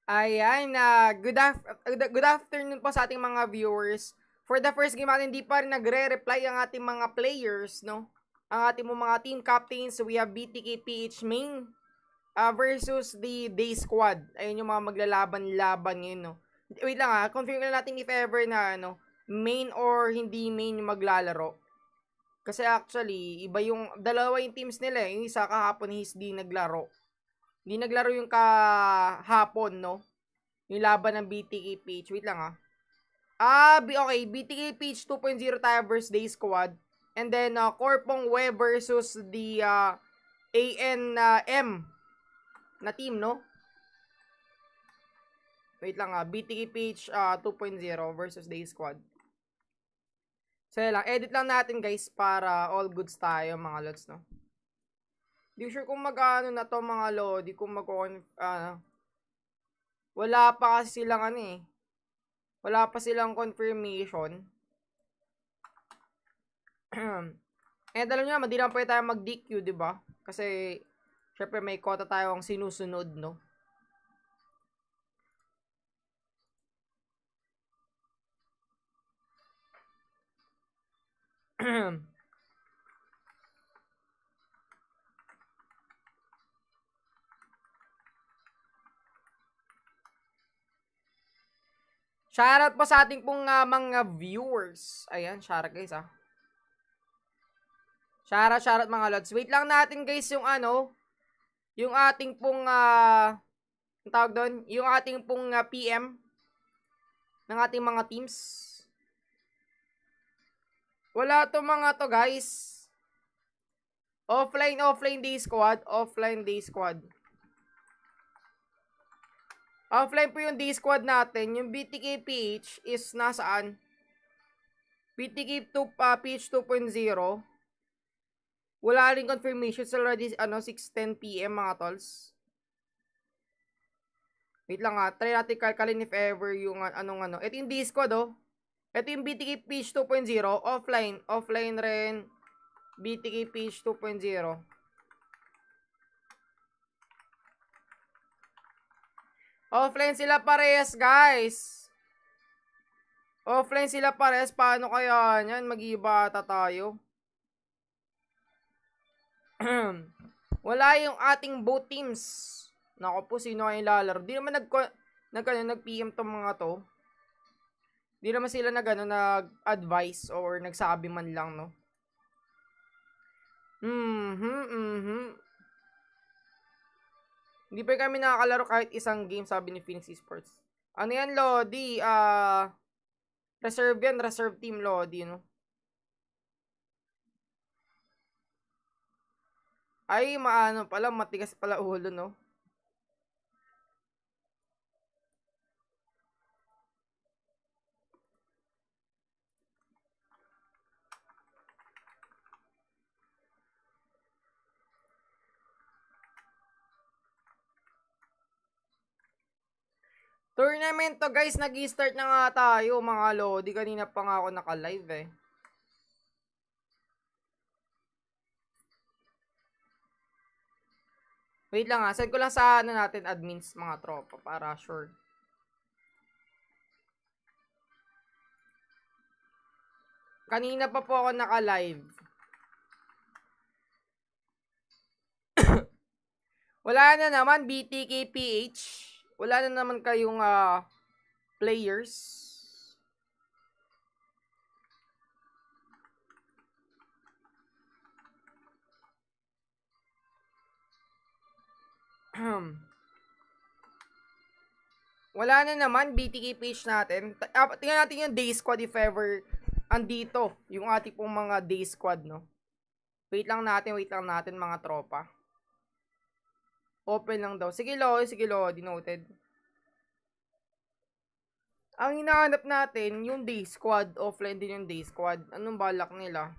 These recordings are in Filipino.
Ayan, good afternoon po sa ating mga viewers. For the first game natin, hindi pa rin nagre-reply ang ating mga players, no? Ang ating mga team captains, we have BTKPH main versus the Day Squad. Ayun yung mga maglalaban-laban ngayon, no? Wait lang confirm lang natin if ever na, main or hindi main yung maglalaro. Kasi actually, iba yung, dalawa yung teams nila eh. Yung isa kahapon, hindi naglaro. Hindi naglaro yung kahapon, no? Yung laban ng BTKPH. Wait lang okay. BTKPH 2.0 tayo versus Day Squad. And then, Corpong Web versus the ANM na team, no? Wait lang BTKPH 2.0 versus Day Squad. So, lang. Edit lang natin, guys, para all goods tayo, mga lods, no? Di sure kung mag-ano na to, mga lodi, kung wala pa kasi silang wala pa silang confirmation. Alam nyo naman, di lang pwede tayo mag-DQ, diba? Kasi, syempre may quota tayo ang sinusunod, no? Shoutout po sa ating pong mga viewers. Ayan, shoutout guys Shoutout mga lods. Wait lang natin guys yung yung ating pong ang tawag doon, yung ating pong PM ng ating mga teams. Wala to mga to guys. Offline Day Squad. Offline po yung Day Squad natin. Yung BTKPH is nasaan? BTKPH 2.0. Wala rin confirmation. It's already 6:10 PM mga tolls. Wait lang try natin kalkalin if ever yung Ito yung Day Squad Ito yung BTKPH 2.0. Offline rin. BTKPH 2.0. Offline sila parehas, guys. Offline sila parehas. Paano kaya yan? Mag-iba tayo. Wala yung ating both teams. Nako po, sino kayo lalaro? Di naman nag-PM tong mga to. Di naman sila nag-advise or nagsabi man lang, no? Hindi pa kami nakakalaro kahit isang game, sabi ni Phoenix Esports. Ano yan, Lodi? Reserve team, Lodi, no? Ay, pala, matigas pala ulo, no? Tournament to guys, nag-i-start na nga tayo mga lodi. Kanina pa nga ako naka-live Wait lang send ko lang sa natin admins mga tropa para sure. Kanina pa po ako naka-live. Wala na naman BTKPH. Wala na naman kayong players. Wala na naman BTKPH natin. Tingnan natin yung Day Squad if ever andito yung ating pong mga Day Squad, no? Wait lang natin mga tropa. Open lang daw. Sige lo, denoted. Ang hinahanap natin, yung Day Squad. Offline din yung Day Squad. Anong balak nila?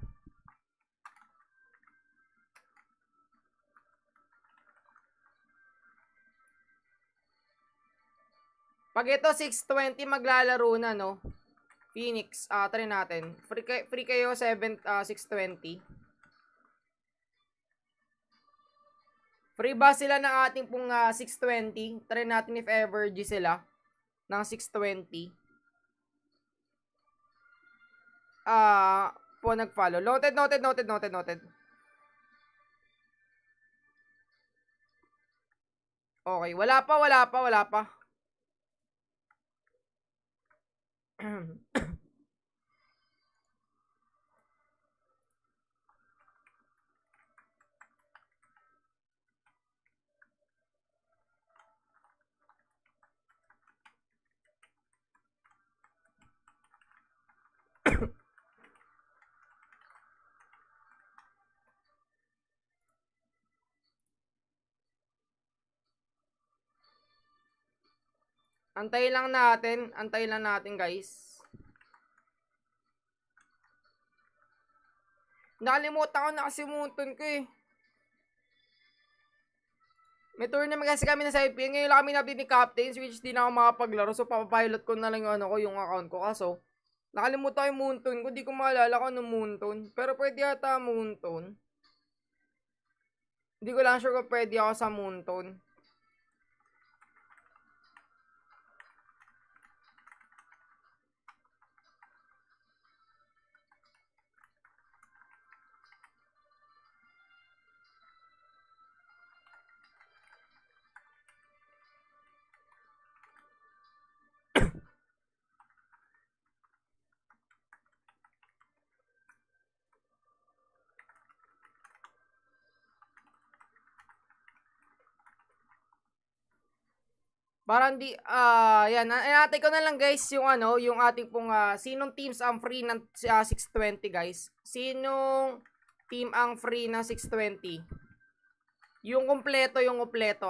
Pag ito 6:20 maglalaro na, no? Phoenix, try natin. Free kayo 6:20. Free ba sila ng ating pong 620? Try natin if ever G sila ng 620. Po nag-follow. Noted. Okay, wala pa. Antayin lang natin guys. Nakalimutan ko, nakasimutan ko eh. May tournament kasi kami na sa IPL. Ngayon lang kami natin ni Captains, which di na ako makapaglaro. So, papapilot ko na lang yung account ko. Kaso, nakalimutan ko yung Moonton ko. Di ko maalala kung anong Moonton. Pero pwede yata Moonton. Hindi ko lang sure kung pwede ako sa Moonton. Parang di, yan, natin ko na lang guys yung yung ating pong, sinong teams ang free ng 620 guys? Sinong team ang free ng 620? Yung kompleto, yung kompleto.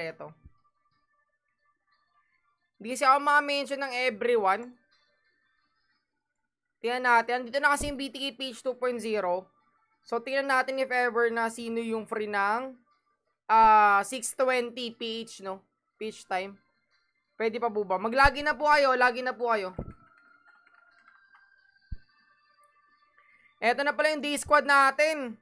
Hindi kasi ako ma-mention ng everyone. Tingnan natin, dito na kasi yung BTK page 2.0. So, tingnan natin if ever na sino yung free ng 620 PH, no? Pitch time. Pwede pa po ba? Lagi na po kayo. Eto na pala yung D-squad natin.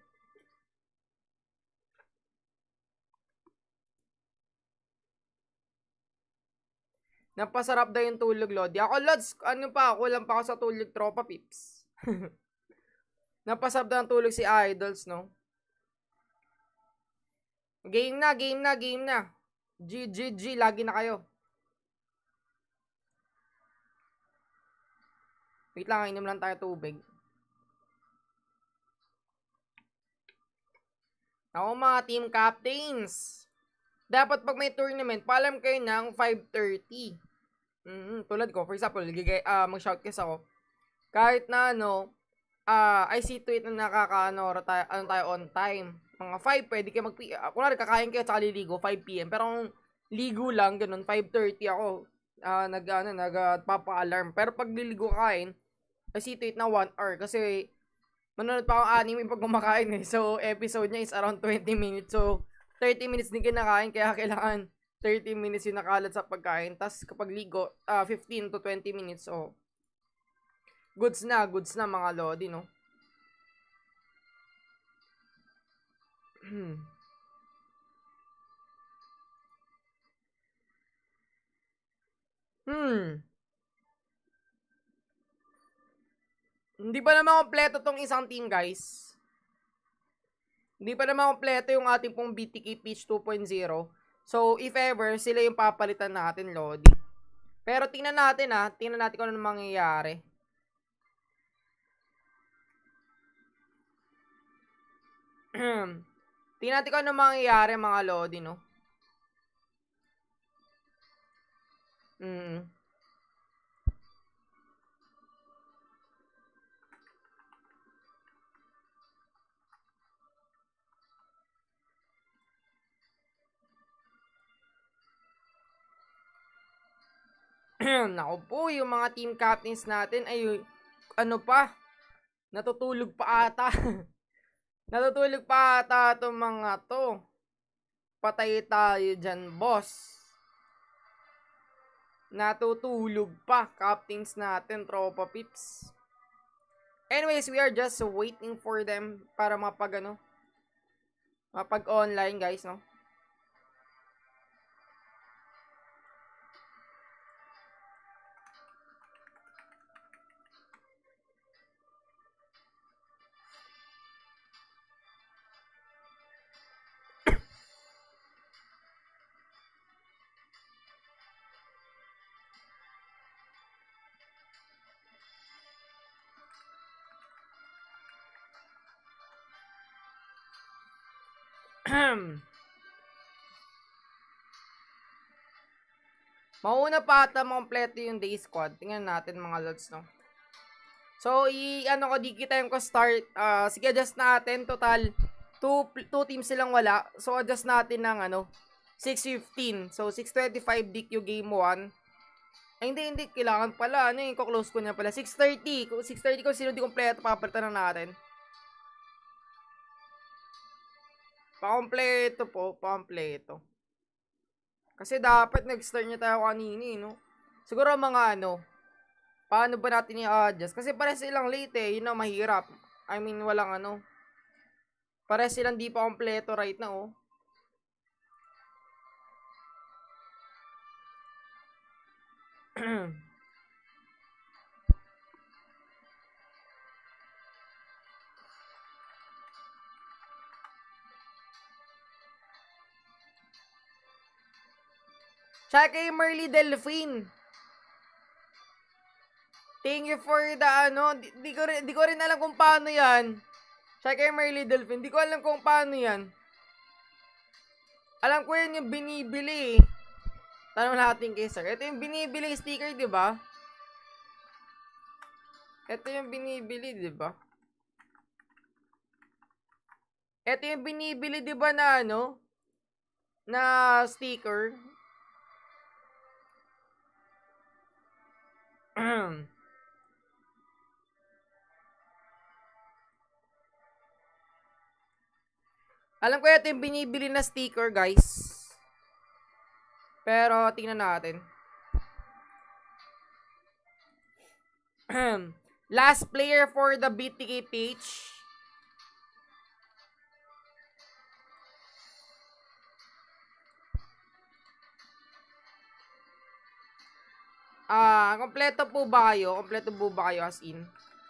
Napasarap daw yung tulog, Lodi. Ako, Lods, kulang pa ako sa tulog, tropa pips. Napasarap daw yung tulog si Idols, no? Game na. GGG, lagi na kayo. Wait lang, inom lang tayo tubig. Ako mga team captains. Dapat pag may tournament, paalam kayo ng 5:30. Tulad ko, for example, mag-shout kiss ako. Kahit na I see to it na tayo on time. Mga 5, pwede kayo kunwari kakain kayo at saka liligo, 5 PM. Pero kung ligo lang, ganun, 5:30 ako, nagpapa-alarm. Pero pag liligo kain, I see to it na 1 hour. Kasi, manonood pa akong anime pag kumakain eh. So, episode niya is around 20 minutes. So, 30 minutes din kinakain, kaya kailangan 30 minutes yung nakalat sa pagkain. Tapos, kapag ligo, 15 to 20 minutes. So, goods na mga Lodi, no? Hindi pa naman kompleto tong isang team, guys. Hindi pa naman kompleto yung ating pong BTK Pitch 2.0. So, if ever, sila yung papalitan natin, Lodi. Pero tingnan natin kung ano mangyayari. Tingnan natin kung ano mangyayari, mga Lodi, no? Naku po, yung mga team captains natin ay natutulog pa ata. Natutulog pa ata itong mga to. Patay tayo dyan, boss. Natutulog pa, captains natin, tropa pips. Anyways, we are just waiting for them para mapag-online, guys, no? Mauna pa ata kompleto yung day squad. Tingnan natin mga lods, no? So, ano ko, di kita yung start. Sige, adjust natin. Total, 2 teams silang wala. So, adjust natin ng, 6:15. So, 6:25 DQ game 1. Ay, hindi. Kailangan pala. Yung close ko niya pala. 6:30. 6:30 kung sino di kompleto, papalitan na natin. Pakompleto po. Pakompleto. Kasi dapat nag-start niya tayo kanini, no? Siguro mga paano ba natin i-adjust? Kasi pare silang late yun ang mahirap. I mean, walang pare silang di pa kompleto right now, Tsaka kay Merly Delphine. Thank you for the di ko rin alam kung paano yan. Tsaka kay Merly Delphine, di ko alam kung paano yan. Alam ko yan yung binibili. Tanong natin kay sir. Ito yung binibili sticker, di ba? Ito yung binibili, di ba? Ito yung binibili, di ba, na na sticker. Alam ko ito yung binibili na sticker, guys. Pero, tingnan natin. Last player for the BTK page. Kompleto po ba kayo? Kompleto po ba kayo as in?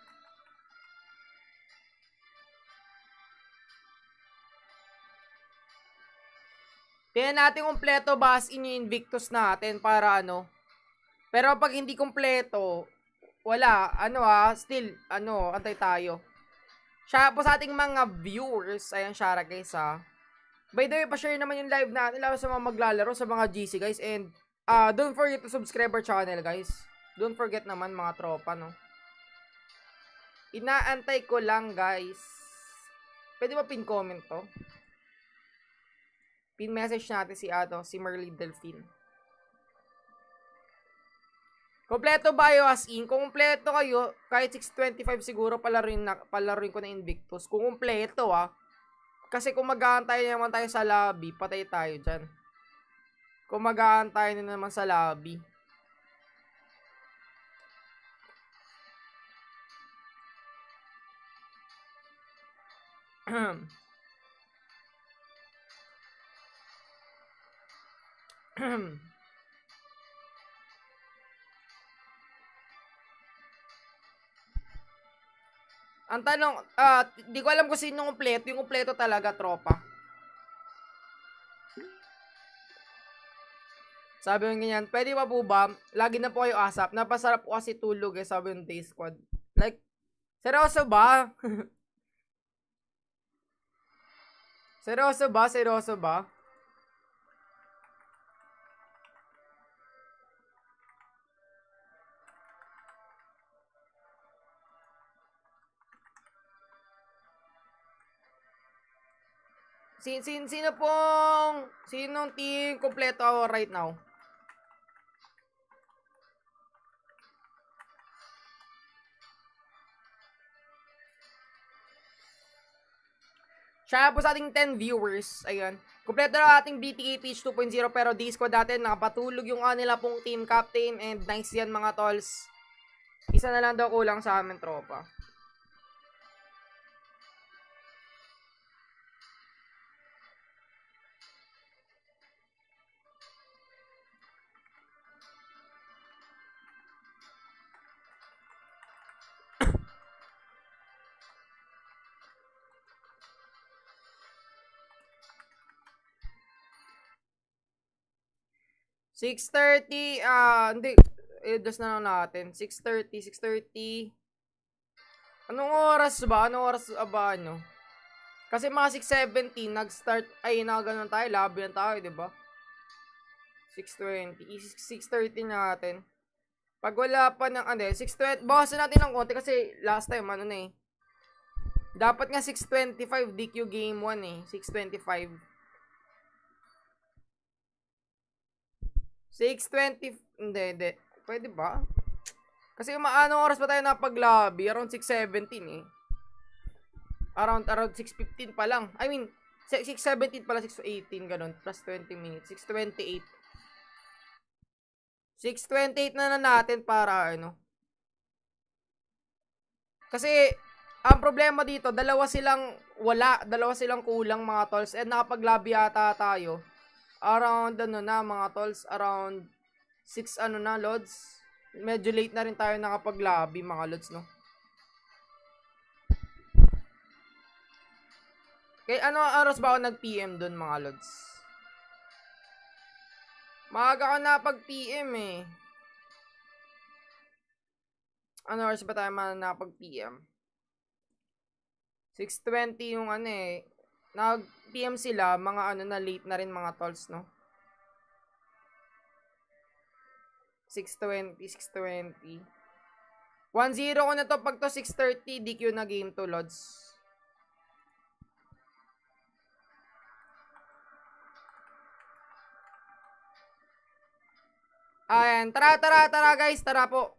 Tingnan natin kompleto ba as in yung Invictus natin para Pero pag hindi kompleto, wala. Still, antay tayo. Siya po sa ating mga viewers. Ayan, Shara guys By the way, pa-share naman yung live natin lalo sa mga maglalaro, sa mga GC guys. And, don't forget to subscribe our channel guys. Don't forget naman mga tropa, no? Inaantay ko lang guys. Pwede ba pin comment to? Pin message natin si Merly Delphine. Kompleto ba kayo as in? Kung kompleto kayo, kahit 625 siguro palaruin ko na Invictus. Kung kompleto kasi kung mag-aantay naman tayo sa lobby, patay tayo dyan. Kung mag-aantay na naman sa lobby. Ang tanong, di ko alam kung sino kumpleto. Yung kumpleto talaga, tropa. Sabi yung ganyan, pwede ba po ba? Lagi na po kayo asap. Napasarap po kasi tulog sabi yung day squad. Like, seryoso ba? Seryoso ba? Seryoso ba? Sinong team kompleto ako right now? Siya po sa ating 10 viewers. Ayun. Kompleto na ating BTK Peach 2.0 pero D-squad natin nakapatulog yung nila pong team captain and nice yan mga tolls. Isa na lang daw kulang sa amin tropa. Hindi. Just na lang natin. 6:30. Anong oras ba? Anong oras ba, Kasi mga 6:17 nag-start, ay nakaganon tayo, labi yan tayo, 'di ba? 6:20, 6:30 natin. Pag wala pa ng 6:20, bawasan natin ng konti kasi last time ano na eh. Dapat nga 6:25 DQ game 1 eh, 6:25. 6:20, hindi. Pwede ba? Kasi maano oras pa tayo napag-lobby? Around 6:17 eh. Around 6:15 pa lang. I mean, 6:17 pala, 6:18 ganun. Plus 20 minutes. 6:28. 6:28 na natin para ano. Kasi, ang problema dito, dalawa silang kulang mga tolls. And nakapag-lobby ata tayo. Around mga tolls, around 6 na, lods. Medyo late na rin tayo nakapag-lobby mga lods, no? Kaya ano oras ba ako nag-PM dun mga lods? Maaga ka na pag-PM eh. Ano oras ba tayo nakapag-PM? 6:20 yung nag-PM sila, mga na late na rin mga tolls, no? 6:20. 1-0 ko na to pag to 6:30, DQ na game to, lods. Ayan, tara guys, tara po.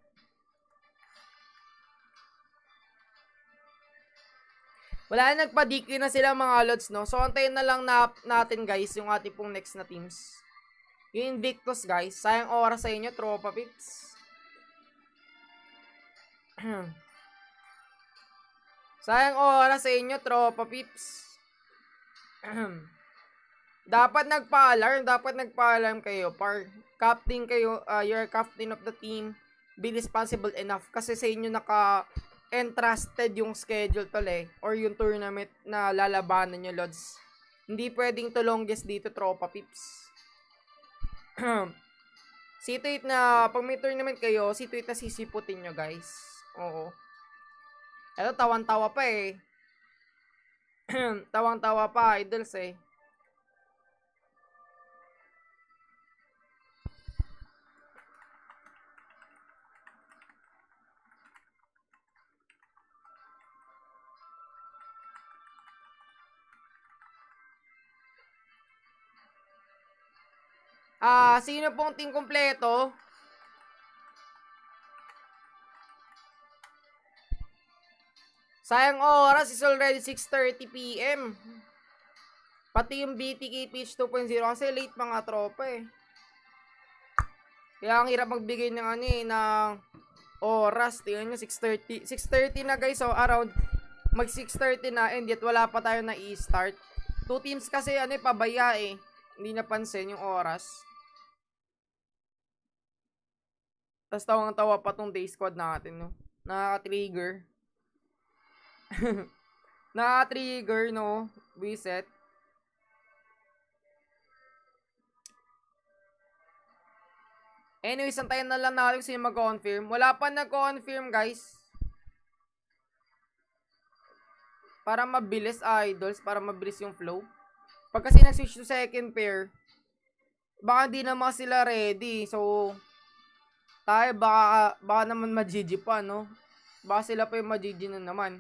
Wala na, nagpa-DQ na sila mga lods, no? So, antayin na lang natin guys, yung ating pong next na teams. Yung Invictus guys, sayang oras sa inyo, tropa pips. Sayang oras sa inyo, tropa pips. Dapat nagpa-alarm kayo, captain kayo, you're captain of the team, be responsible enough kasi sa inyo entrusted yung schedule tol or yung tournament na lalabanan nyo, lods. Hindi pwedeng to longest dito, tropa pips. C-tweet na, pag may tournament kayo, C-tweet na sisiputin nyo, guys. Oo. Eto, tawang-tawa pa eh. Tawang-tawa pa, idols eh. Sino pong team kompleto? Sayang oras, is already 6:30 PM. Pati yung BTK Pitch 2.0 kasi late mga tropa eh. Kaya ang hirap magbigay ng ng oras. Tingnan nyo, 6:30. 6:30 na guys, so around mag 6:30 na and yet wala pa tayo na i-start. 2 teams kasi pabaya eh. Hindi napansin yung oras. Tapos tawang-tawa pa tong day squad natin, no? Nakaka-trigger. Nakaka-trigger, no? Reset. Anyways, antayin na lang natin sino mag-confirm. Wala pa nag-confirm, guys. Para mabilis, idols. Para mabilis yung flow. Pag kasi nag-switch to second pair, baka di naman sila ready. So, tayo baka naman ma-GG pa, no? Baka sila pa yung ma-GG na naman.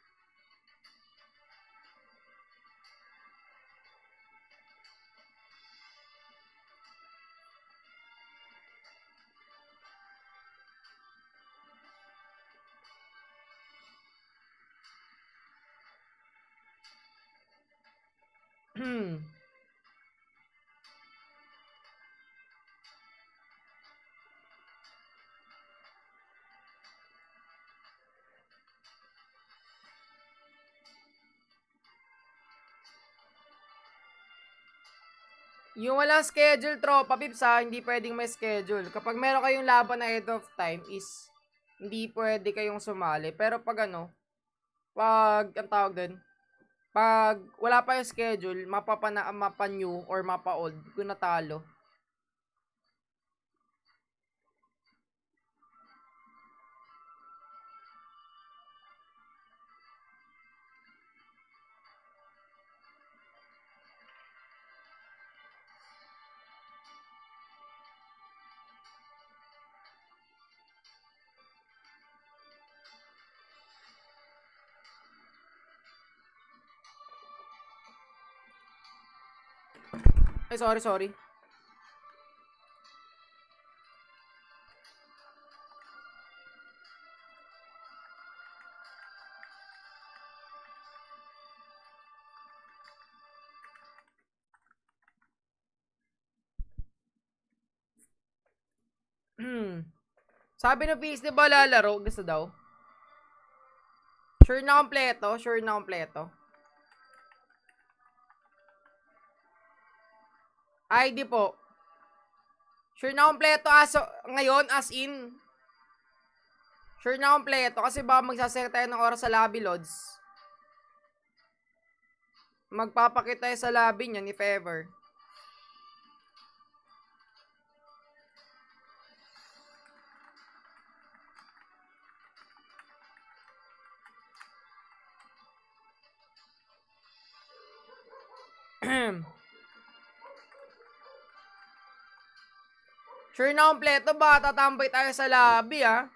Yung walang schedule, tropa pips hindi pwedeng may schedule. Kapag meron kayong laban ahead of time is hindi pwede kayong sumali. Pero pag ang tawag din, pag wala pa yung schedule, mapa-new or mapa-old kung natalo. Ay, sorry, sorry. Sabi ng Felix, di ba lalaro? Gusto daw. Sure na kompleto. Sure na kompleto. ID po. Sure na kompleto ngayon as in. Sure na kompleto kasi baka magsasaya tayo ng oras sa lobby, Lods. Magpapakita tayo sa lobby niyan if ever. Sure na kompleto ba? Tatambay tayo sa lobby, ha?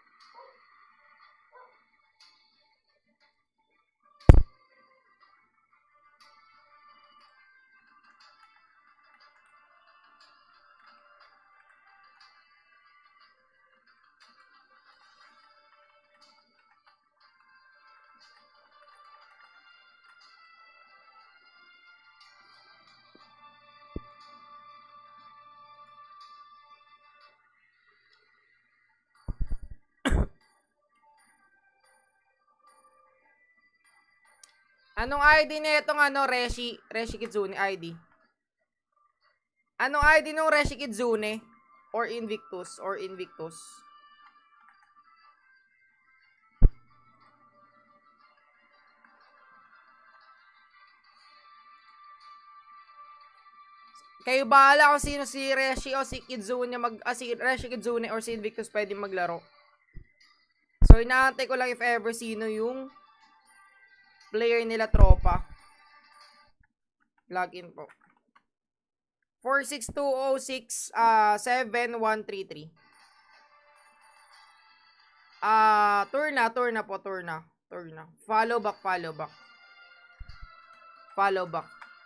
Anong ID nitong Reshi Kitsune ID? Anong ID nung Reshi Kitsune? Or Invictus? Kayo bahala kung sino si Reshi o si Kitsune si Reshi Kitsune or si Invictus pwede maglaro. So inaantay ko lang if ever sino yung player nila tropa. Login po. 46206 7133. Tour na po. Follow back.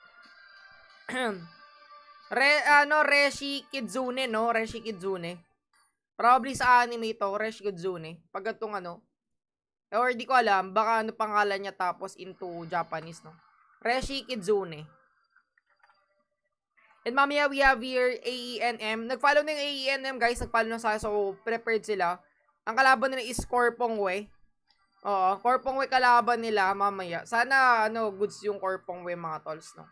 Reshi Kitsune, no? Reshi Kitsune. Probably sa anime to, Reshi Kitsune. Pag itong or di ko alam, baka pangalan niya tapos into Japanese, no? Reshi Kitsune. And mamaya we have here AENM. Nag-follow na yung AENM, guys. Nag-follow na sa so prepared sila. Ang kalaban nila is Korpongwe. Oo, Korpongwe kalaban nila mamaya. Sana, goods yung Korpongwe, mga tolls, no?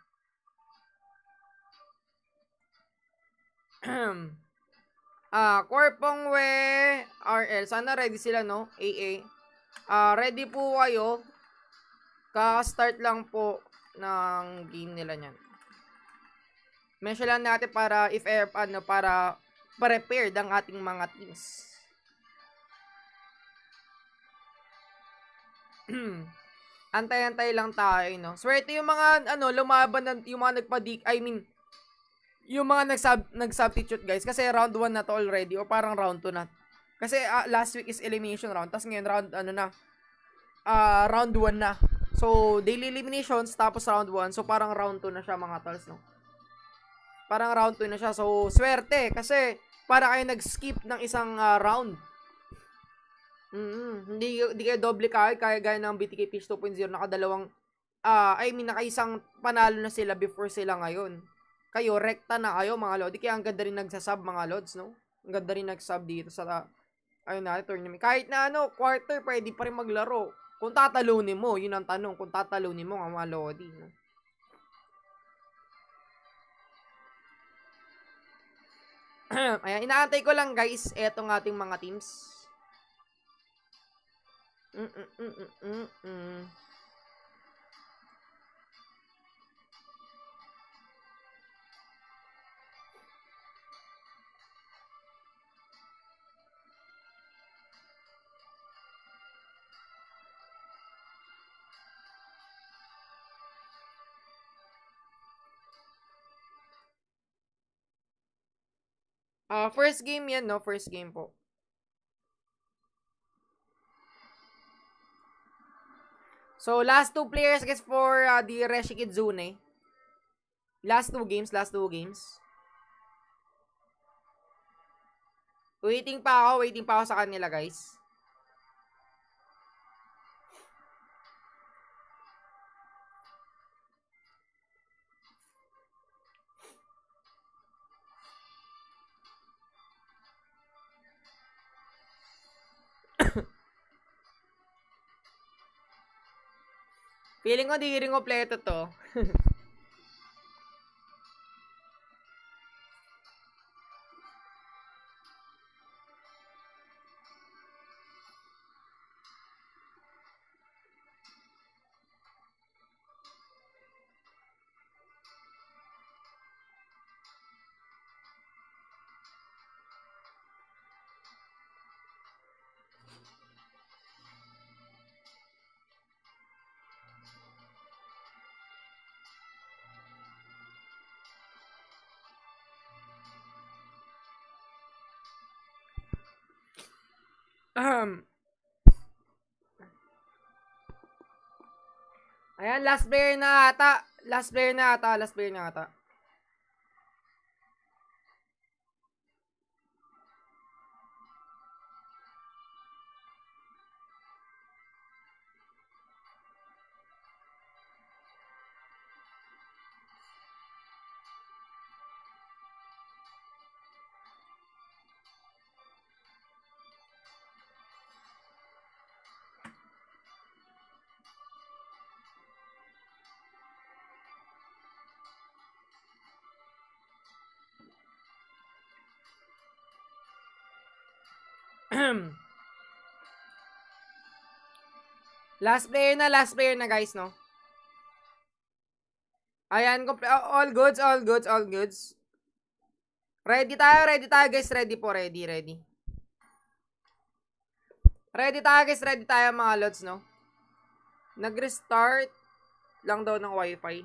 Korpongwe RL. Sana ready sila, no? AA. Ready po kayo. Ka-start lang po ng game nila niyan. Mention lang natin para para prepared ang ating mga teams. Antay-antay lang tayo, no? Swerte yung mga lumaban yung mga yung mga nag-substitute, guys, kasi round 1 na to already o parang round 2 na. Kasi last week is elimination round, tapos ngayon round round 1 na. So daily eliminations tapos round 1. So parang round 2 na siya, mga tals, no? Parang round 2 na siya. So swerte kasi para kayo nag-skip ng isang round. Hindi kayo doble kaya gaya ng BTK Pitch 2.0 nakadalawang nakaisang panalo na sila before sila ngayon. Kayo rekta na kayo, mga lodi. Kaya ang ganda rin nagsasub, mga lods, no? Ang ganda rin nagsub dito sa tournament. Kahit na quarter pwede pa rin maglaro. Kung tatalunin mo, yun ang tanong, kung tatalunin mo mga lodi, no? Ayan, inaantay ko lang, guys, etong ating mga teams. First game yan, no? First game po. So, last two players, guys, for the Reshi Kitsune. Last two games. Waiting pa ako sa kanila, guys. Feeling ko di rin kompleto to. Ayan, last player na ata. Last player na ata. Last player na guys, no? Ayan, all goods. Ready tayo guys, ready. Ready tayo mga lods, no? Nag-restart lang daw ng wifi.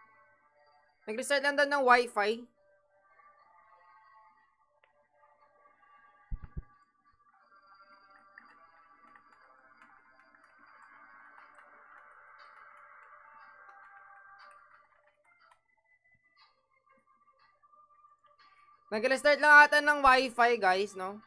Nag-restart lang ata ng wifi, guys, no?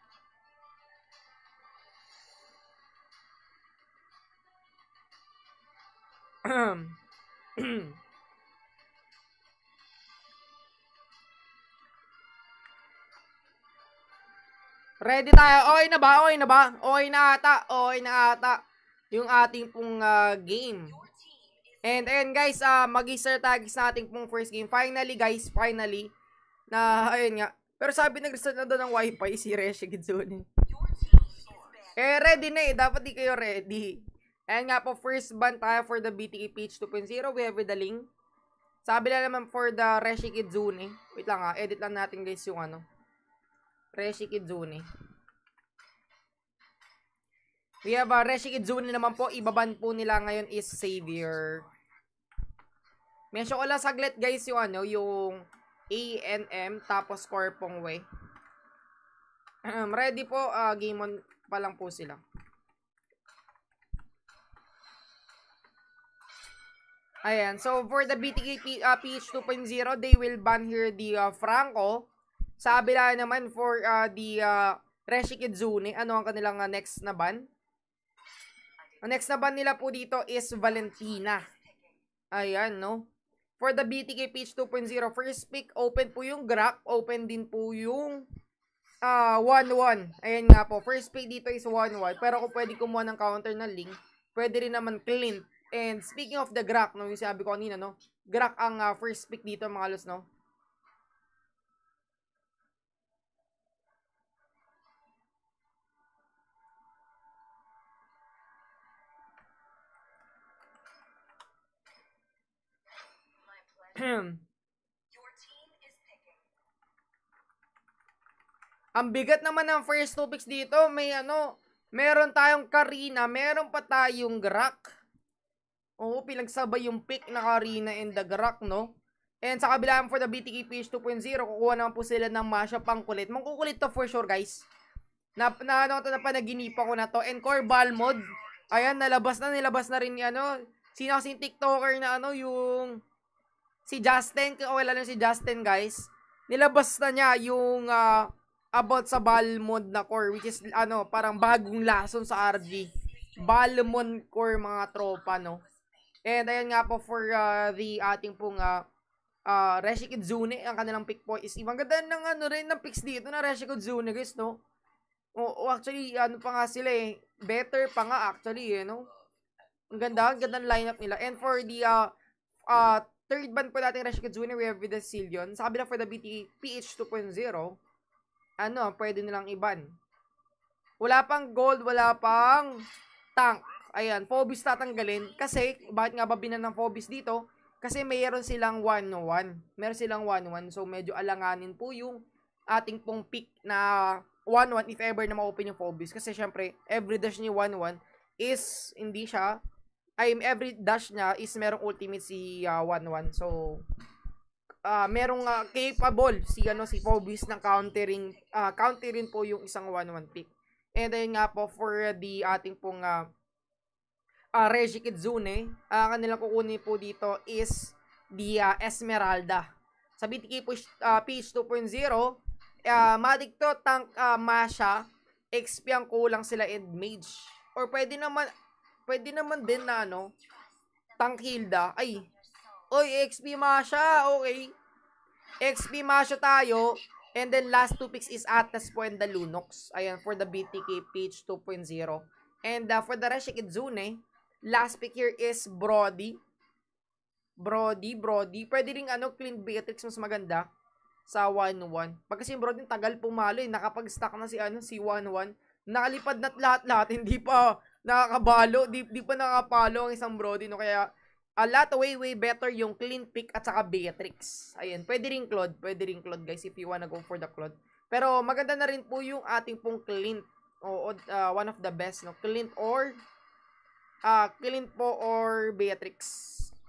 Ready tayo. Okay na ba? Okay na ata. Yung ating pong game. And ayun guys, mag-start tayo sa ating pong first game. Finally guys, na ayun nga. Pero sabi nag-restart na doon ng wifi si Reshe Gidzuni. Ready na dapat di kayo ready. Ayan nga po, first ban tayo for the BTK Peach 2.0. We have the link. Sabi na naman for the Reshe Gidzuni. Wait lang edit lang natin guys yung Reshe Gidzuni. We have Reshe Gidzuni naman po. Ibaban po nila ngayon is Savior. Mention ko lang saglit guys yung yung ANM tapos Corpong Way. Ready po, game on pa lang po sila. Ayan, so for the BTK Peach 2.0, they will ban here the Franco. Sabi lang naman for the Reshe Gidzuni, ano ang kanilang next na ban? Ang next na ban nila po dito is Valentina. Ayan, no? For the BTK Peach 2.0, first pick, open po yung Grak, open din po yung 1-1. Ayan nga po, first pick dito is 1-1. Pero kung pwede kumuha ng counter na Link, pwede rin naman Clint. And speaking of the Grak, no, yung sabi ko kanina, no? Grak ang first pick dito, mga los, no? Ang bigat naman ng first two picks dito. May meron tayong Karina, meron pa tayong Grak. Oo, pinagsabay yung pick na Karina and the Grak, no? And sa kabila for the BTK Peach 2.0, kukuha naman po sila ng mashup pang kulit. Mangkukulit to for sure, guys. Napanaginipan ko na to. And core ball mode. Ayan, nilabas na rin sino kasing TikToker na yung si Justin, kung okay lang si Justin guys, nilabas na niya yung about sa Balmond na core, which is parang bagong lason sa RG. Balmond core mga tropa, no? And ayun nga po for the ating pong Reshi Kitsune, ang kanilang pick po is ibang ganda ng rin ng picks dito na Reshi Kitsune guys, no? Actually, pa nga sila eh. Better pa nga actually, no? Ang gandang lineup nila. And for the third band po natin Reshi Kitsune, we have with the Sillion. Sa kabila for the BT PH 2.0, pwede nilang iban. Wala pang gold, wala pang tank. Ayan, Phobos tatanggalin. Kasi, bakit nga ba binan ng Phobos dito? Kasi mayroon silang 1-1. Meron silang 1-1. So, medyo alanganin po yung ating pong pick na 1-1 if ever na ma-open yung Phobos. Kasi, syempre, every dash niya 1-1 is, hindi siya, every dash niya is merong ultimate si 1-1. So, merong capable si Phobos ng counterin po yung isang 1-1 pick. And ayun nga po for the ating pong Reshi Kitsune, kanilang kukunin po dito is the Esmeralda. Sa BTK po PH 2.0, matik to tank Masha, XP ang kulang sila and mage. Or pwede naman din na tank Hilda. XP Masha, okay. XP Masha tayo. And then last two picks is Atlas po and the Lunox. Ayan, for the BTK PH 2.0. And for the Reshi Kitsune, last pick here is Brody. Pwede ring Clean Beatrix mas maganda sa 1-1. Pag kasi yung Brody tagal pumalo eh. Nakapag-stack na si 1-1. Nakalipad na lahat. Hindi pa nakakabalo. Di pa nakapalo ang isang Brody. No? Kaya a lot way better yung Clean Pick at saka Beatrix. Ayan. Pwede ring Claude guys if you wanna go for the Claude. Pero maganda na rin po yung ating pong Clint. One of the best. No? Clint po or Beatrix.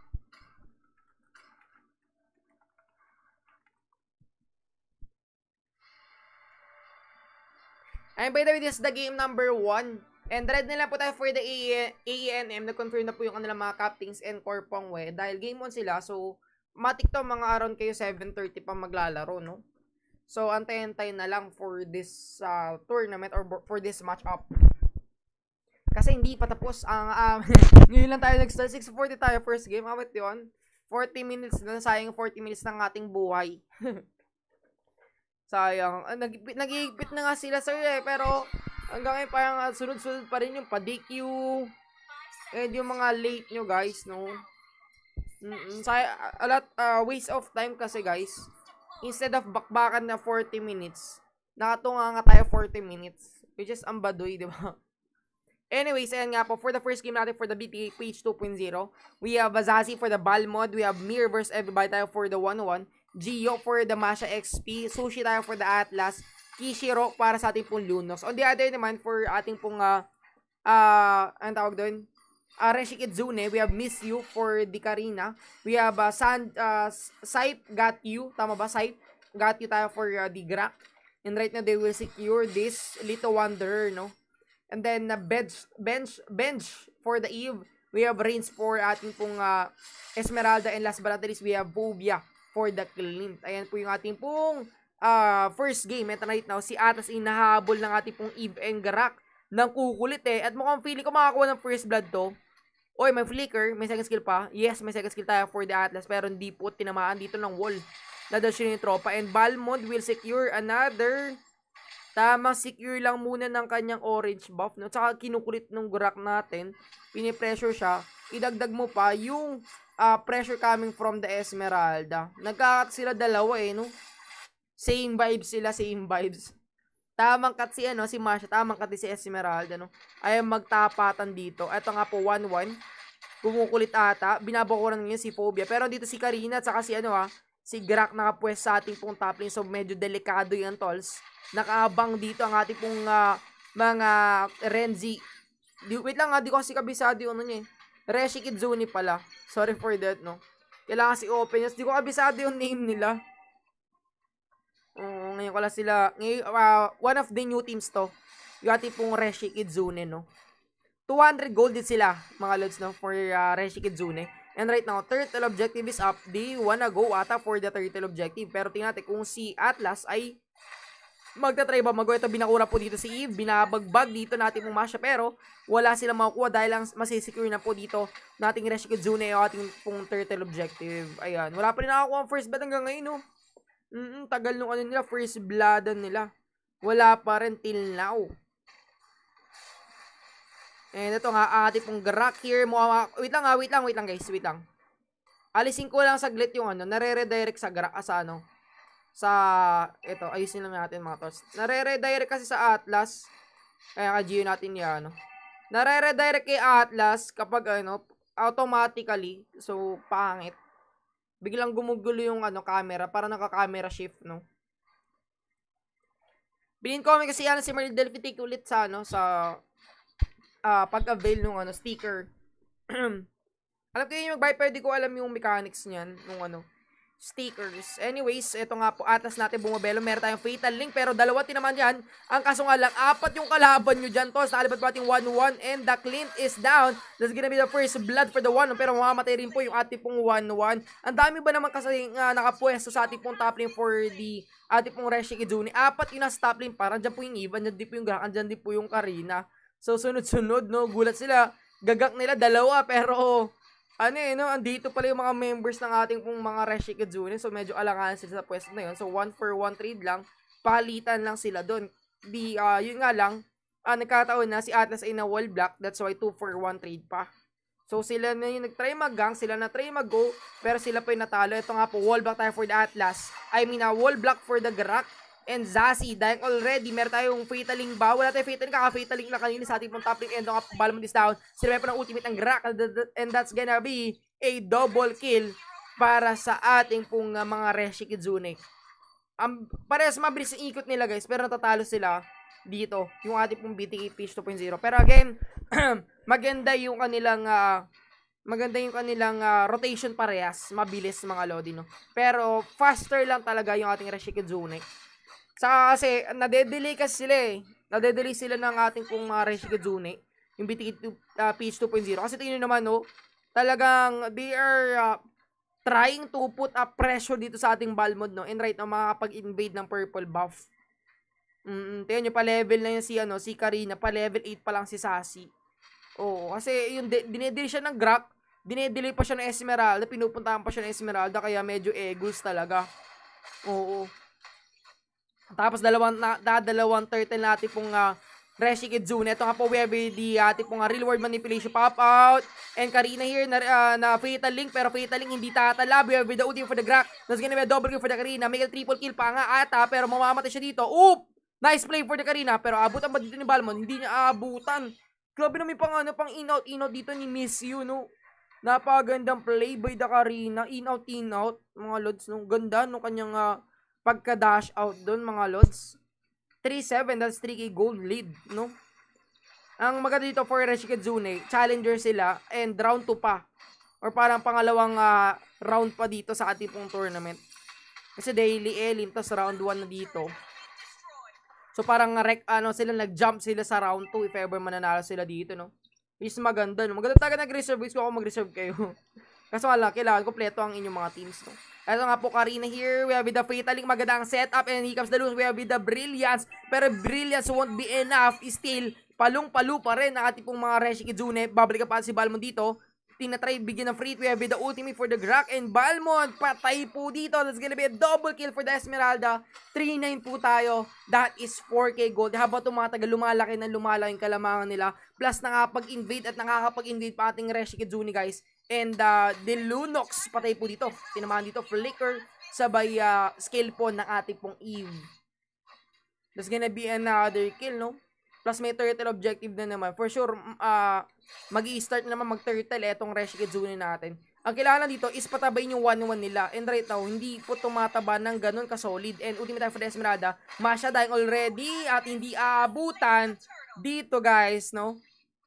And by the way, this is the game number 1. And red nila po tayo for the AENM. Nag-confirm na po yung kanilang mga captains and core pongwe. Dahil game 1 sila. So, matik to mga around kayo 7:30 pa maglalaro, no? So, antay-antay na lang for this tournament or for this match-up. Kasi hindi pa tapos ang ngayon lang tayo nag-start. 6:40 tayo first game. Awit yun. 40 minutes na. Sayang 40 minutes ng ating buhay. Sayang. Nag-iigpit na nga sila sir eh. Pero hanggang ngayon parang sunod-sunod pa rin yung pa-DQ. And yung mga late nyo guys. No? A lot waste of time kasi guys. Instead of bakbakan na 40 minutes. Nakatunga nga tayo 40 minutes. Which is ambadoy, di ba? Anyways, ayan nga po, for the first game natin for the BTA PH 2.0, we have Azazi for the Balmond, we have Mir vs. Everybody tayo for the 1-1, Gio for the Masha XP, Sushi tayo for the Atlas, Kishiro para sa ating pong Lunox. On the other naman, for ating pong, anong tawag doon? Reshi Kitsune, we have Miss You for the Karina, we have Saip Got You, tama ba? Saip Got You tayo for the Grak, and right now they will secure this Little Wanderer, no? And then, bench for the Eve. We have Reigns for ating pong Esmeralda. And last but not least, we have Phobia for the Clint. Ayan po yung ating pong first game. Ito right now, si Atlas inahabol ng ating pong Eve and Garak ng kukulit eh. At mukhang feeling ko makakuha ng first blood to. Oy, may flicker. May second skill pa. Yes, may second skill tayo for the Atlas. Pero hindi po tinamaan dito ng wall. Nadash yun yung tropa. And Balmond will secure another... Tamang secure lang muna ng kanyang orange buff, no? Tsaka kinukulit nung Grak natin, pinipressure siya, idagdag mo pa yung pressure coming from the Esmeralda. Nagkakat sila dalawa eh, no? Same vibes sila, same vibes. Tamang cut si, si Masha, tamang cut si Esmeralda, no? Ayaw magtapatan dito. Ito nga po, 1-1. Kumukulit ata. Binabakuran niya si Phobia. Pero dito si Karina, tsaka si si Grak nakapwes sa ating pong top lane. So, medyo delikado yan, tolls. Nakaabang dito ang ating pong mga Renzi. Wait lang di ko kasi kabisado yung niya eh. Reshi Kitsune pala. Sorry for that, no. Kailangan kasi open yun. Di ko kabisado yung name nila. Ngayon ko lang sila. One of the new teams to. Yung ating pong Reshi Kitsune, no. 200 gold din sila, mga lods, no, for Reshi Kitsune. And right now, turtle objective is up. They wanna go ata for the turtle objective. Pero tingnan natin kung si Atlas ay magta-try ba mag-go. Ito binakura po dito si Eve. Binabagbag dito natin pong Masha. Pero wala silang makukuha dahil lang masisecure na po dito nating Reshikizune o ating pong turtle objective. Ayan. Wala pa rin nakakuha ang first blood hanggang ngayon, no? Tagal nung ano nila, first bloodan nila. Wala pa rin till now. And ito nga, ating pong Garak here. Wait lang guys, wait lang. Alisin ko lang saglit yung ano, nare-redirect sa Garak, ito, ayusin lang natin mga tos. Nare-redirect kasi sa Atlas. Kaya ka-geo natin yan, ano. Nare-redirect kay Atlas kapag ano, automatically. So, pangit. Biglang gumugulo yung ano, camera. Para naka-camera shift, no. Bin-comment kasi yan si Maril Delphitic ulit sa ano, sa pag-avail nung ano, sticker. Alam ko yun yung mag-buy, pwede ko alam yung mechanics niyan, nung ano, stickers. Anyways, ito nga po, Atlas natin bumabelo. Meron tayong Fatal Link, pero dalawa naman yan. Ang kaso nga lang, 4 yung kalaban nyo dyan, tos. Nakalibat pa ating 1-1, and the Clint is down. That's gonna be the first blood for the 1, pero mamamatay rin po yung ating pong 1-1. Ang dami ba naman kasi nakapwesto sa ating pong top lane for the ating pong Reshikizune. 4 yung nasa top lane, parang dyan po yung Ivan, dyan din po yung Garak, dyan din po yung Karina. So, sunod-sunod, no? Gulat sila. Gagak nila, dalawa, pero ano no? Andito pala yung mga members ng ating pong mga Reshikizune. So, medyo alangan sila sa pwesto na yun. So, 1-for-1 trade lang. Palitan lang sila doon. Yun nga lang, nagkataon na si Atlas ay na-wall block. That's why 2-for-1 trade pa. So, sila na yung nag-try mag-gang, sila na-try mag-go, pero sila pa yung natalo. Ito nga po, wall block tayo for the Atlas. Wall block for the Garak and Zazie. Dahil already, meron tayong Fataling ba? Wala tayong Fataling, kaka-Fataling na kanina sa ating pong top lane. And nga po, Balmond is down. Sila may pa ng ultimate ng Garak. And that's gonna be a double kill para sa ating pong mga Reshikizune. Parehas mabilis ang ikot nila guys, pero natatalo sila dito. Yung ating pong BTK Fish 2.0. Pero again, maganda yung kanilang rotation parehas. Mabilis mga lodi, no? Pero faster lang talaga yung ating Reshikizune. Saka kasi, nade-delay kasi sila eh. Nade-delay sila ng ating pong Reshikizune. Yung BTK Fish 2.0. Kasi tingin nyo naman, no? Talagang, they are trying to put a pressure dito sa ating Balmond, no? And right now, makakapag-invade ng purple buff. Tingnan nyo, pa-level na yun si Karina. Pa-level 8 pa lang si Zazie. Oo, kasi yung dinedelay siya ng Garak, dinedelay pa siya ng Esmeralda, pinupuntahan pa siya ng Esmeralda, kaya medyo egos talaga. Oo. Tapos dalawang turtle natin pong Reshikizune. Ito nga po, we have the ating pong real world manipulation pop out. And Karina here na Fatal Link, pero Fatal Link hindi tatala. We have the ulti for the Garak. That's gonna be a double kill for the Karina. May triple kill pa nga ata, pero mamamatay siya dito. Oop! Nice play for the Karina, pero abutan ba dito ni Balmond? Hindi niya abutan. Grabe naman pang in-out dito ni Miss You, no? Napagandang play by the Karina. In-out, mga lods, no? Ganda, no? Kanyang pagka-dash out doon, mga lods. 3-7, that's 3k gold lead, no? Ang maganda dito for Reshikizune, challenger sila, and round 2 pa. Or parang pangalawang round pa dito sa ating pong tournament. Kasi daily elite, tas round 1 na dito. So parang sila nag-jump sila sa round 2 if ever mananalo sila dito, no? Which is maganda, no? Maganda talaga nag-reserve. Gusto ko mag-reserve kayo. Kaso nga lang, kailangan kompleto ang inyong mga teams, no? Ito nga po, Karina here. We have with the Fatal Link, magandang setup. And here comes the lose. We have with the Brilliance. Pero Brilliance won't be enough. Still, palong-palo pa rin ang ating pong mga Reshikizune. Babalik pa si Balmond dito. Tinatry bigyan ng free. We have with the ultimate for the Garak. And Balmond, patay po dito. That's gonna be a double kill for the Esmeralda. 3-9 po tayo. That is 4k gold. Habang tumatagal, lumalaki yung kalamangan nila. Plus, nakakapag-invade at nakakapag-invade pa ating Reshikizune, guys. And the Lunox, patay po dito. Tinamaan dito, Flicker, sabay skill po ng ating pong Eve. There's gonna be another kill, no? Plus may turtle objective na naman. For sure, mag-i-start na naman mag-turtle etong Reshikizune natin. Ang kailangan dito is patabayin yung 1-1 nila. And right now, hindi po tumataba ng ganun ka-solid. And ultimate time for the Esmeralda. Masha dying already at hindi aabutan dito, guys, no?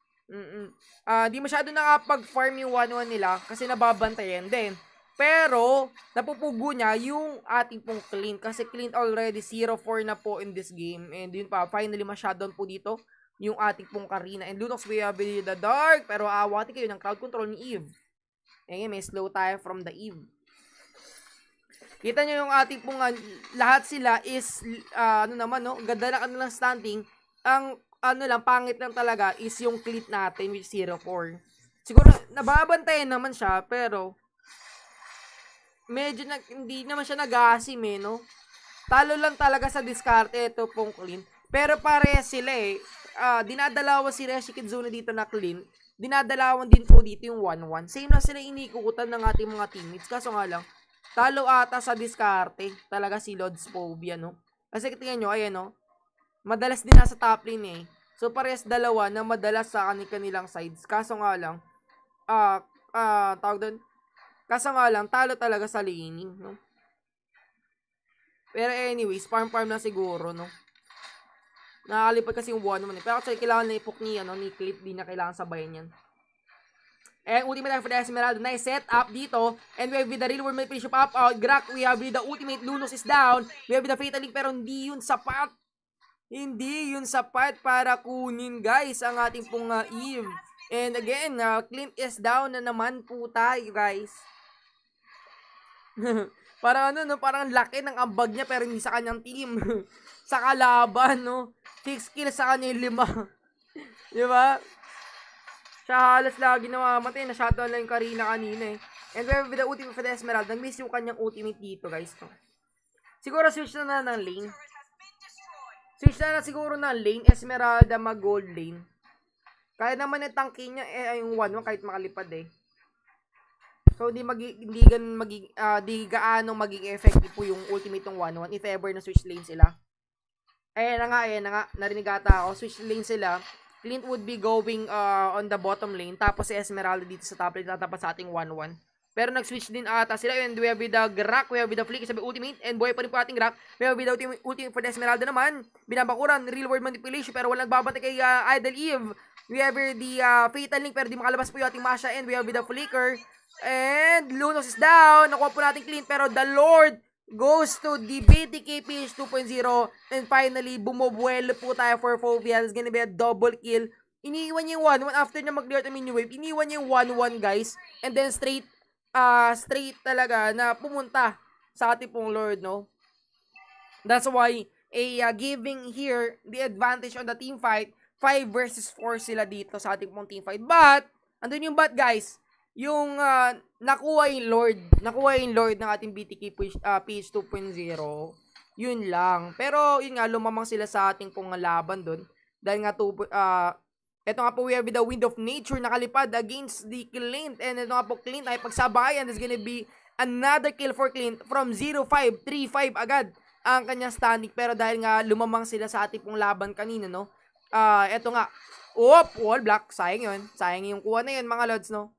Di masyado nakapag-farm yung 1-1 nila kasi nababantayan din. Pero, napupugo niya yung ating pong Clint. Kasi Clint already 0-4 na po in this game. And yun pa, finally ma-shutdown po dito yung ating pong Karina. And Lunox, we have the Dark. Pero awati kayo ng crowd control ni Eve. Ayan, may slow tayo from the Eve. Kita nyo yung ating pong, lahat sila is, ano naman, no? Ganda na kanilang standing. Ang, ano lang, pangit lang talaga is yung clip natin, which is 0-4. Siguro, nababantayan naman siya, pero, medyo, hindi naman siya nag-aasim, no? Talo lang talaga sa diskarte ito pong clean. Pero parehas sila dinadalawan si Reshi Kizune dito na clean. Dinadalawan din po dito yung 1-1. Same na sila inikukutan ng ating mga teammates. Kaso nga lang, talo ata sa diskarte. Talaga si Lods Phobia, no? Kasi tingnan nyo, ayan, no? Madalas din nasa top lane, So, parehas dalawa na madalas sa kanilang sides. Kaso nga lang, tawag doon. Kaso nga lang, talo talaga sa laning, no? Pero anyways, farm na siguro, no? Nakakalipad kasi yung 1-1 Pero actually, kailangan na ipok ni Clip. Di na kailangan sabayan yan. And ultimate time for the Esmeralda. Nice setup dito. And we have with the real world finish up. Grak, we have with the ultimate. Lunos is down. We have with the fatal link. Pero hindi yun sapat. Hindi yun sapat para kunin, guys, ang ating pong Eve. And again, Clint is down na naman po tayo, guys. Parang ano, no? Parang laki ng ambag niya pero hindi sa kanyang team. Sa kalaban, no? 6 kills sa kanya yung 5. Diba? Siya halos lagi namamatay. Na-shutdown lang yung Karina kanina, And with the ultimate for the Esmeralda, nag-miss yung kanyang ultimate dito, guys. No? Siguro switch na ng lane. Switch na siguro ng lane. Esmeralda mag-gold lane. Kaya naman yung tanky niya, yung 1-1 kahit makalipad, So, di gaano maging effective po yung ultimate ng 1-1 if ever na switch lane sila. Ayan na nga. Narinig ata ako. Switch lane sila. Clint would be going on the bottom lane. Tapos si Esmeralda dito sa top lane. Tatapat sa ating 1-1. Pero nag-switch din ata sila. And we have with the Grak. We have with the Flick. Sabi ultimate. And buhay pa rin po ating Grak. We have with the ultimate for the Esmeralda naman. Binabakuran. Real world manipulation. Pero walang babantay kay Idol Eve. We have the Fatal Link. Pero di makalabas po yung ating Masha. And we have with the Flicker. And Lunos is down. Nakuha po natin Clint. Pero the Lord goes to the BTK PH 2.0. And finally, bumubuelo po tayo for Phobia. It's gonna be a double kill. Iniiwan niya yung 1-1 after niya mag-clear the mini wave. Iniiwan niya yung 1-1, guys. And then straight talaga na pumunta sa ating pong Lord, no? That's why giving here the advantage on the team fight. 5 versus 4 sila dito sa ating pong team fight. But, andun yung but, guys. Yung nakuha yung Lord ng ating BTK PH 2.0. Yun lang. Pero yun nga, lumamang sila sa ating pong laban doon. Dahil nga eto nga po, we have the Wind of Nature nakalipad against the Clint. And ito nga po, Clint ay pagsabayan. There's gonna be another kill for Clint from 0-5, 3-5 agad ang kanyang standing. Pero dahil nga lumamang sila sa ating pong laban kanina, no? Eto nga. Wall block. Sayang yun. Sayang yung kuha na yun, mga lods, no?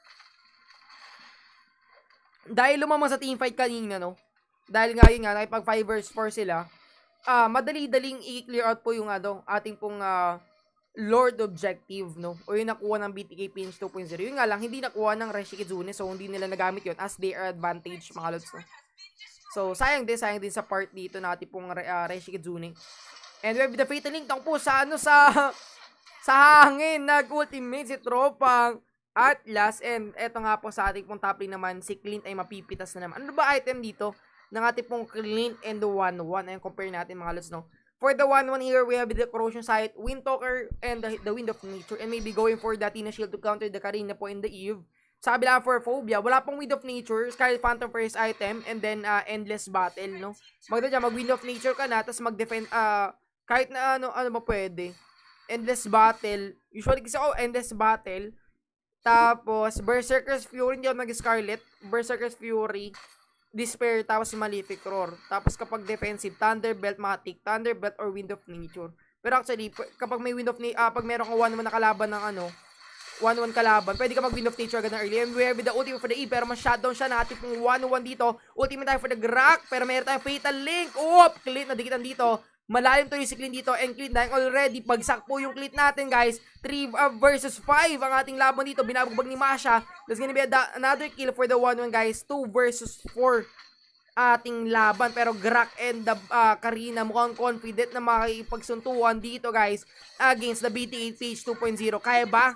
Dahil lumamang sa teamfight kanina, no? Dahil nga yun nga, nakipag 5 versus 4 sila, madali-daling i-clear out po yung ating pong Lord objective, no? O yung nakuha ng BTK PH 2.0. Yun nga lang, hindi nakuha ng Reshi Kizune, so hindi nila nagamit yun as their advantage, mga lods, no? So, sayang din sa part dito na ating pong Reshi Kizune. And we have the Fatal Link, tang po sa hangin, nag-ultimate si Tropang Atlas. And eto nga po sa ating pong top lane naman, si Clint ay mapipitas na naman. Ano ba item dito ng ating pong Clint and the 1-1? Ayun, compare natin, mga lods, no? For the 1-1 here, we have the Corrosion Sight, Wind Talker, and the Wind of Nature. And maybe going for the Athena Shield to counter the Karina po in the Eve. Sabi lang for Phobia, wala pong Wind of Nature, Scarlet Phantom first item, and then Endless Battle, no? Mag-Wind of Nature ka na, tapos mag-defend, kahit na ano ba pwede. Endless Battle. Usually kasi Endless Battle. Tapos, Berserker's Fury, hindi ako nag-Scarlet. Berserker's Fury, Despair, tapos Malefic Roar. Tapos kapag defensive, Thunderbelt, Matic, Thunderbelt, or Wind of Nature. Pero actually, kapag may Wind of Nature, pag meron kang 1-1 na kalaban ng 1-1 kalaban, pwede ka mag Wind of Nature agad na early. And we have the ultimate for the E, pero ma-shutdown siya na ating pong 1-1 dito. Ultimate tayo for the Grak, pero meron tayong Fatal Link. Clint na dikitan dito. Malalim to yung si Clint dito. And Clint dahil already, bagsak po yung Clint natin, guys. 3 versus 5 ang ating laban dito. Binabagbag ni Masha. There's gonna be another kill for the 1-1, guys. 2 versus 4 ating laban. Pero Grak and the Karina mukhang confident na makikipagsuntuan dito, guys, against the BTK PH 2.0. Kaya ba?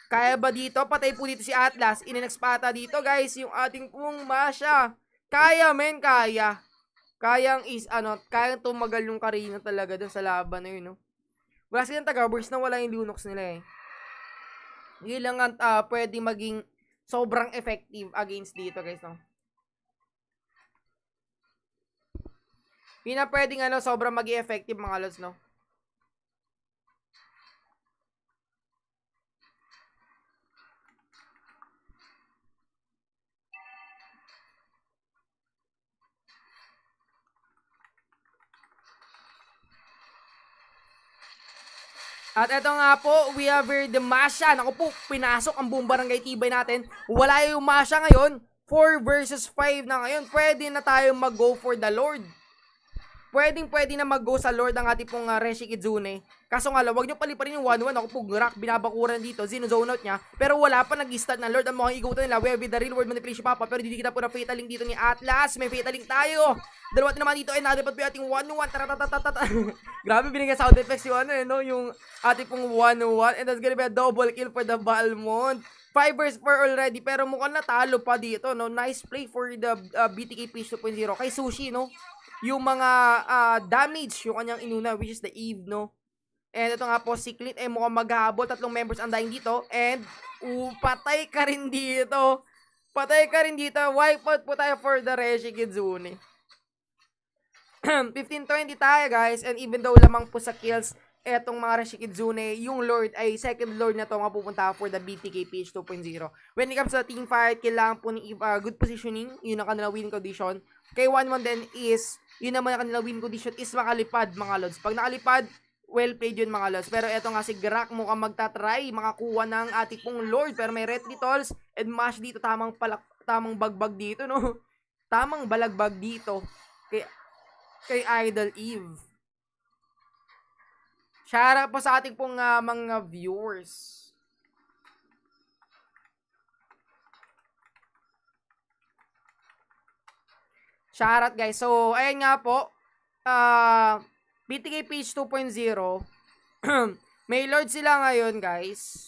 Kaya ba dito? Patay po dito si Atlas. Ininexpata dito, guys. Yung ating pong Masha. Kaya, men. Kaya. Kayang tumagal yung Karina talaga dun sa laban na yun, no? Wala silang taga-burst na wala yung Lunox nila, eh. Yun lang ang pwede maging sobrang effective against dito, guys, no? Yun na pwedeng, sobrang maging effective, mga lods, no? At eto nga po, we have here the Masha. Naku po, pinasok ang buong barangay tibay natin. Wala yung Masha ngayon. 4 versus 5 na ngayon. Pwede na tayo mag-go for the Lord. Pwede na mag-go sa Lord ang ating pong Reshi Kizune. Kaso nga, wag nyo paliparin yung 1-1. Ako po, Rock, binabakuran dito. Zone out niya. Pero wala pa nag-start na Lord. Ang mga igutan nila. We have the real world manipulation papa. Pero hindi kita po na Fatal Link dito ni Atlas. May Fatal Link tayo. Dalawa naman dito. And nadapat po yung ating 1-1. Grabe, binigay sound effects yung yung ating pong 1-1. And that's gonna be a double kill for the Balmond. 5 versus 4 already. Pero mukhang natalo pa dito, no? Nice play for the BTK Peach 2.0. Kay Sushi, no? Yung mga damage, yung kanyang inuna, which is the Eve, no? And ito nga po, si Clint, mukhang maghahabol. 3 members ang dying dito. And, patay ka rin dito. Patay ka rin dito. Wipe out po tayo for the Reshi Kizune. 15-20 tayo, guys. And even though lamang po sa kills, etong mga Reshi Kizune, yung Lord ay second Lord na to nga pupunta for the BTK Peach 2.0. When it comes to team fight, kailangan po ni good positioning. Yun ang kanilang win condition. Kay 1-1 din is, yun naman ang kanilang win condition is makalipad, mga lods. Pag nakalipad, well played yun, mga lods. Pero eto nga si Grak mukhang magtatry makakuha ng ating pong Lord. Pero may Retritals and Mash dito. Tamang bagbag dito, no? Tamang balagbag dito. Kay Idol Eve. Shoutout po sa ating pong mga viewers. Shoutout, guys. So, ayan nga po. BTK Peach 2.0. May Lord sila ngayon, guys.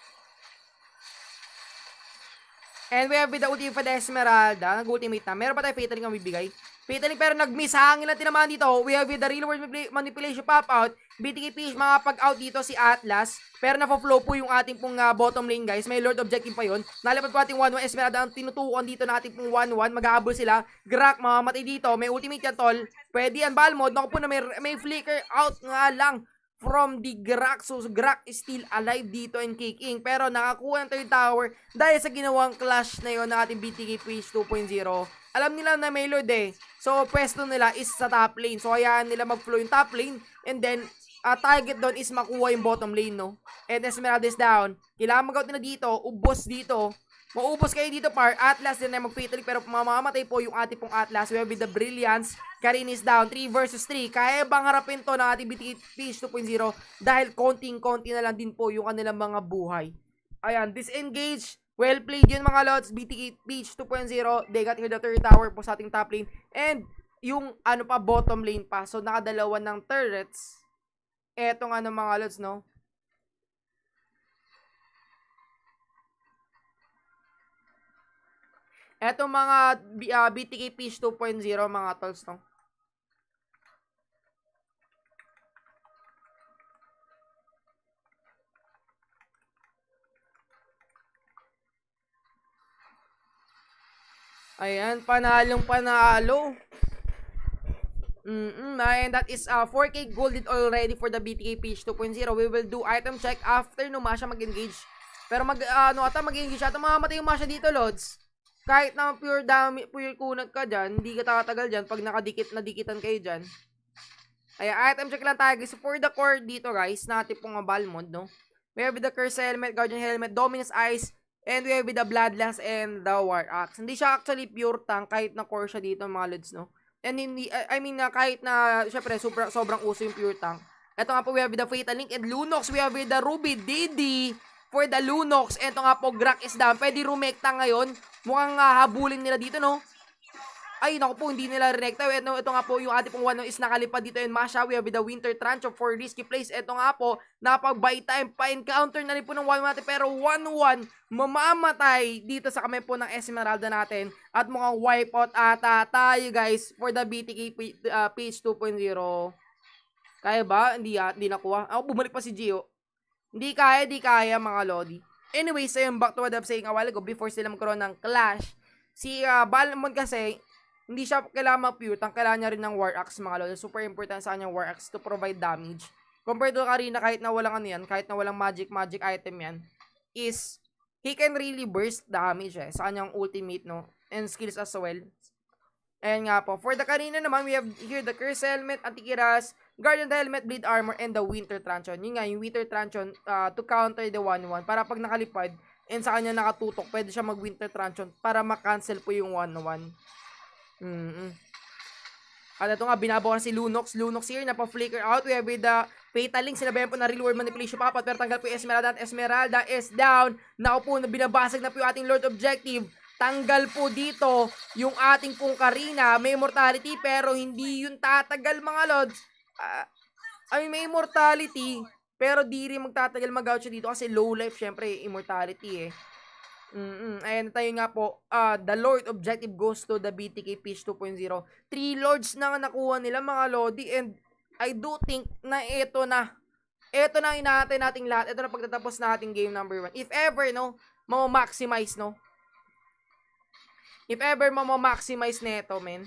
And we have with the ultimate for the Esmeralda. Nag-ultimate na. Meron pa tayo Fatal Link ang bibigay. Fatal Link pero nag-miss. Hangin lang tinamaan dito. We have with the real world manipulation pop-out. BTK Peach makapag-out dito si Atlas. Pero na-flow po yung ating pong bottom lane, guys. May Lord objective pa yun. Nalipad po ating 1-1. Esmeralda ang tinutukan dito na ating pong 1-1. Mag-aabol sila. Grak mamamatay dito. May ultimate yan, tol. Pwede yan, Balmond. Naku po na may flicker out nga lang from the Grak. So, Grak is still alive dito and kicking. Pero nakakuha ng third tower dahil sa ginawang clash na yun ng ating BTK Peach 2.0. Alam nila na may Lord, eh. So, pwesto nila is sa top lane. So, hayaan nila mag-flow yung top lane. And then, target doon is makuha yung bottom lane, no? And Esmeralda is down. Kailangan mag-out nila dito. Ubos dito. Maubos kayo dito, par. Atlas din na mag-fatally. Pero mamamatay po yung ating pong Atlas. We have with the Brilliance. Karin is down. 3 versus 3. Kaya bang harapin to ng ating BTK Peach 2.0? Dahil konting-konti na lang din po yung kanilang mga buhay. Ayan. Disengage. Well played yun, mga lods. BTK Peach 2.0. They got here the third tower po sa ating top lane. And yung bottom lane pa. So, nakadalawa ng turrets. Eto nga ng mga lods, no? Eto mga BTK Peach 2.0, mga tolls, no? Ayan, panalong panalo. And that is 4K golded already for the BTK Peach 2.0. We will do item check after no Masha mag-engage. Pero mag-engage ata mamamatay yung Masha dito, lods. Kahit na pure kunat ka dyan, hindi ka tatagal dyan pag nadikitan kayo dyan. Ayan, item check lang tayo, guys. For the core dito, guys, natin pong Balmond, no? We have with the Curse Helmet, Guardian Helmet, Dominus Eyes, and we have with the Bloodlust and the War Axe. Hindi siya actually pure tank kahit na core siya dito, mga lods, no? And hindi, kahit na, syempre, sobrang uso yung pure tank. Ito nga po, we have with the Fatal Link and Lunox. We have with the Ruby Didi for the Lunox. Ito nga po, Grak is down. Pwede rumekta ngayon. Mukhang habulin nila dito, no? Ay, naku po, hindi nila renekta. Ito nga po, yung ating pong 1 is nakalipad dito in Masha. We have the Winter Trancho for risky plays. Ito nga po, napag-buy time. Pa-encounter na rin po ng 1 natin. Pero 1-1, mamamatay dito sa kamay po ng Esmeralda natin. At mukhang wipeout ata tayo guys for the BTK page 2.0. Kaya ba? Hindi nakuha. Ako, bumalik pa si Gio. Di kaya mga Lodi. Anyways, ayun, back to what I'm saying a while ago before sila magkaroon ng clash. Si Balmond kasi, hindi siya kailangan mag-pute, ang kailangan niya rin ng War Axe mga lodi. Super important sa kanya War Axe to provide damage. Compared to Karina, kahit na walang ano yan, kahit na walang magic item yan, is, he can really burst damage sa kanyang ultimate, no? And skills as well. Ayan nga po. For the Karina naman, we have here the Curse Helmet, Antikiras, Guardian Helmet, Bleed Armor, and the Winter Tranchon. Yun nga, yung Winter Tranchon to counter the 1-1. Para pag nakalipad, and sa kanya nakatutok, pwede siya mag-Winter Tranchon para makancel po yung 1-1. At ito nga, binabawa si Lunox. Lunox here, napa-flicker out. We have with the Fatal Link. Sinabayan po na Reward Manipulation papat. Pero tanggal po yung Esmeralda. At Esmeralda is down. Naku po, binabasag na po yung ating Lord Objective. Tanggal po dito yung ating pong Karina. May immortality pero hindi yun tatagal mga Lods. May immortality pero di rin magtatagal mag-out siya dito kasi low life syempre immortality Ayan tayo nga po, the Lord Objective goes to the BTK Peach 2.0. 3 Lords na nakuha nila mga Lodi, and I do think na ito na inaantay nating lahat. Ito na pagtatapos na ating game number 1. If ever, no, mamo-maximize, no? If ever mamo-maximize na ito, men.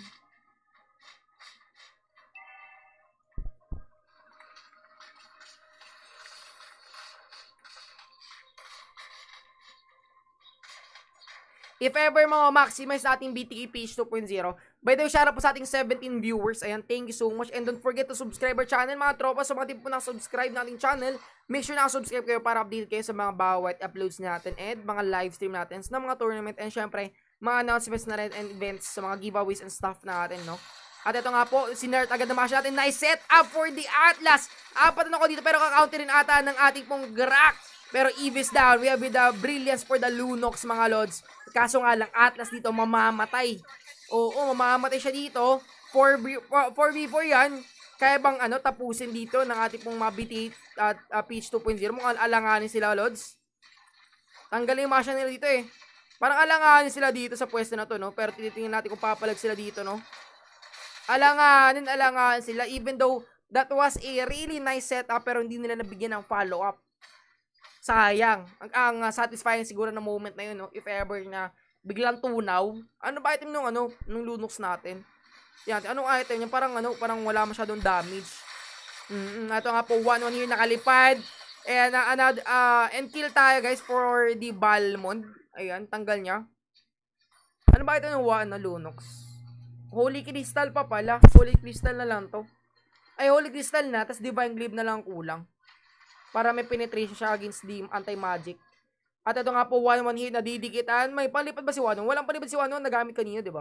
If ever maximize natin BTK Page 2.0. By the way, shout out po sa ating 17 viewers. Ayan, thank you so much. And don't forget to subscribe our channel, mga tropa. Sa mga di po na-subscribe nating channel, make sure na-subscribe kayo para update kayo sa mga bawat uploads natin and mga live stream natin sa mga tournament and syempre, mga announcements na rin and events sa mga giveaways and stuff natin, no? At ito nga po, sinert agad na natin. Nice set up for the Atlas. Apat na ako dito pero kakaunti rin ata ng ating pong Grak. Pero Eve is down. We have with the Brilliance for the Lunox, mga Lods. Kaso nga lang, Atlas dito mamamatay. Oo, mamamatay siya dito. 4v4 yan. Kaya bang tapusin dito ng ating pong BTK at Peach 2.0. Mukhang alanganin sila, Lods. Tanggalin yung masya nila dito eh. Parang alanganin sila dito sa pwesto na to, no? Pero tinitingnan natin kung papalag sila dito, no? Alanganin sila. Even though that was a really nice setup, pero hindi nila nabigyan ng follow-up. Sayang. Ang satisfying siguro na moment na yun, no? If ever na biglang tunaw. Ano ba item nung Lunox natin? Yan, anong item yan? Parang wala masyadong damage. Ito nga po, 1-1 here nakalipad. And and kill tayo guys for the Balmond. Ayan, tanggal niya. Ano ba ito yung Lunox? Holy Crystal pa pala. Holy Crystal na lang to. Ay, Holy Crystal na, tas Divine Glaive na lang kulang. Para may penetration siya against the anti-magic. At ito nga po, 1-1 here, nadidikitan. May palipad ba si 1-1? Walang palipad si 1-1, nagamit kanina, di ba?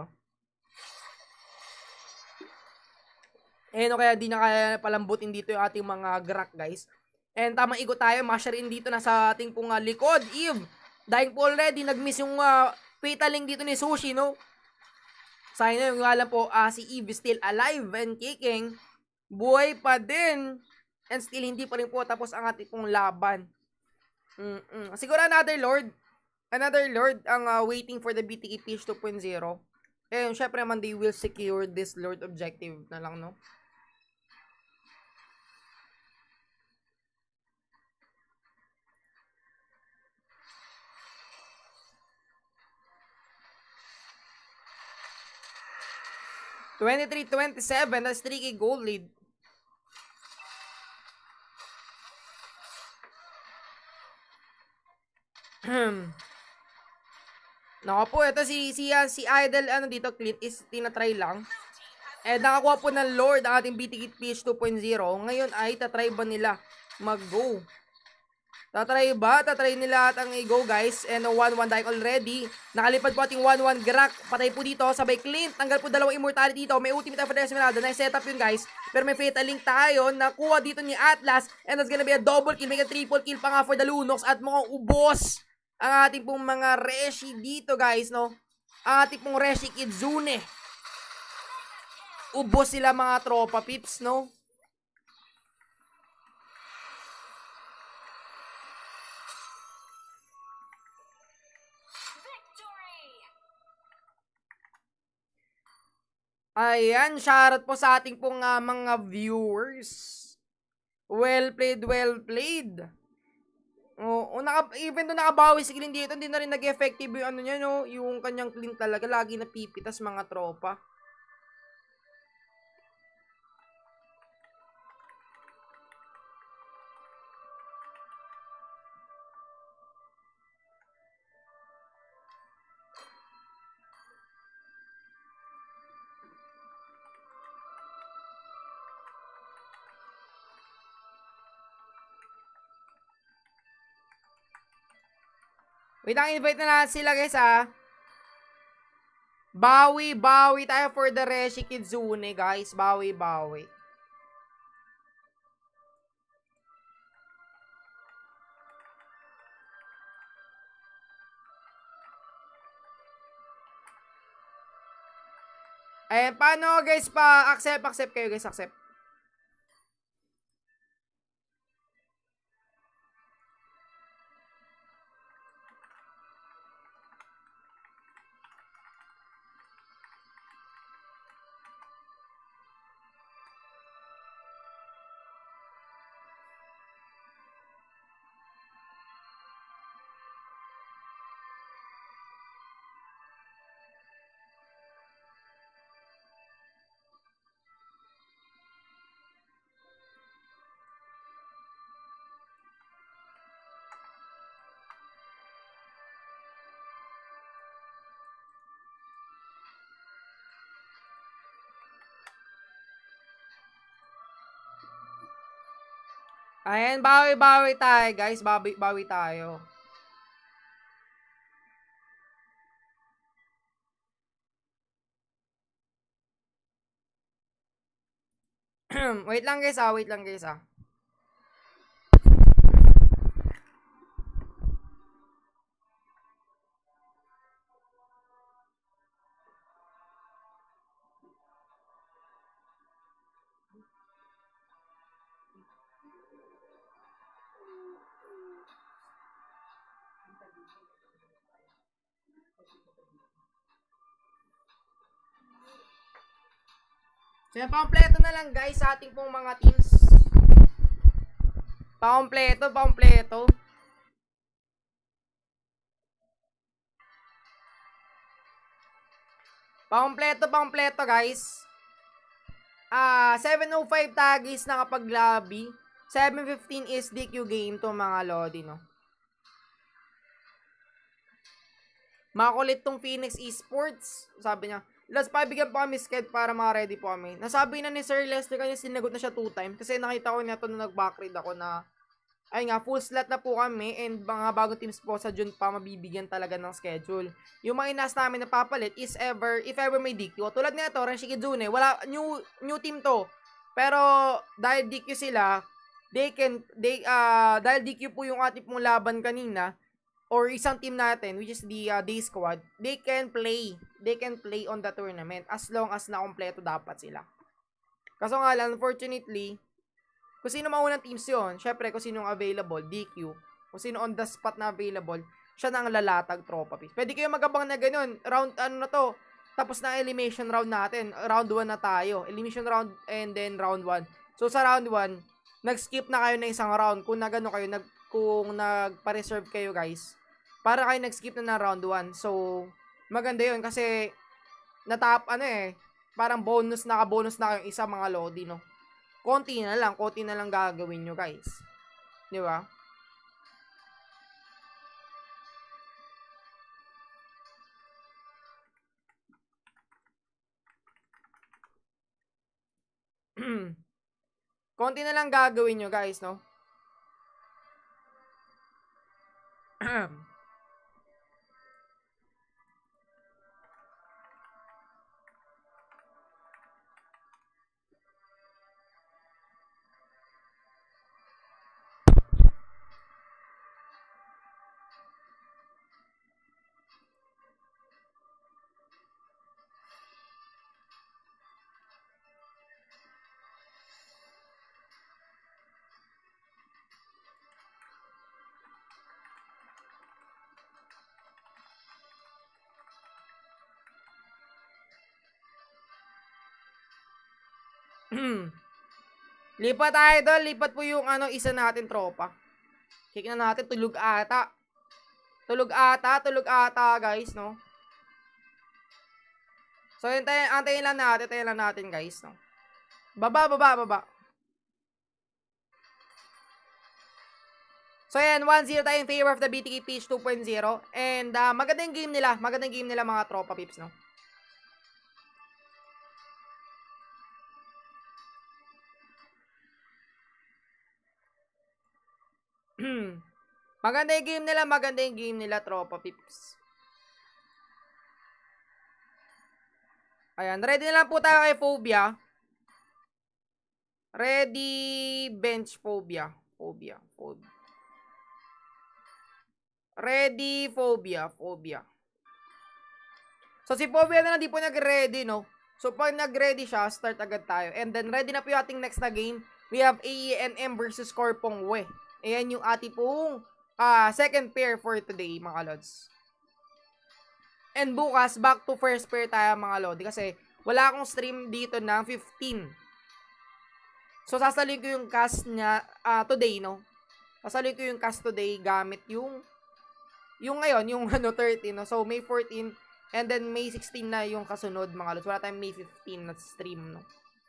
Kaya di na kaya palambutin dito yung ating mga Grak, guys. And tamang ikot tayo, masya rin dito na sa ating pong likod. Eve, dying po already, nag-miss yung Fatal Link dito ni Sushi, no? Sayang na yung alam po, si Eve is still alive and kicking. Buhay pa din. And still, hindi pa rin po tapos ang ating pong laban. Siguro another Lord ang waiting for the BTK Peach 2.0. Syempre naman, they will secure this Lord Objective na lang, no? (23-27), that's 3K gold lead. Nako po, ito si Idol dito, Clint is tinatry lang. Nakakuha po ng Lord ang ating BTK Peach 2.0. Ngayon ay tatry ba nila mag-go? Tatry nila at ang i-go, guys. 1-1 die already. Nakalipad po ating 1-1 Grak. Patay po dito, sabay Clint. Tanggal po dalawang immortality dito. May ultimate for the Esmeralda. Nice setup yun, guys. Pero may Fatal Link tayo. Nakuha dito ni Atlas. And that's gonna be a double kill. May triple kill pa nga for the Lunox. At mukhang ubos ang ating pong mga Reshi dito, guys, no? Ang ating pong Reshi Kitsune. ubos sila mga tropa pips, no? Ayan, shoutout po sa ating pong mga viewers. Well played, well played. Even though nakabawi si Clint dito, hindi na rin nag-effective yung ano niya, no? Yung kanyang Clint talaga, lagi napipitas mga tropa. Wait lang, invite na natin sila guys Bawi tayo for the Reshi Kizune guys. Bawi. Ayan, paano guys accept kayo guys, accept. Ayan, bawi tayo guys. Bawi tayo. Wait lang guys. So, pampleto na lang guys sa ating pong mga teams. Pampleto. Pampleto guys. 7:05 tagis nakapag-lobby. 7:15 is DQ game to mga lodi, no? Makulit tong Phoenix Esports. Sabi niya, last bigyan po kami sked para ma-ready po kami. Nasabi na ni Sir Lester kanya sinagot na siya 2 times. Kasi nakita ko niya to nung nag-backread ako na ay nga, full slot na po kami and mga bagong teams po sa June pa mabibigyan talaga ng schedule. Yung mga inas namin na papalit is if ever may DQ. Tulad nito, Renshi Kizune, wala, new team to. Pero dahil DQ sila, dahil DQ po yung ating pong laban kanina, or isang team natin, which is the day squad, they can play on the tournament as long as na kompleto dapat sila. Kaso nga lang, unfortunately, kung sino maunang teams yun, syempre kung sino available, DQ, kung sino on the spot na available, siya na ang lalatag tropa piece. Pwede kayo magabang na ganun, round na to, tapos na elimination round natin, round 1 na tayo, elimination round and then round 1. So sa round 1, nag-skip na kayo na isang round, kung nagano kayo, kung nagpa-reserve kayo guys, para kayo nag-skip na round 1. So, maganda yun kasi, parang nakabonus na kayong isa mga lodi, no? Konti na lang gagawin nyo guys. Di ba? Konti na lang gagawin nyo guys, no? Lipat tayo doon. Lipat po yung isa natin tropa. Kick na natin. Tulog ata. Tulog ata guys, no? So, antayin lang natin guys, no? Baba. So, ayan, 1-0 tayo in favor of the BTK Peach 2.0. And, magandang game nila mga tropa pips, no? Maganda yung game nila, tropa pips. Ayan, ready na lang po tayo kay Phobia. Ready, bench Phobia. Ready, Phobia. So, si Phobia na lang di po nag-ready, no? So, pag nag-ready siya, start agad tayo. And then, ready na po yung ating next na game. We have AENM versus Corpong We. Ayan yung ating pong second pair for today, mga lods. And bukas, back to first pair tayo, mga lodi. Kasi, wala akong stream dito ng 15. So, sasalin ko yung cast niya today, no? Sasalin ko yung cast today gamit yung ngayon, yung 13, no? So, May 14, and then May 16 na yung kasunod, mga lods. Wala tayong May 15 na stream, no?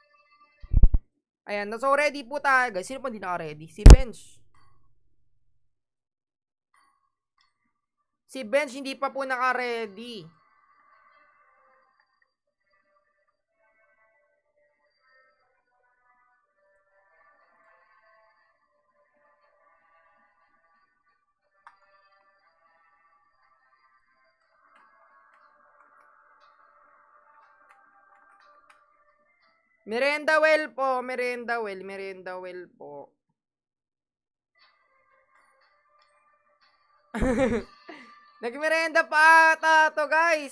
Ayan, so ready po tayo, guys. Sino pa hindi naka-ready? Si Bench. Si Bench hindi pa po naka-ready. Merienda well po. Nagmerenda pa ata to, guys.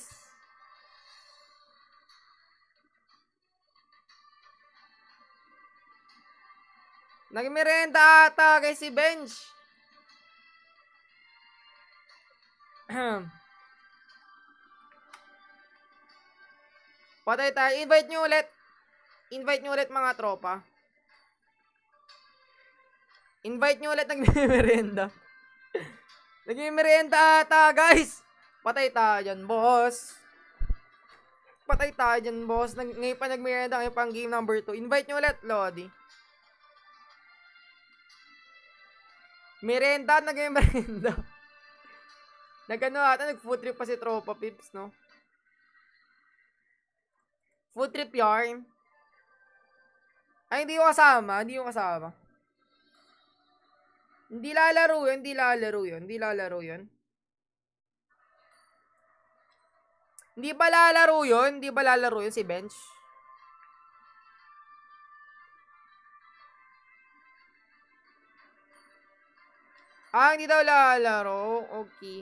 Nagmerenda ata, guys, si Bench. Patay tayo. Invite nyo ulit, mga tropa. Invite nyo ulit nagmerenda. Nagmerenda ata, guys. Patay tayo dyan, boss. Ngayon pa nagmerenda, ngayon pang game number 2. Invite nyo ulit, Lodi. Merenda, nagmerenda. Nagano ata, nag-food trip pa si tropa pips, no? Food trip yarn. Ay, hindi ko kasama. Hindi lalaro yun. Hindi ba lalaro yun si Bench? Hindi daw lalaro. Okay.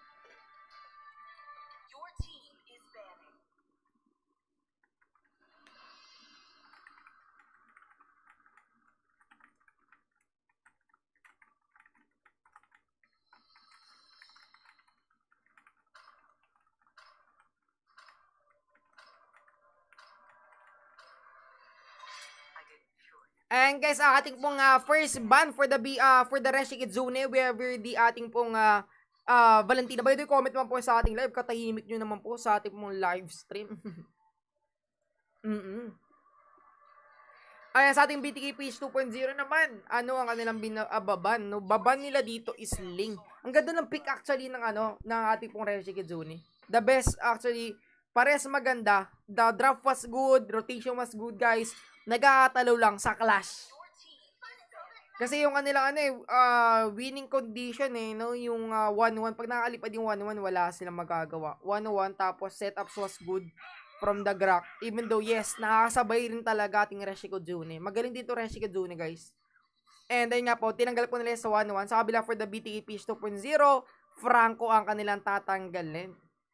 And guys, ating pong first ban for the Reshi Kitsune, wherever the ating pong Valentina. By the way, comment naman po sa ating live. Katahimik nyo naman po sa ating pong live stream. Ayan, sa ating BTK Peach 2.0 naman, ang kanilang baban, no? Baban nila dito is Ling. Ang ganda ng pick actually ng ating pong Reshi Kitsune. The best actually, pares maganda. The draft was good, rotation was good, guys. Nagkakatalo lang sa clash. Kasi yung kanilang winning condition no, yung 1-1, pag nakalipad yung 1-1, wala silang magagawa. 1-1, tapos setups was good from the Grak. Even though, yes, nakakasabay rin talaga ating Reshi Kitsune. Magaling dito Reshi Kitsune, guys. And ayun nga po, tinanggal po nila sa 1-1. Sa kabila for the BTK Peach 2.0, Franco ang kanilang tatanggalin.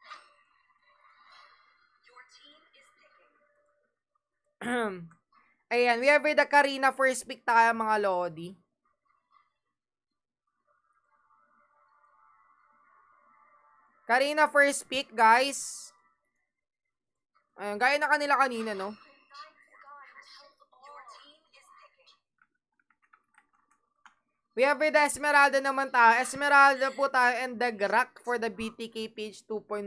Ayan, we have the Karina first pick tayo, mga Lodi. Karina first pick, guys. Ayun, gaya na kanila kanina, no? We have the Esmeralda naman tayo. Esmeralda po tayo and the Grak for the BTK page 2.0.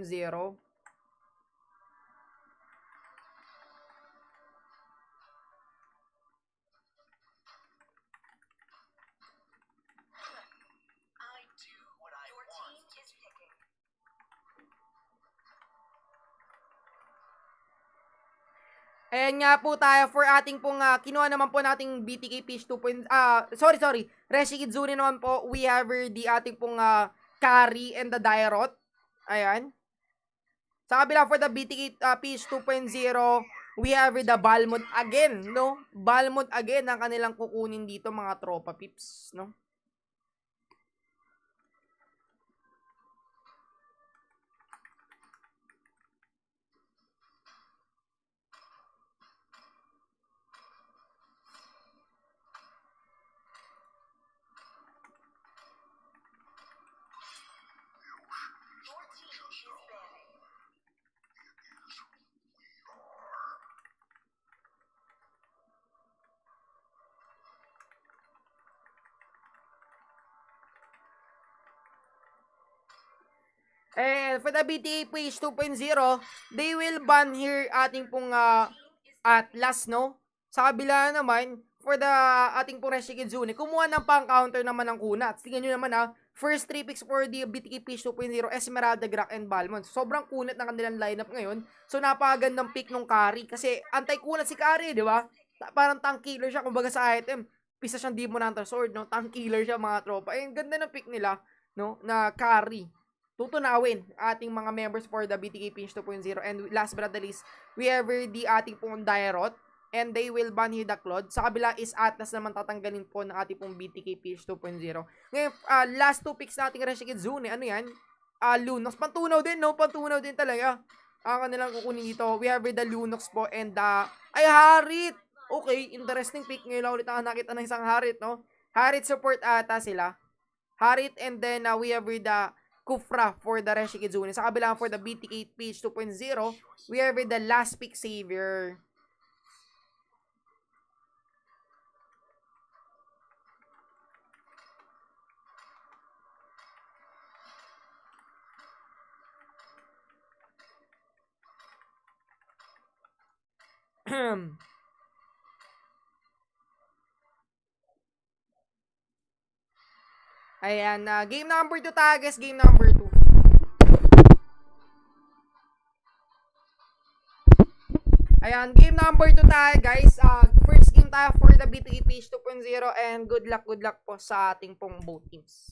Ayan nga po tayo for ating pong kinuha naman po nating BTK page 2. Sorry. Reshi Kitsune naman po. We have the ating pong Kari and the Dairot. Ayan. Sa kabila for the BTK page 2.0, we have the Balmond again, no? Balmond again ang kanilang kukunin dito mga tropa pips, no? And for the BTA page 2.0, they will ban here ating pong Atlas, no? Sa kabila naman, for the ating pong Reshi Kitsune, kumuha ng pang-counter naman ng kunat. Tingnan nyo naman first 3 picks for the BTK page 2.0, Esmeralda, Grak, and Balmond. Sobrang kunat ng kanilang lineup ngayon. So, napakagandang pick nung Kari. Kasi, anti-kunat si Kari, di ba? Parang tank killer siya, kumbaga sa item. Pisa siyang Demon Hunter Sword, no? Tank killer siya, mga tropa. Ayun, ganda ng pick nila, no? Na Kari. Tutunawin ating mga members for the BTK page 2.0. And last but not the least, we have the ating pong Dairot. And they will ban here the Claude. Sa kabila is Atlas naman tatanggalin po ng ating pong BTK page 2.0. Ngayon, last 2 picks nating Reshi Kitsune. Ano yan? Lunox. Pantunaw din, no? Pantunaw din talaga. Ang kanilang kukunin dito. We have the Lunox po and ay, Harit! Okay, interesting pick. Ngayon lang ulit ang nakita ng isang Harit, no? Harit support ata sila. Harit and then we have the Kufra for the Reshi Kitsune. Sa kabila for the BTK page 2.0, we have the last pick Savior. Ayan, game number 2 tayo guys, game number 2. Ayan, game number 2 tayo guys. First game tayo for the BTK page 2.0 and good luck po sa ating pong both teams.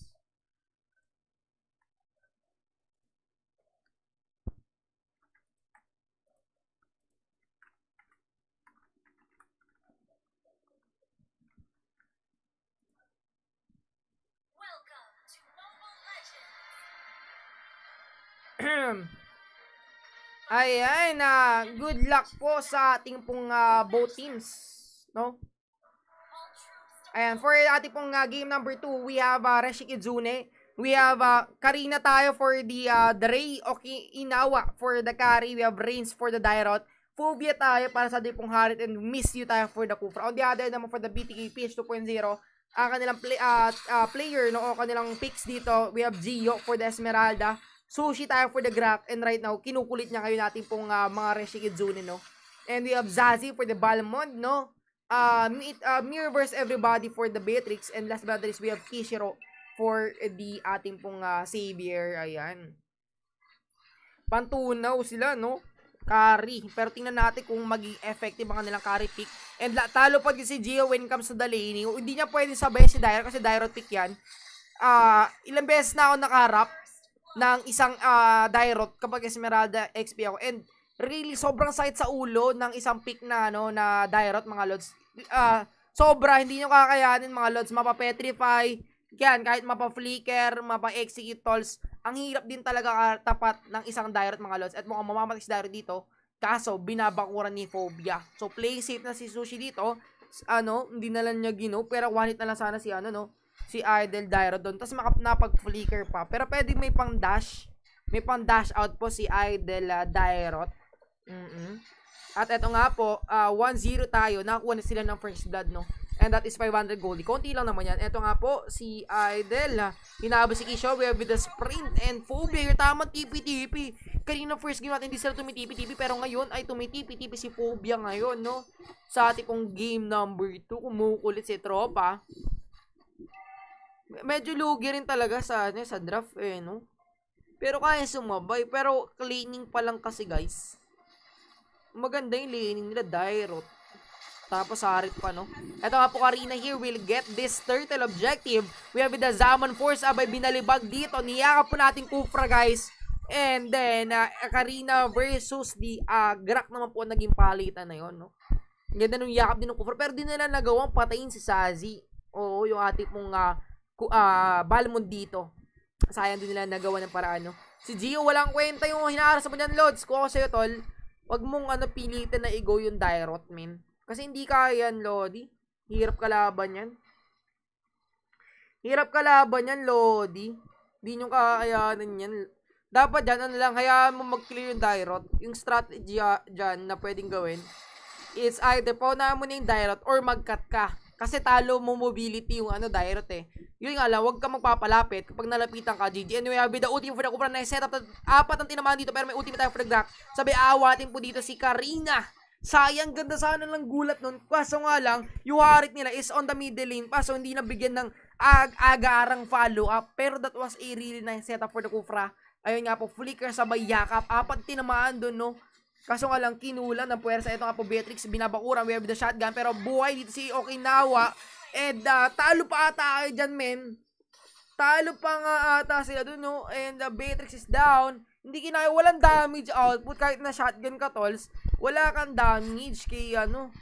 Ayan, good luck po sa ating pong both teams, no? Ayan, for ating pong game number 2, we have Reshi Kitsune. We have Karina tayo for the Ray Okinawa for the Kari. We have Reigns for the Dairot. Phobia tayo para sa ating pong Harit and Miss You tayo for the Kufra. On the other naman for the BTK page 2.0, ang kanilang player, no, o kanilang picks dito, we have Gio for the Esmeralda. Sushi tayo for the Grak, and right now, kinukulit niya kayo natin pong mga Reshi Kitsune, no? And we have Zazie for the Balmond, no? Mirrorverse everybody for the Beatrix, and last but not least, we have Kishiro for the ating pong Savior, ayan. Pantunaw sila, no? Carry. Pero tingnan natin kung maging effective ang kanilang carry pick. And talo pa din si Gio when it comes to the laning. Hindi niya pwede sabayan si Dairot kasi Dairot pick yan. Ilang beses na ako nakaharap ng isang Dairot kapag Esmeralda XP ako. And really, sobrang sakit sa ulo ng isang pick na, na Dairot, mga lods. Sobra, hindi nyo kakayanin, mga lods. Mapa-petrify, yan, kahit mapa-flicker, mapa-execute tolls. Ang hirap din talaga tapat ng isang Dairot, mga lods. At mukhang mamamatay si Dairot dito. Kaso, binabakuran ni Phobia. So, play safe na si Sushi dito. Hindi na lang niya gino. Pero one hit na lang sana si, si Idol Dairot doon. Tapos napag-flicker pa. Pero pwede may pang dash. May pang dash out po si Idol Dairot. At eto nga po, 1-0 tayo. Nakakuha na sila ng first blood, no? And that is 500 gold. Konti lang naman yan. Ito nga po, si Idol. Hinahabol si Kisho. We have with the sprint and Phobia. Yung tamang tipi-tipi. Kanina first game natin, hindi sila tumitipi-tipi. Pero ngayon ay tumitipi-tipi si Phobia ngayon, no? Sa ating pong game number 2. Kumukulit si tropa. Medyo lugi rin talaga sa draft, no? Pero kaya sumabay. Pero cleaning pa lang kasi, guys. Maganda yung laning nila, Dairot. Tapos Harit pa, no? Ito nga po, Karina here will get this turtle objective. We have with the Zaman Force. Abay, binalibag dito. Niyakap po natin Kufra, guys. And then, Karina versus the Grak naman po naging palitan na yun, no? Ganda nung yakap din ng Kufra. Pero di nila nagawang patayin si Sazi. Oo, yung ating pong Balmond dito. Sayang din nila nagawa ng paraan, no? Si Gio, walang kwenta yung hinaharas mo dyan, Lods. Kung ako sa'yo, tol, wag mong pilitin na i-go yung Dairot, men. Kasi hindi kaya yan, Lodi. Hirap kalaban yan. Hirap kalaban yan, Lodi. Hindi nyo kakayanan yan. Dapat dyan, lang, hayaan mo mag-clear yung Dairot. Yung strategy dyan na pwedeng gawin, it's either paunahan mo na yung Dairot or mag-cut ka. Kasi talo mo mobility yung Dairot eh. Yun nga lang, huwag ka magpapalapit kapag nalapitan ka, GG. Anyway, with the ultimate for the Kufra na setup, apat ang tinamaan dito pero may ultimate tayo for the Grak. Sabi, aawatin po dito si Karina. Sayang, ganda sana lang gulat nun. Kaso nga lang, yung Harit nila is on the middle lane pa, so hindi nabigyan ng agarang follow-up. Pero that was a really nice setup for the Kufra. Ayun nga po, flicker sabay yakap. Apat tinamaan dun, no? Kaso nga lang, kinulan ng puwersa. Ito nga po, Beatrix, binabakuran. We have the shotgun. Pero buhay dito si Okinawa. And talo pa ata kayo dyan, men. Talo pa nga ata sila dun, no? And Beatrix is down. Hindi kinaya, walang damage output. Kahit na shotgun ka, tolls, wala kang damage kay,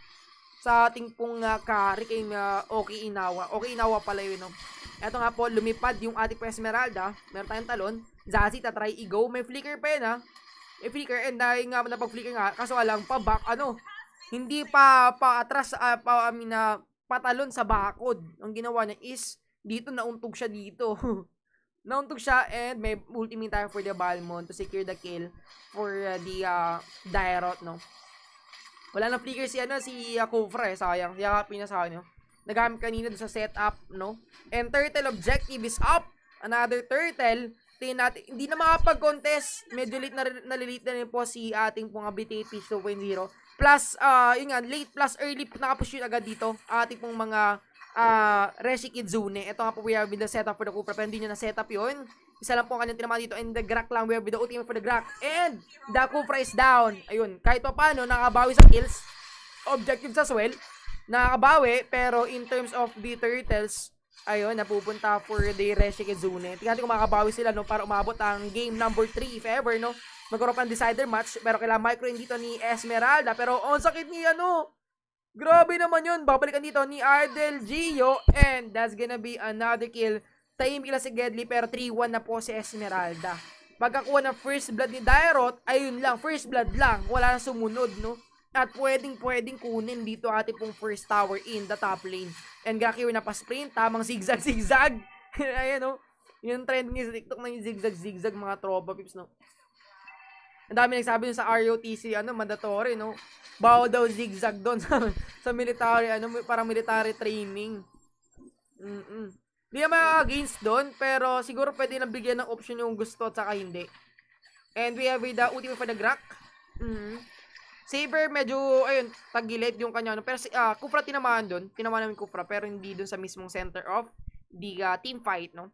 sa ating pong carry kay Okinawa. Okinawa pala yun, no? Ito nga po, lumipad yung ating po Esmeralda. Meron tayong talon. Zazi, tatry i-go. May flicker pa yun, ha? May flicker, and dahil nga napag-flicker nga, kaso alang pa back, hindi pa atras, patalon sa bakod. Ang ginawa niya is, dito nauntog siya dito. Nauntog siya, and may ultimate tayo for the Balmond to secure the kill for the Dairot, no? Wala na flicker si Kufra, sayang. Yakapin na sa nagamit kanina doon sa setup, no? And turtle objective is up. Another turtle. Tingnan natin, hindi na makapag-contest. Medyo late nalilate na rin po si ating pong BTP 2.0. Plus, yun nga, late plus early, nakapush yun agad dito. Ating pong mga Reshi Kizune. Ito nga po, we have been the setup for the Kufra. Pero hindi nyo na setup yun. Isa lang po ang kanyang tinamaan dito. And the Grak lang, we have been the ultimate for the Grak. And the Kufra is down. Ayun, kahit pa paano, nakakabawi sa kills. Objectives as well. Nakakabawi, pero in terms of the turtles, ayun, napupunta for the Reshi Kizune. Tingnan natin kung makabawi sila, no, para umabot ang game number 3, if ever, no. Magkaroon pa ng decider match, pero kailangan micro in dito ni Esmeralda. Pero on sakit ni grabe naman yun. Babalikan dito ni Ardel Gio. And that's gonna be another kill. Tahimik lang si Gedli, pero 3-1 na po si Esmeralda. Pagkakuha ng first blood ni Dairot, ayun lang, first blood lang. Wala na sumunod, no. At pwedeng kunin dito ating pong first tower in the top lane. And Gaki na pa-sprint, tamang zigzag. Ayan, no. Yung trending sa TikTok na yung zigzag mga tropa pips, no. Ang dami nagsabi sa ROTC, mandatory, no. Bawal daw zigzag doon sa military, parang military training. Hindi naman against doon, pero siguro pwede na bigyan ng option yung gusto at saka hindi. And we have the ultimate for the Grak. Saber, medyo, ayun, tagilid yung kanya. Pero Kufra tinamaan doon. Tinamaan namin Kufra, pero hindi doon sa mismong center of the team fight, no?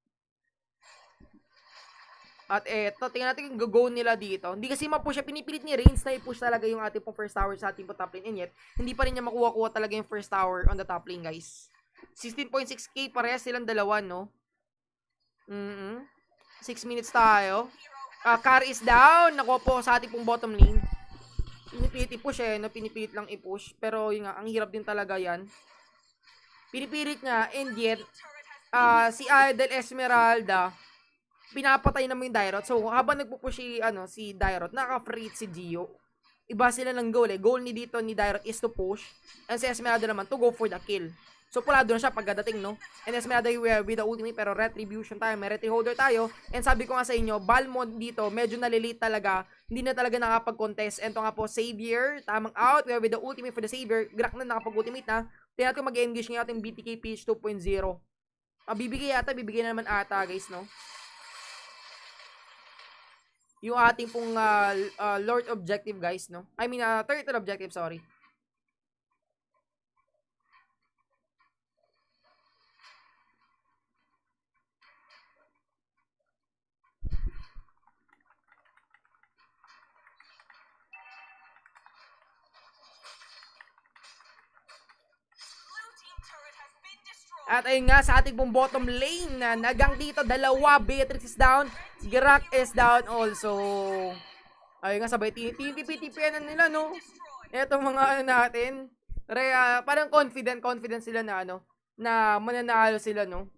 At eto, tingnan natin yung go nila dito. Hindi kasi ma-push siya. Pinipilit ni Reigns na i-push talaga yung ating pong first tower sa ating pong top lane. And yet, hindi pa rin niya makuha-kuha talaga yung first tower on the top lane, guys. 16.6k, parehas silang dalawa, no? 6 minutes tayo. Carry is down. Nakuha po sa ating pong bottom lane. Pinipilit i-push no? Pinipilit lang i-push. Pero yun nga, ang hirap din talaga yan. Pinipilit nga, and yet, si Idol Esmeralda, pinapatay naman yung Dairot. So, habang nagpupush si Dairot, naka-free si Gio. Iba sila ng goal eh. Goal ni Dairot is to push. And si Esmeralda naman to go for the kill. So, pulado na siya pagkadating, no? And Esmeralda with the ultimate, pero retribution tayo. May retry holder tayo. And sabi ko nga sa inyo, Balmond dito, medyo nalilate talaga. Hindi na talaga nakapag-contest. And to nga po, Savior, tamang out. We have with the ultimate for the Savior. Grak na nakapag-ultimate na. Tingnan natin mag-engage ng ating BTK PH 2.0. Bibigay na naman ata guys, no? Yung ating pong Lord objective guys, no? I mean, turtle objective, sorry. At ayun nga, sa ating pong bottom lane na nagang dito, dalawa, Beatrix is down, Grak is down also. Ayun nga, sabay TP-TP na nila, no? Etong mga ano natin, parang confident sila na ano, na mananalo sila, no?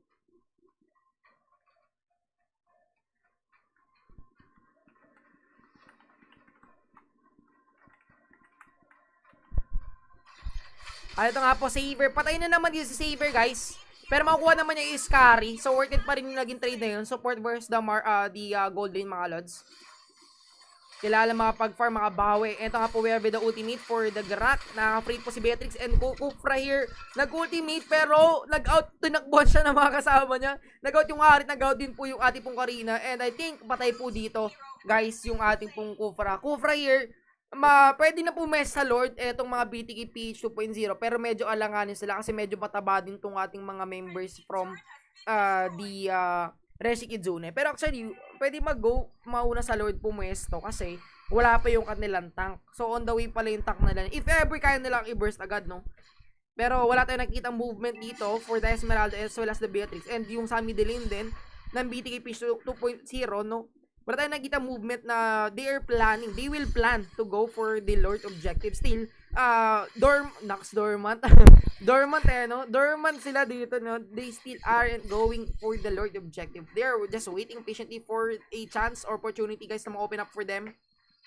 Ito nga po, Saver. Patay na naman dito si Saver, guys. Pero makukuha naman niya is carry. So, worth it pa rin yung naging trade na yun. Support versus the gold lane, mga lods. Kailangan makapag-farm, makabawi. Ito nga po, we have the ultimate for the Grak. Nakaka-free po si Beatrix and Kufra here. Nag-ultimate, pero nag-out. Tinakbuhan siya ng mga kasama niya. Nag-out yung Harit, nag-out din po yung ating pong Karina. And I think, patay po dito, guys, yung ating pong Kufra. Kufra here, pwede na po mes sa Lord etong mga BTK PH 2.0, pero medyo alanganin sila kasi medyo mataba din tong ating mga members from the Reshi Kizune. Pero actually, pwede mag-go mauna sa Lord pumesto kasi wala pa yung kanilang tank. So on the way pala yung tank nila. If ever kaya nilang i-burst agad, no? Pero wala tayong nakikita movement dito for the Esmeralda as well as the Beatrix. And yung Sammy Delin din ng BTK PH 2.0, no? Wala tayong nakita movement na they are planning. They will plan to go for the Lord objective. Still, dormant. Dormant no? Dormant sila dito, no? They still aren't going for the Lord objective. They are just waiting patiently for a chance or opportunity, guys, na ma-open up for them.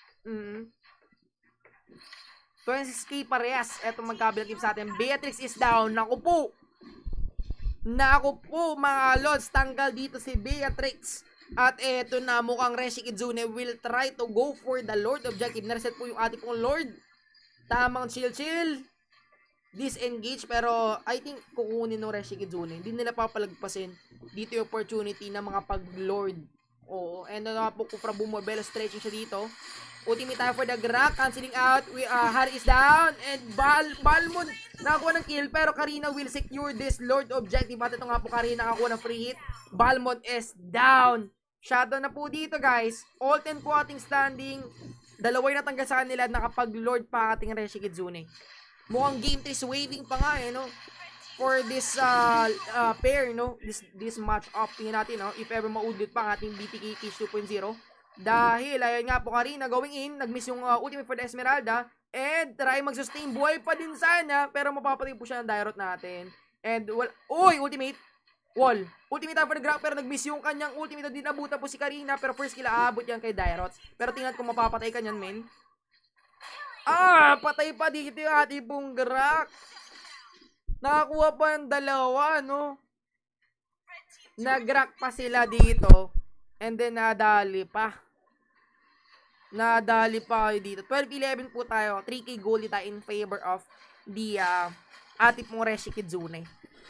26k parehas. Eto magkabilang team sa atin. Beatrix is down. Naku po, mga lods. Tanggal dito si Beatrix. At eto na, mukhang Reshi Kizune will try to go for the Lord objective. Nareset po yung ating pong Lord. Tamang chill. Disengage, pero I think kukunin ng Reshi Kizune. Hindi nila papalagpasin dito yung opportunity na mga pag-Lord. Oo, and na po Kufra bumabelo, stretching siya dito. Ultimate tayo for the Grak, cancelling out. Hari is down, and Balmond nakakuha ng kill, pero Karina will secure this Lord objective. At ito nga po, Karina nakakuha ng free hit. Balmond is down. Shadow na po dito, guys. All 10 po ating standing. Dalawa yung natanggal sa kanila, nakapag-Lord pa ating Reshi Kizune. Mukhang game 3 waving pa nga, no? For this pair, no? This match up. Tingnan natin, no? If ever maudit pa ang ating BTK PH 2.0. Dahil, ayun nga po, Karina going in. Nag-miss yung ultimate for the Esmeralda. And try mag-sustain. Buhay pa din sana. Pero mapapatay po siya ng Dairot natin. And, ultimate. Wall. Ultimate time for the Grak, pero nag-miss yung kanyang ultimate. Di nabuta po si Karina, pero first kill aabot yan kay Dairot. Pero tingnan kung mapapatay ka nyan, men. Patay pa dito yung ating pong Grak. Nakakuha pa ng dalawa, no? Nag-Grak pa sila dito. And then, nadali pa. Nadali pa dito. 12-11 po tayo. 3k goal tayo in favor of the ating pong Reshi Kizune.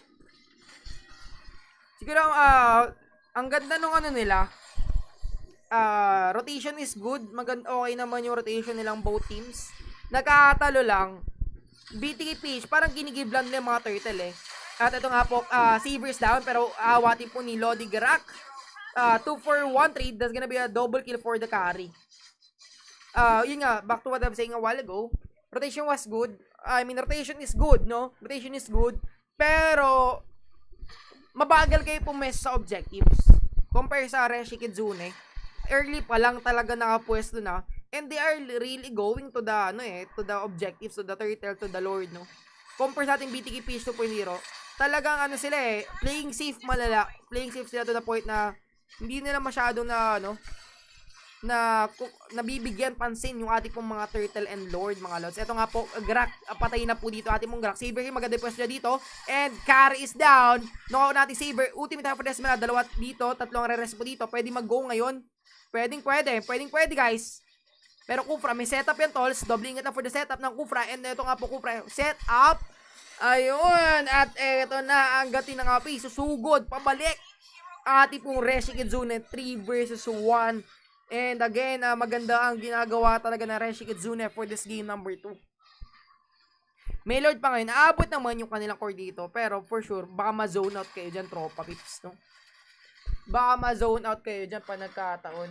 Siguro, ang ganda nung ano nila, rotation is good. Okay naman yung rotation nilang both teams. Nagkakatalo lang, BTK PH, parang ginigib lang nila yung mga turtle eh. At ito nga po, Saver's down, pero awatin po ni Lodi Grak. 2 for 1 trade, that's gonna be a double kill for the carry. Yun nga, back to what I was saying a while ago, rotation was good. I mean, rotation is good, no? Rotation is good, pero mabagal kayo pumes sa objectives. Compare sa Reshi Kizune, early pa lang talaga nakapwesto na. And they are really going to the, to the objectives, to the turtle, to the Lord, no? Compare sa ating BTK PH 2.0, talagang sila playing safe malala. Playing safe sila to the point na hindi nila masyado na, na nabibigyan pansin yung ating pong mga turtle and Lord, mga lods. Ito nga po, Grak, patay na po dito ating pong Grak. Saber, maganda yung pwesto dito. And carry is down. Knockout natin Saber. Ultimate time for Esmeralda. Dalawa dito, tatlong re-rest po dito. Pwede mag-go ngayon. Pwede guys. Pero Kufra, may setup yan, tolls. Doubling it na for the setup ng Kufra. And ito nga po, Kufra, setup. Ayun, at eto na ang gati ng api, susugod, pabalik. Ati pong Reshi Kitsune 3 versus 1. And again, maganda ang ginagawa talaga ng Reshi Kitsune for this game number 2. May Lord pa ngayon, aabot naman yung kanilang core dito, pero for sure, baka ma-zone out kayo dyan, tropa pips, no? Baka ma-zone out kayo dyan pa nagkataon.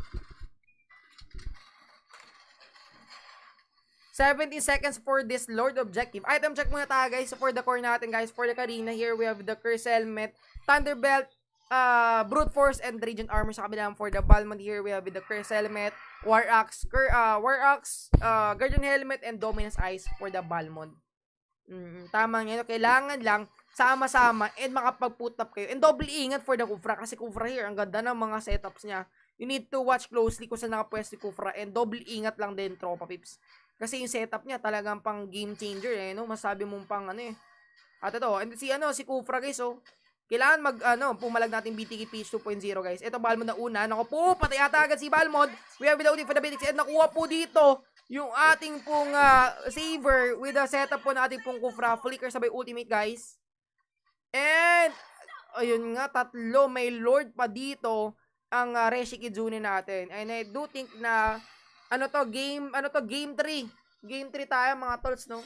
17 seconds for this Lord objective. Item check muna tayo guys for the core natin guys. For the Karina here, we have the Curse Helmet, Thunderbelt, Brute Force, and Radiant Armor sa kabilang. For the Balmond here, we have the Curse Helmet, War Axe, Guardian Helmet, and Dominus Eyes for the Balmond. Tama nga, kailangan lang sama-sama and makapag-put up kayo. And double ingat for the Kufra kasi Kufra here, ang ganda ng mga setups niya. You need to watch closely kung saan nakapwesto si Kufra and double ingat lang din, tropa pips. Kasi yung setup niya talagang pang game changer eh, no? Masabi mong pang ano eh. At ito, and si Kufra guys, oh. Kailangan pumalag natin BTK Peach 2.0 guys. Ito Balmond na una. Naku po, patay ata agad si Balmond. We have without for the BTK and nakuha po dito yung ating pong saver with the setup po na ating pong Kufra. Flicker sabay ultimate guys. And ayun nga, tatlo, may Lord pa dito ang Reshi Kitsune natin. And I do think na game 3. Game 3 tayo mga tolls, no?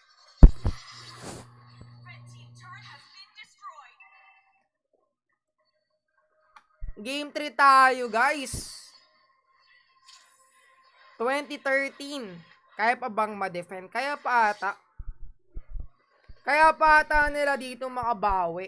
Game 3 tayo, guys. 2013. Kaya pa bang ma-defend? Kaya pa ata nila dito makabawi.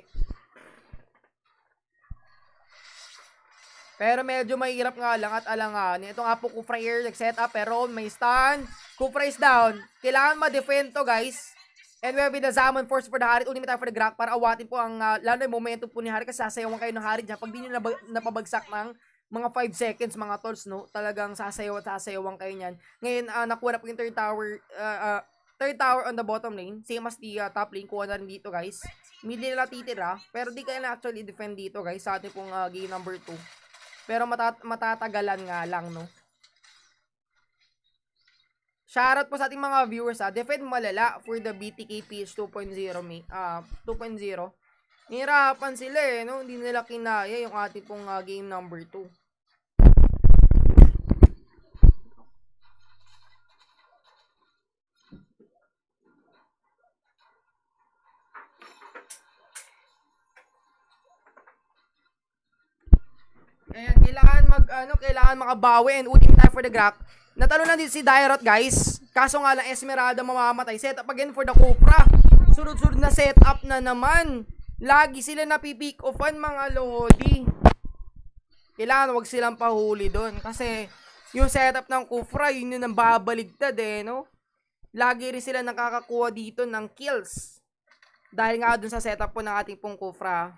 Pero medyo mahirap nga lang at alanganin. Ito nga po Kufra here, nag-set up, pero may stun. Kufra is down. Kailangan ma-defend to, guys. And we have the Zaman Force for the Harit. Ultimate time for the Grak para awatin po ang lalo yung momentum po ni Harit kasi sasayawan kayo ng Harit dyan. Pag di nyo napabagsak ng mga 5 seconds, mga tolls, no? Talagang sasayaw at sasayawan kayo nyan. Ngayon, nakuha na po yung third tower on the bottom lane. Same as the top lane. Kuha na rin dito, guys. Mid nila titira. Pero di kayo na actually defend dito, guys. Sa ating pong game number 2. Pero matatagalan nga lang, no? Shoutout po sa ating mga viewers, defend malala for the BTK Peach 2.0. Nihirapan sila eh, no? Hindi nila kinaya yung ating pong game number 2. Ayan, kailangan makabawi and ultimate time for the Grak. Natalo na din si Dairot, guys. Kaso nga lang Esmeralda mamamatay. Set up again for the Kufra. Sunod-sunod na set up na naman. Lagi sila napipick offan, mga lodi. Kailangan wag silang pahuli doon kasi yung setup ng Kufra, yun yung babaligtad eh, no? Lagi rin sila nakakakuha dito ng kills. Dahil nga dun sa setup po ng ating pong Kufra.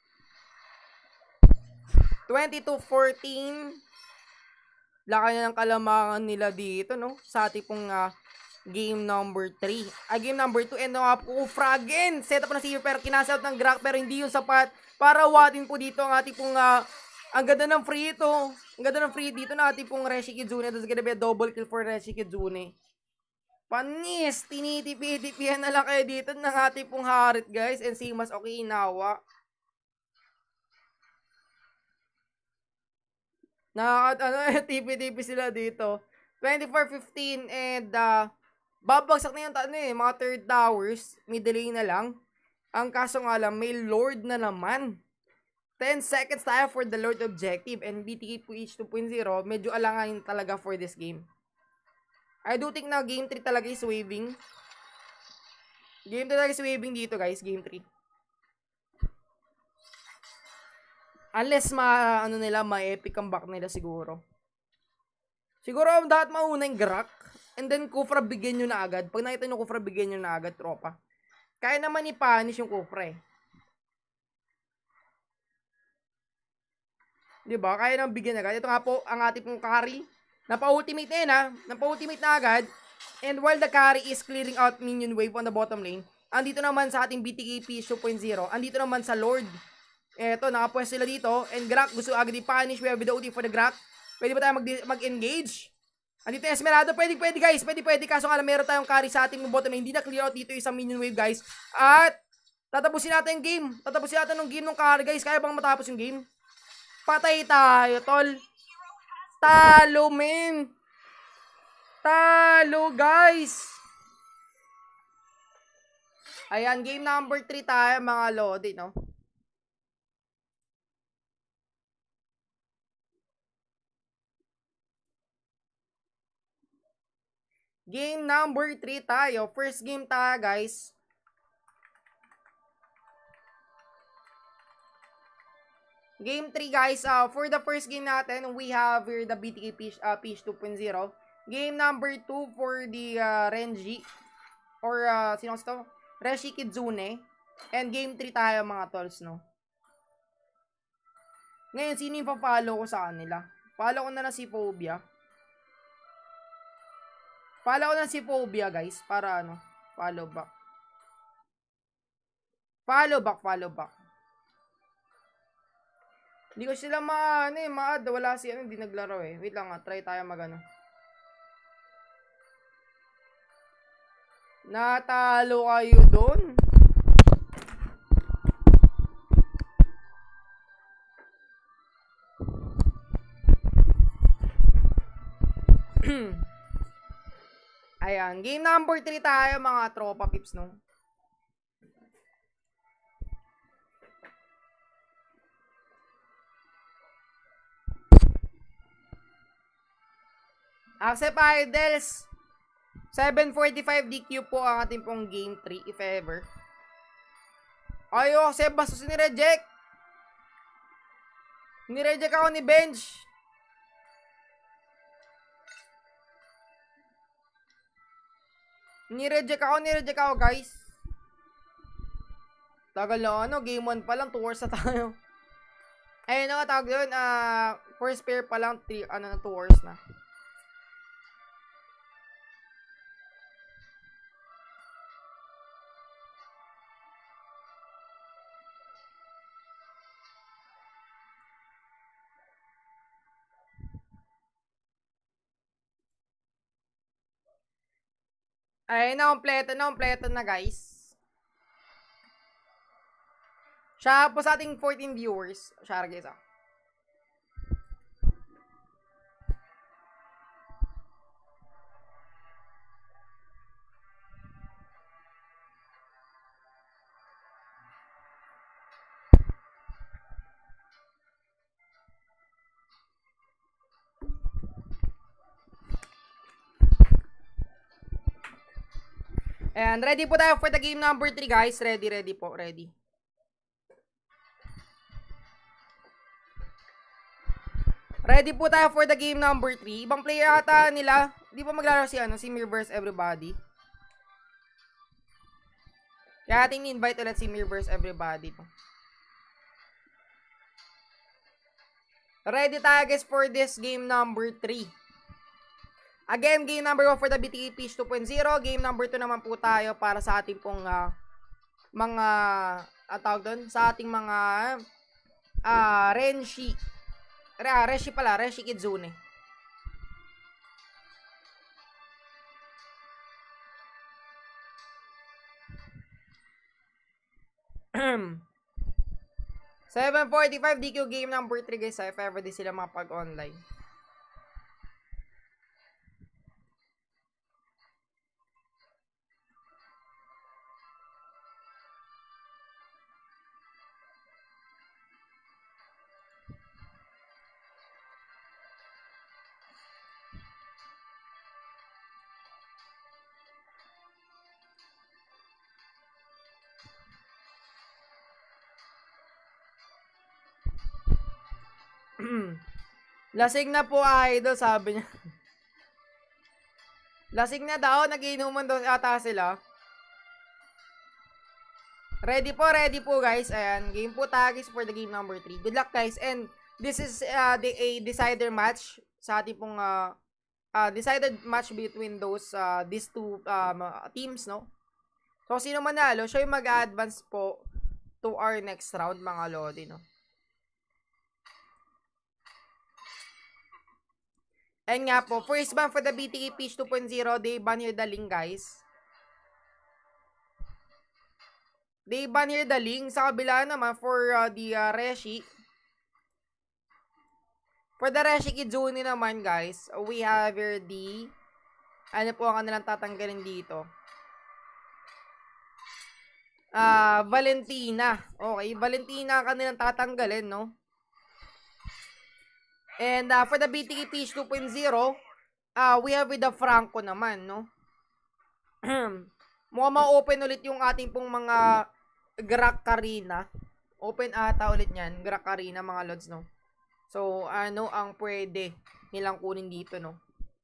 22-14. Laki na ng kalamangan nila dito, no? Sa ating pong game number 3. Game number 2. And Kufra again. Set up na si pero kinaselt ng Grak pero hindi yun sapat para watin po dito ang ating pong ang ganda ng free ito. Ang ganda ng free dito na ating pong Reshi Kitsune. There's gonna be a double kill for Reshi Kitsune. Panis. Tinitipi-tipihan na lang kayo dito ng ating pong Harit, guys. And si Mas Okinawa. Tipi-tipi sila dito. 24-15 and babagsak na yung mga third towers. Middle lane na lang. Ang kaso nga lang, may Lord na naman. 10 seconds tayo for the Lord objective and BTK Peach 2.0. Medyo alanganin talaga for this game. I do think na game 3 talaga is waving. Game 3 talaga is waving dito, guys. Game 3. Unless ma-epic comeback nila siguro. Siguro dapat mauna yung Grak. And then Kufra bigyan nyo na agad. Pag nakita nyo Kufra bigyan nyo na agad, tropa. Kaya naman i-punish yung Kufra eh. Diba? Kaya naman bigyan agad. Ito nga po ang ating pong carry. Napa-ultimate na yun ha. Napa-ultimate na agad. And while the carry is clearing out minion wave on the bottom lane, andito naman sa ating BTK Peach 2.0. Andito naman sa Lord. Eto, nakapwesto sila dito. And Grak, gusto agad i-punish. We have the OT for the Grak. Pwede ba tayo mag-engage? Andito yung Esmeralda. Pwede guys. Pwede. Kaso nga meron tayong carry sa ating bottom na hindi na clear out dito yung isang minion wave guys. At tatapusin natin yung game. Tatapusin natin yung game ng carry guys. Kaya bang matapos yung game? Patay tayo tol. Talo men. Talo guys. Ayan, game number 3 tayo mga lodi, no? Game number 3 tayo. First game tayo, guys. Game 3, guys. For the first game natin, we have here the BTK Peach 2.0. Game number 2 for the Renji. Or, sino to? Reshi Kizune. And game 3 tayo, mga tolls, no? Ngayon, sino yung pa-follow ko sa kanila? Follow ko na si Phobia. Follow ko na si Phobia, guys. Para ano? Follow back. Follow back. Hindi ko sila ma-add. Wala si hindi naglaro eh. Wait lang nga. Try tayo mag-ano. Natalo kayo doon. Ayan. Game number 3 tayo mga tropa pips, no? Accept Idols. 745 DQ po ang ating pong game 3 if ever. Ayo, Seb, basta sinireject. Nireject ako ni Bench. Nireject ako guys. Tagal na game 1 pa lang, 2 hours na tayo. Ayun na tawag doon, first pair pa lang, 2 hours na. Ay, kompleto na guys. Siya po sa ating 14 viewers. Siya guys And ready po tayo for the game number 3 guys. Ready po. Ready po tayo for the game number 3. Ibang player ata nila. Di pa maglaro si Mir vs Everybody. Kaya ating invite ulit si Mir vs Everybody po. Ready tayo guys for this game number 3. Again, game number 1 for the BTK Peach 2.0. Game number 2 naman po tayo para sa ating pong mga tawag doon, sa ating mga Reshi Kizune. $745 DQ game number 3 guys, if ever di sila mapag-online. Lasing na po idol, sabi niya. Lasing na daw, nagiinuman daw ata sila. Ready po guys. Ayan, game po tayo guys for the game number 3. Good luck guys. And this is a decider match sa ating pong decided match between these two teams, no? So sino manalo, siya yung mag-advance po to our next round mga lodi, no? And nga po, first ban for the BTK Peach 2.0, they ban here the link, guys. They ban here the link. Sa kabila naman, for the Reshi. For the Reshi Kizune naman, guys, we have here the, ano po ang kanilang tatanggalin dito? Valentina. Okay, Valentina ang kanilang tatanggalin, no? And for the BTK Peach 2.0, we have with the Franco naman, no? Mukhang ma-open ulit yung ating pong mga Gracarina. Open ata ulit yan, Gracarina, mga lods, no? So, ano ang pwede nilang kunin dito, no?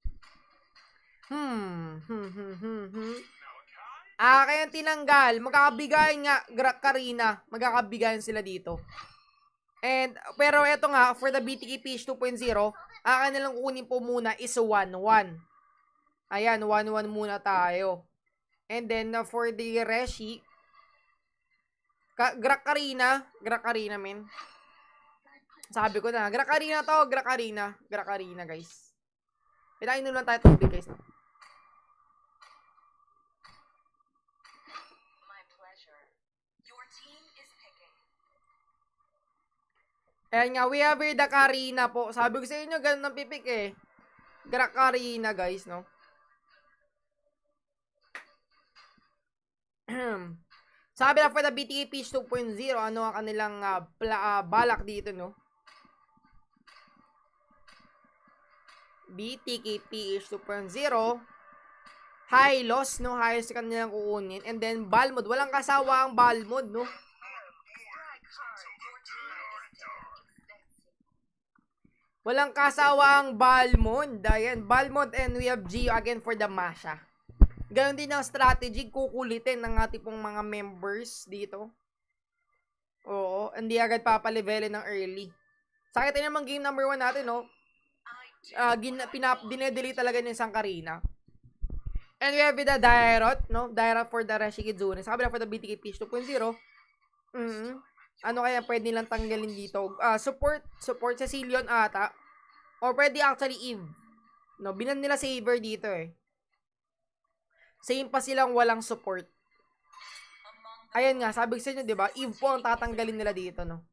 Kaya tinanggal. Magkakabigayan nga, Gracarina. Magkakabigayan sila dito. And, pero eto nga, for the BTK Peach 2.0, kanilang kunin po muna is 1-1. Ayan, 1-1 muna tayo. And then, for the Reshi, Gracarina, men. Sabi ko na, Gracarina to, Gracarina, guys. Pinainom lang tayo tubig, guys. Ayan nga, we have here the Karina po. Sabi ko sa inyo, ganun ang pipik eh. Karina, guys, no? Sabi na for the BTK Peach 2.0, ano ang kanilang balak dito, no? BTK Peach 2.0, high loss, no? High loss kanilang kukunin. And then, Balmod. Walang kasawa ang Balmod, no? Walang kasawa ang Balmond. Ayan, Balmond, and we have Gio again for the Masha. Ganon din ang strategy, kukulitin ng ating pong mga members dito. Oo, hindi agad papalevelin ng early. Sakit naman game number 1 natin, no? Dinedelete talaga niya isang Karina. And we have the Dairot, no? Dairot for the Reshi Kizune. Sabi na for the BTK Peach 2.0. Ano kaya pwede nilang tanggalin dito? Support Cecilion ata. Or pwede actually Eve. No, binan nila Saber dito eh. Same pa silang walang support. Ayan nga, sabi ko sa inyo, di ba? Eve po ang tatanggalin nila dito, no?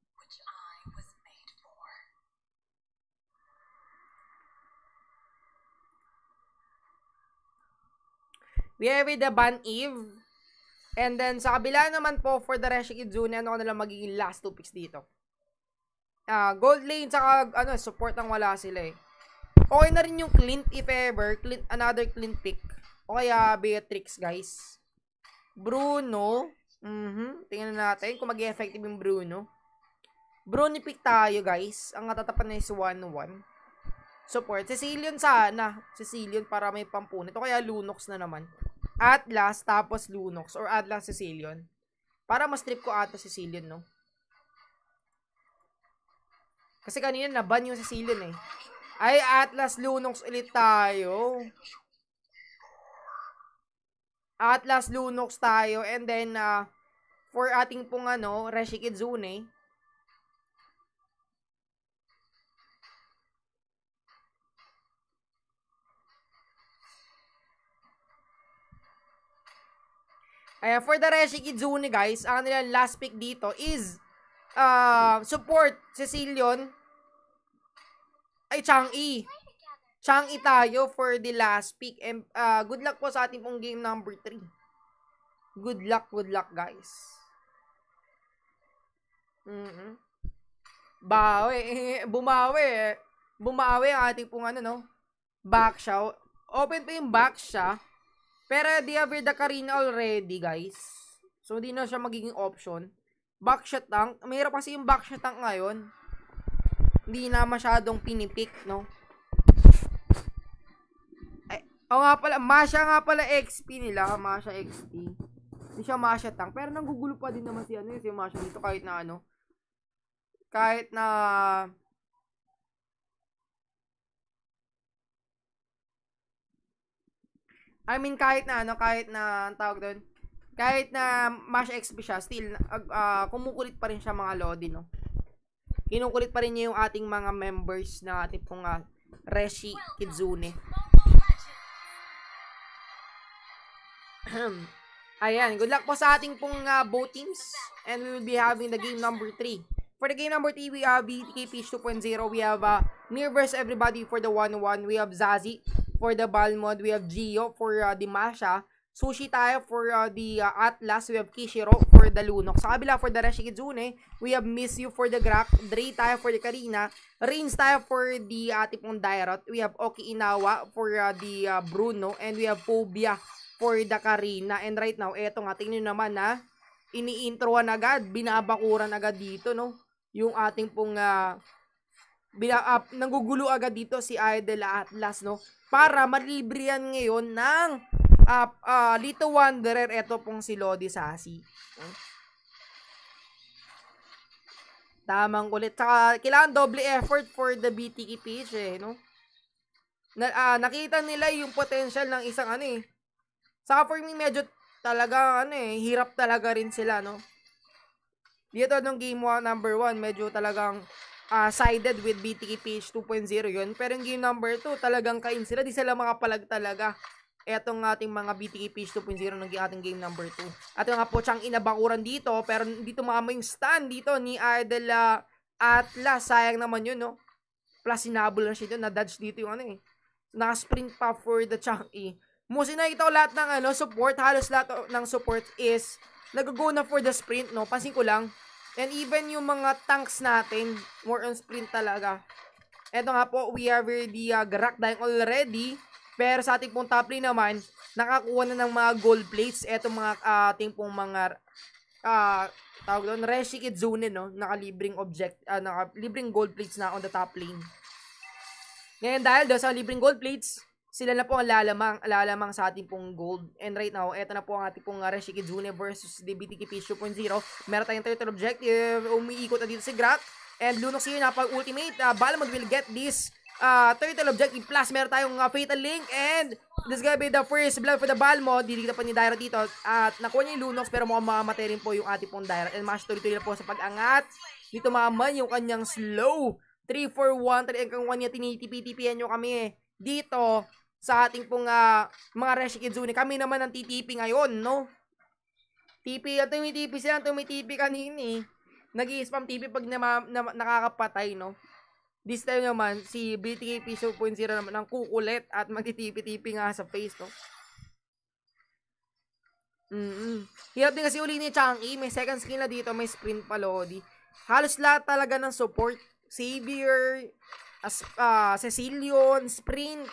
We have the ban Eve. And then, sa kabila naman po, for the Reshi Kizune, ano ka nalang magiging last 2 picks dito? Gold lane, saka, support ang wala sila eh. Okay na rin yung Clint, if ever. Another Clint pick. O kaya, Beatrix, guys. Bruno. Tingnan natin kung mag-effective yung Bruno. Bruno pick tayo, guys. Ang katatapan na is 1-1. Support. Cecilion sana. Cecilion para may pampunit. O kaya, Lunox na naman. Atlas, tapos Lunox, or Atlas, Cecilion. Para mas trip ko ata Cecilion, no? Kasi kanina naban yung Cecilion eh. Ay, Atlas, Lunox ulit tayo. Atlas, Lunox tayo. And then, for ating pong Reshi Kizune. Ayan, for the Reshi Kizune, guys, ang nilang last pick dito is support Cecilion. Ay, Chang'e. Chang'e tayo for the last pick. And good luck po sa ating pong game number 3. Good luck, guys. Bumawi ang ating pong back shot. Open pa yung back shot. Pero they have the Karina already, guys. So, hindi na siya magiging option. Backshot tank. Mayroon kasi yung backshot tank ngayon. Hindi na masyadong pinipik, no? Ay, nga pala. Masha nga pala XP nila. Masha XP. Hindi siya Masha tank. Pero nanggugulo pa din naman si Masha dito kahit na kahit na I mean, kahit na ang tawag doon, kahit na Masha XP siya, still, kumukulit pa rin siya mga Lodi, no? Kinukulit pa rin niya yung ating mga members na ating pong Reshi Kitsune. Ayan, good luck po sa ating pong both teams. And we will be having the game number 3. For the game number 3, we have BTK Peach 2.0. We have Mir vs everybody for the 1-1. We have Zazie for the Balmod. We have Gio for the Masha. Sushi tayo for the Atlas. We have Kishiro for the Lunok. Sa kabila for the Reshi Kitsune, we have Miss You for the Grak. Dre tayo for the Karina. Reigns tayo for the ating pong Dairot. We have Oki Inawa for the Bruno. And we have Phobia for the Karina. And right now, eto nga, tingnan nyo naman na ini-introan agad, binabakuran agad dito, no? Yung ating pong nanggugulo agad dito si Idol Atlas, no? Para malibre yan ngayon ng Little Wanderer. Eto pong si Lodi Sassy. Tamang kulit. Saka kailangan double effort for the BTK Peach, no? Nakita nila yung potential ng isang Saka for me, medyo talaga, hirap talaga rin sila, no? Dito nung game 1, number 1, medyo talagang sided with BTK Peach 2.0 yun. Pero yung game number 2, talagang kain sila. Di sila makapalag talaga. Etong ating mga BTK Peach 2.0 ng ating game number 2. At yung nga po, siyang inabakuran dito. Pero dito tumama yung stand dito ni Idol Atlas. Sayang naman yun, no? Plus, sinabol na siya dito. Na-dodge dito yung naka-sprint pa for the Chang'e. Musi nakita ko lahat ng support, halos lahat ng support is nag-go na for the sprint, no? Pansin ko lang. And even yung mga tanks natin, more on sprint talaga. Eto nga po, we have the Grak dying already. Pero sa ating pong top lane naman, nakakuha na ng mga gold plates. Eto mga ating pong mga tawag doon, Reshi Kitsune, no? Nakalibreng nakalibreng gold plates na on the top lane. Ngayon dahil doon sa libreng gold plates, sila na po ang lalamang sa ating pong gold. And right now, eto na po ang ating pong Reshi Kitsune versus the BTK Peach 2.0. Meron tayong turtle objective. Umiikot na dito si Grak. And Lunok siya na pag-ultimate. Balmond will get this turtle objective. Plus, meron tayong Fatal Link. And this gonna be the first blood for the Balmond. Diligta pa ni Dairot dito. At nakuha niya yung Lunox. Pero mukhang mamamatay rin po yung ating pong Dairot. And mas tuloy-tuloy na po sa pag-angat. Dito maman yung kanyang slow. 3-4-1. Talagang kanya tinitipi-tipian nyo kami dito sa ating pong mga Reshi Kitsune. Kami naman ang titipi ngayon, no? Tumitipi sila, tumitipi kanini. Nag-i-spam TP pag nakakapatay, no? This time naman, si BTK Peach 2.0 naman ang kukulit at magtitipi-tipi nga sa face, no? Hirap din kasi uli ni Chang'e. May second skill na dito, may sprint pa, Lodi. Halos lahat talaga ng support. Xavier, Cecilion, sprint,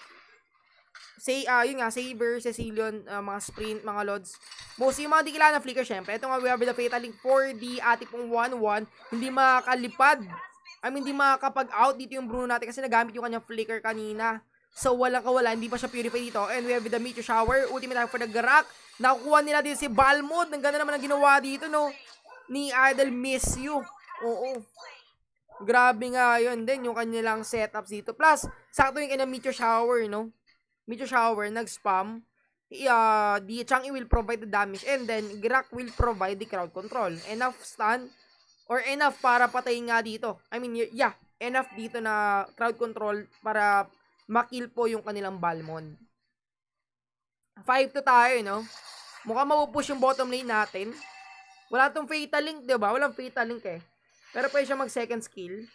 yun nga, Saber, Cecilion, mga sprint, mga lods. Mostly yung mga di kailangan na flicker, syempre. Ito nga, we have the Fatal Link for the ating pong 1-1. Hindi makakalipad. Hindi makakapag-out dito yung Bruno natin kasi nagamit yung kanyang flicker kanina. So, walang kawala. Hindi pa siya purify dito. And we have the Meteor Shower. Ultimate time for the Grak. Nakukuha nila dito si Balmond. Ang ganda naman ang ginawa dito, no? Ni Idol Miss You. Oo. Grabe nga yun din yung kanilang setups dito. Plus, sakto yung kanyang Meteor Shower, no? Meteor Shower, nag-spam, the Chang'e will provide the damage and then Grak will provide the crowd control. Enough stun or enough para patayin nga dito. Enough dito na crowd control para makill po yung kanilang Balmond. 5-2 tayo, no? Mukhang mapupush yung bottom lane natin. Wala tong Fatal Link, diba? Walang Fatal Link eh. Pero pwede siya mag second skill.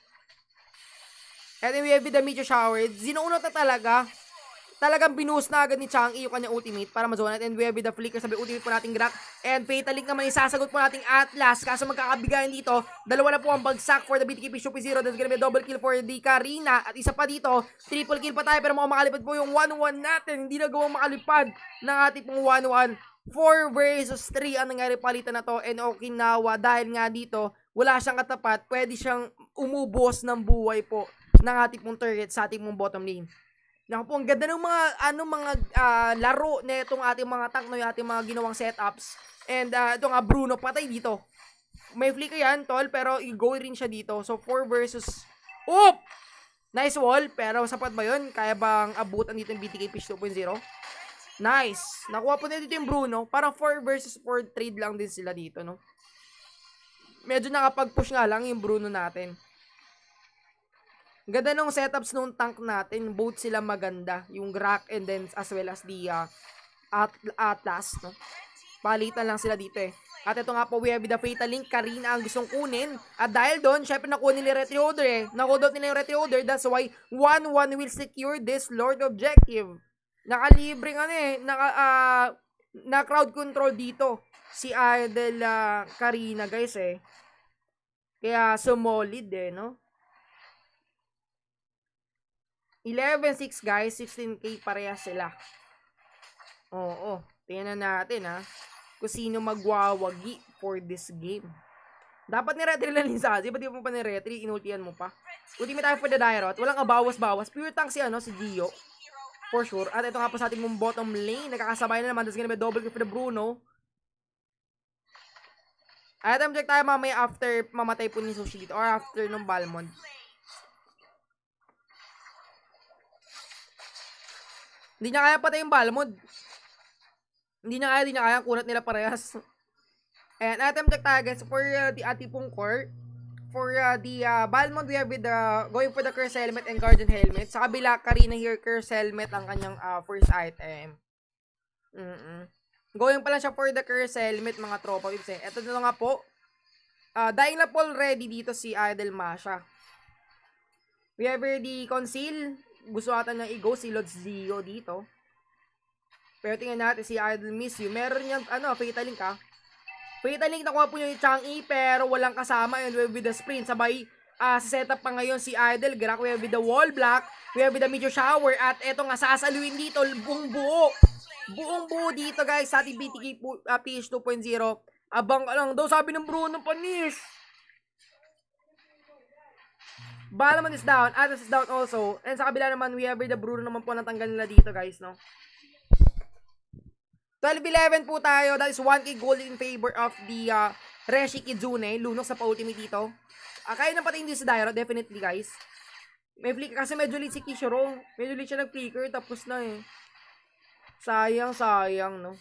And then we have the Meteor Shower. Zinuunot na talaga. Talagang binuhos na agad ni Chang'e yung kanyang ultimate para mazonat. And we have the flicker sabi ultimate po nating Grak. And Fatal Link naman isasagot po nating Atlas. Kaso magkakabigayan dito. Dalawa na po ang bagsak for the BTK Peach 2.0. There's gonna be a double kill for the Karina. At isa pa dito, triple kill pa tayo. Pero mukhang makalipad po yung 1-1 natin. Hindi na gawang makalipad ng ating pong 1-1. 4 versus 3 ang nangyari palitan na to. And Okinawa dahil nga dito, wala siyang katapat. Pwede siyang umubos ng buhay po ng ating pong turret sa ating pong bottom lane. Naku po, ang ganda ng mga laro na itong ating mga tank, no, yung ating mga ginawang setups. And ito nga, Bruno, patay dito. May flicker yan, tol, pero i-go rin siya dito. So, 4 versus... Oop! Nice wall, pero sapat ba yun? Kaya bang abutan dito yung BTK Peach 2.0? Nice! Nakuha po na dito yung Bruno. Parang 4 versus 4 trade lang din sila dito, no? Medyo nakapag-push nga lang yung Bruno natin. Ganda nung setups nung tank natin. Both sila maganda. Yung Grak and then as well as the Atlas, no? Palitan lang sila dito eh. At ito nga po, we have the Fatal Link. Karina ang gustong kunin. At dahil doon, syempre nakuha nila Retrioder eh. Nakuha nila yung Retrioder. That's why 1-1 will secure this Lord Objective. Nakalibre nga eh. Na crowd control dito. Si Idol Karina guys eh. Kaya sumolid eh, no? 11-6 guys. 16k parehas sila. Oo. Tingnan natin ha. Kung sino magwawagi for this game. Dapat ni-retry lang sa Ba't di mo pa ni-retry? Inultian mo pa. Ultimate tayo for the Dairot. Walang abawas-bawas. Pure tank si Gio. For sure. At ito nga po sa ating mong bottom lane. Nagkakasabay na naman. That's gonna be double kill for the Bruno. Item check tayo mamaya after mamatay po ni Sushi dito. Or after nung Balmond. Hindi niya kaya patay yung Balmond. Hindi na kaya, kunat nila parehas. And item check tayo guys for the ating pong core. For the Balmond, we have with going for the Curse Helmet and Guardian Helmet. Sa kabila, Karina here, Curse Helmet ang kanyang first item. Going pa lang siya for the Curse Helmet, mga tropa. Ito na nga po. Dying na po already dito si Idol Masha. We have here the Conceal. Gusto ata na i-go si Lods Zio dito. Pero tingnan natin si Idol Miss You. Meron niyang, Fatal Link ha. Fatal Link, nakuha po niya yung Chang'e, pero walang kasama. And we have with the sprint. Sabay, sa setup pa ngayon si Idol Grak. We have with the Wall Block. We have with the Meteor Shower. At eto nga, sasaluin dito. Buong buo dito guys. Sa ating BTK PH 2.0. Abang ka lang daw, sabi ng Bruno Panis. Balmond is down. Atlas is down also. And sa kabila naman, we have with the Bruno naman po natanggal nila dito guys, no? 12-11 po tayo. That is 1k gold in favor of the Reshi Kizune. Lunok sa pa-ultimate dito. Kaya nang patayin din sa Dairo. Definitely guys. May flicker. Kasi medyo late si Kishiro. Medyo late siya nag-flicker. Tapos na eh. Sayang no.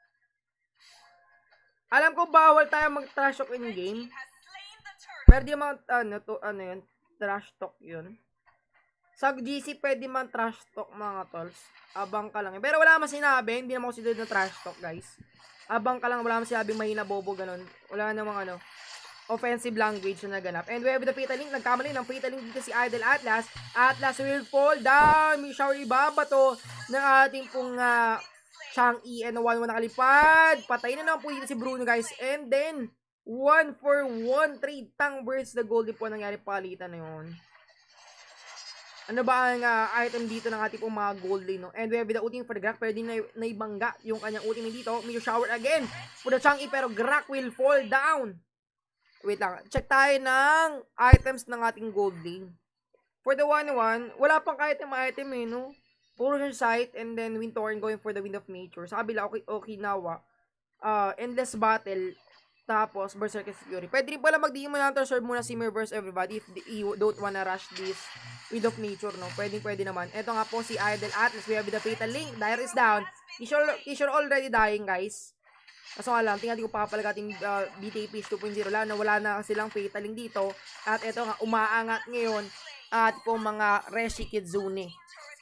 Alam ko bawal tayo mag-trash talk in game. Pero di mga yun. Trash talk yun. Sa GC pwede man trash talk mga tolls. Abang ka lang. Pero wala naman sinabi. Hindi naman ako sinunod na trash talk guys. Abang ka lang. Wala naman sinabing mahina bobo ganun. Wala namang offensive language na naganap. And we have the Fatal Link. Nagkamali ng Fatal Link dito si Idol Atlas. Atlas will fall down. May shower ibabato ng ating pong Chang'e. And 1-1 nakalipad. Patay na naman po dito si Bruno guys. And then 1-for-1 trade tank versus the Goldie po nangyari palitan na yun. Ano ba ang item dito ng ating pong mga gold lane, no? And we have the ultimate for the Grak. Pero din naibangga yung kanyang ultimate dito. Meteor Shower again for the Chang'e. Pero Grak will fall down. Wait lang. Check tayo ng items ng ating gold lane. For the 1-1, wala pang item eh, no? Puro yung sight and then Wintoren going for the Wind of Nature. Sa kabila, Okinawa. Endless Battle. Tapos, Berserker's Fury. Pwede rin pala mag-Demon Hunter Sword muna si Mirrorverse everybody if you don't wanna rush this Wind of Nature, no? Pwede naman. Ito nga po si Idol Atlas. We have the Fatal Link. Dire is down. Kishore already dying, guys. Kaso nga lang, tingnan ko papalag ating BTP 2.0 lang na wala na silang Fatal Link dito. At ito nga, umaangat ngayon at po mga Reshi Kizune.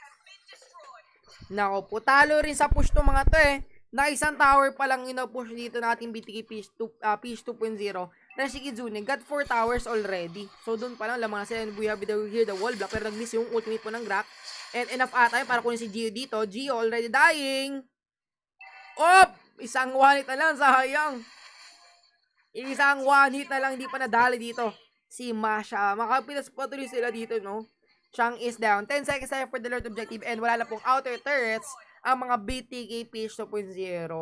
Nako po, talo rin sa push to mga to eh. Na isang tower pa lang ino-push dito natin BTK PH 2.0. Reshi Kizune got 4 towers already. So doon pa lang lamang na sila. And we have here the wall block. Pero nag-miss yung ultimate po ng Grak. And enough ata para kunin si Gio dito. Gio already dying. Op! Isang one hit na lang. Sayang. Isang one hit na lang. Hindi pa nadali dito. Si Masha. Makapilas pa tuloy sila dito, no? Chang is down. 10 seconds time for the Lord Objective. And wala na pong outer turrets ang mga BTK PH 2.0.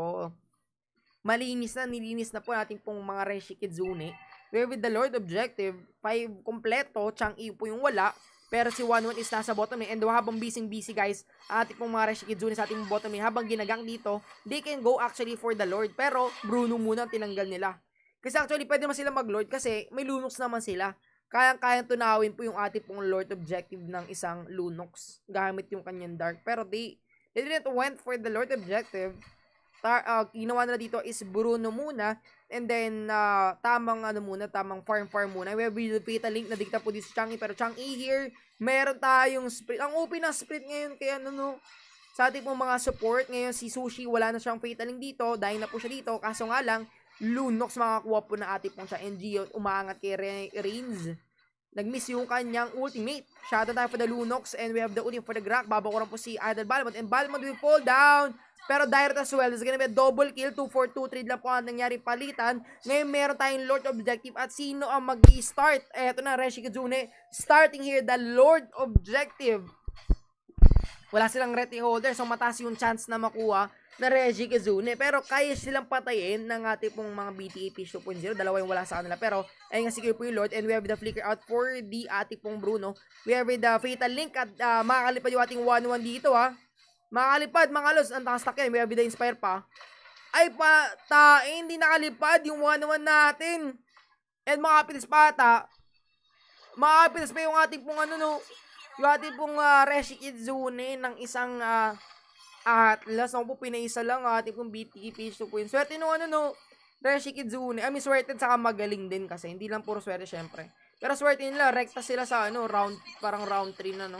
Nilinis na po natin pong mga Reshi Kizune. Where with the Lord Objective, 5 kompleto, Chang'e po yung wala. Pero si 1-1 is nasa bottom lane. And habang busy guys, ating pong mga Reshi Kizune sa ating bottom lane, habang ginagang dito, they can go actually for the Lord. Pero Bruno muna tinanggal nila. Kasi actually pwede naman sila mag-Lord kasi may Lunox naman sila. Kayang-kayang tunawin po yung ating pong Lord Objective ng isang Lunox gamit yung kanyang Dark. Pero they didn't went for the Lord Objective. Ginawa na dito is Bruno muna. And then, tamang farm muna. We have the Fatal Link na dikta po dito sa Chang'e. Pero Chang'e here, Meron tayong split. Ang OP ng split ngayon kaya sa ating pong mga support. Ngayon si Sushi wala na siyang fataling dito. Dahil na po siya dito. Kaso nga lang, Lunox makakuha po na ating pong siya. And Gio umaangat kay Reigns. Nag-miss yung kanyang ultimate. Shoutout tayo for the Lunox. And we have the ultimate for the Grak. Babakuran po si Idol Balmond. And Balmond will fall down. Pero direct as well. It's gonna be a double kill. 2-4-2 trade lang po ang nangyari palitan. Ngayon meron tayong Lord Objective. At sino ang mag-i-start? Eto na, Reshi Kizune. Starting here, the Lord Objective. Wala silang ready holder. So mataas yung chance na makuha na Reggie Kizune. Pero kaya silang patayin ng ating pong mga BTK Fish 2.0. Dalawa yung wala sa kanila. Pero ayun nga sige po yung Lord. And we have the flicker out for the ating pong Bruno. We have the Fatal Link. At makakalipad yung ating 1-1 dito ha. Makalipad mga los, ang takas takyan, may the inspire pa. Ay hindi nakalipad yung 1-1 natin. And makapilis pa ata. Makapilis pa yung ating pong yung ating pong Reshi Kizune ng isang Atlas. Ako po pinaisa lang ating pong BTK Fish 2. Swerte nung Reshi Kizune. I mean swerte saka magaling din kasi. Hindi lang puro swerte syempre. Pero swerte nila, rekta sila sa parang round 3 na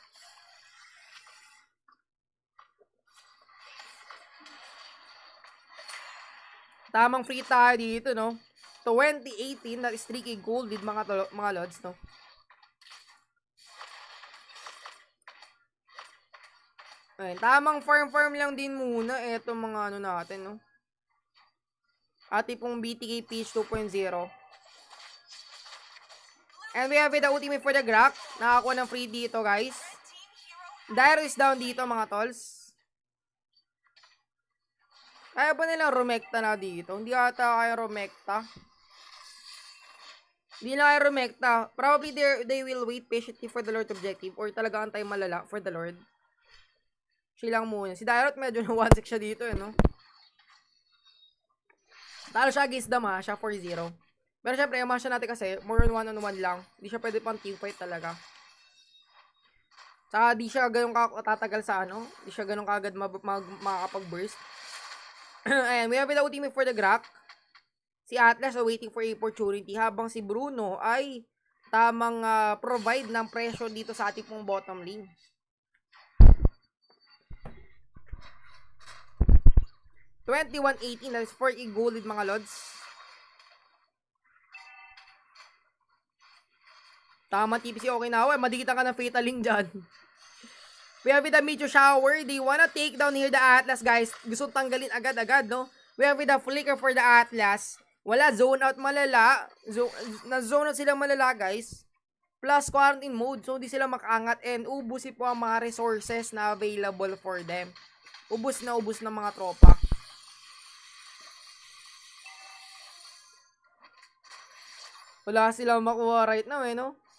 Tamang free tayo dito, 2018, that is 3K gold with mga lods, Ayun, tamang farm lang din muna. Eto mga natin, Ati pong BTK Fish 2.0. And we have the ultimate for the Grak. Nakakuha ng free dito, guys. Dyro is down dito, mga tolls. Kaya ba nilang rumekta na dito? Hindi ata kaya rumekta. Hindi na kaya rumekta. Probably they will wait patiently for the Lord Objective or talaga antay malala for the Lord. Siya lang muna. Si Dyrot medyo na 1-6 siya dito, Talo siya against the Masha 4-0. Pero syempre, yung Masha natin kasi, more on 1-on-1 lang. Hindi siya pwede pang teamfight talaga. Saka di siya ganun tatagal sa Di siya ganun kagad makakapag-burst. Ayan, we have the ultimate for the Grak. Si Atlas waiting for opportunity habang si Bruno ay tamang provide ng pressure dito sa ating pong bottom lane. $21.18, that is 40 gold with mga lods. Tama TPC, okay na. Madikitan ka ng Fatal Link dyan. We have the Meteor Shower. They wanna take down here the Atlas, guys. Gusto tanggalin agad-agad, We have the Flicker for the Atlas. Wala, zone out malala. Na-zone out sila malala, guys. Plus quarantine mode. So, hindi sila makaangat. And ubusin po ang mga resources na available for them. Ubus na mga tropa. Wala silang makuha right now,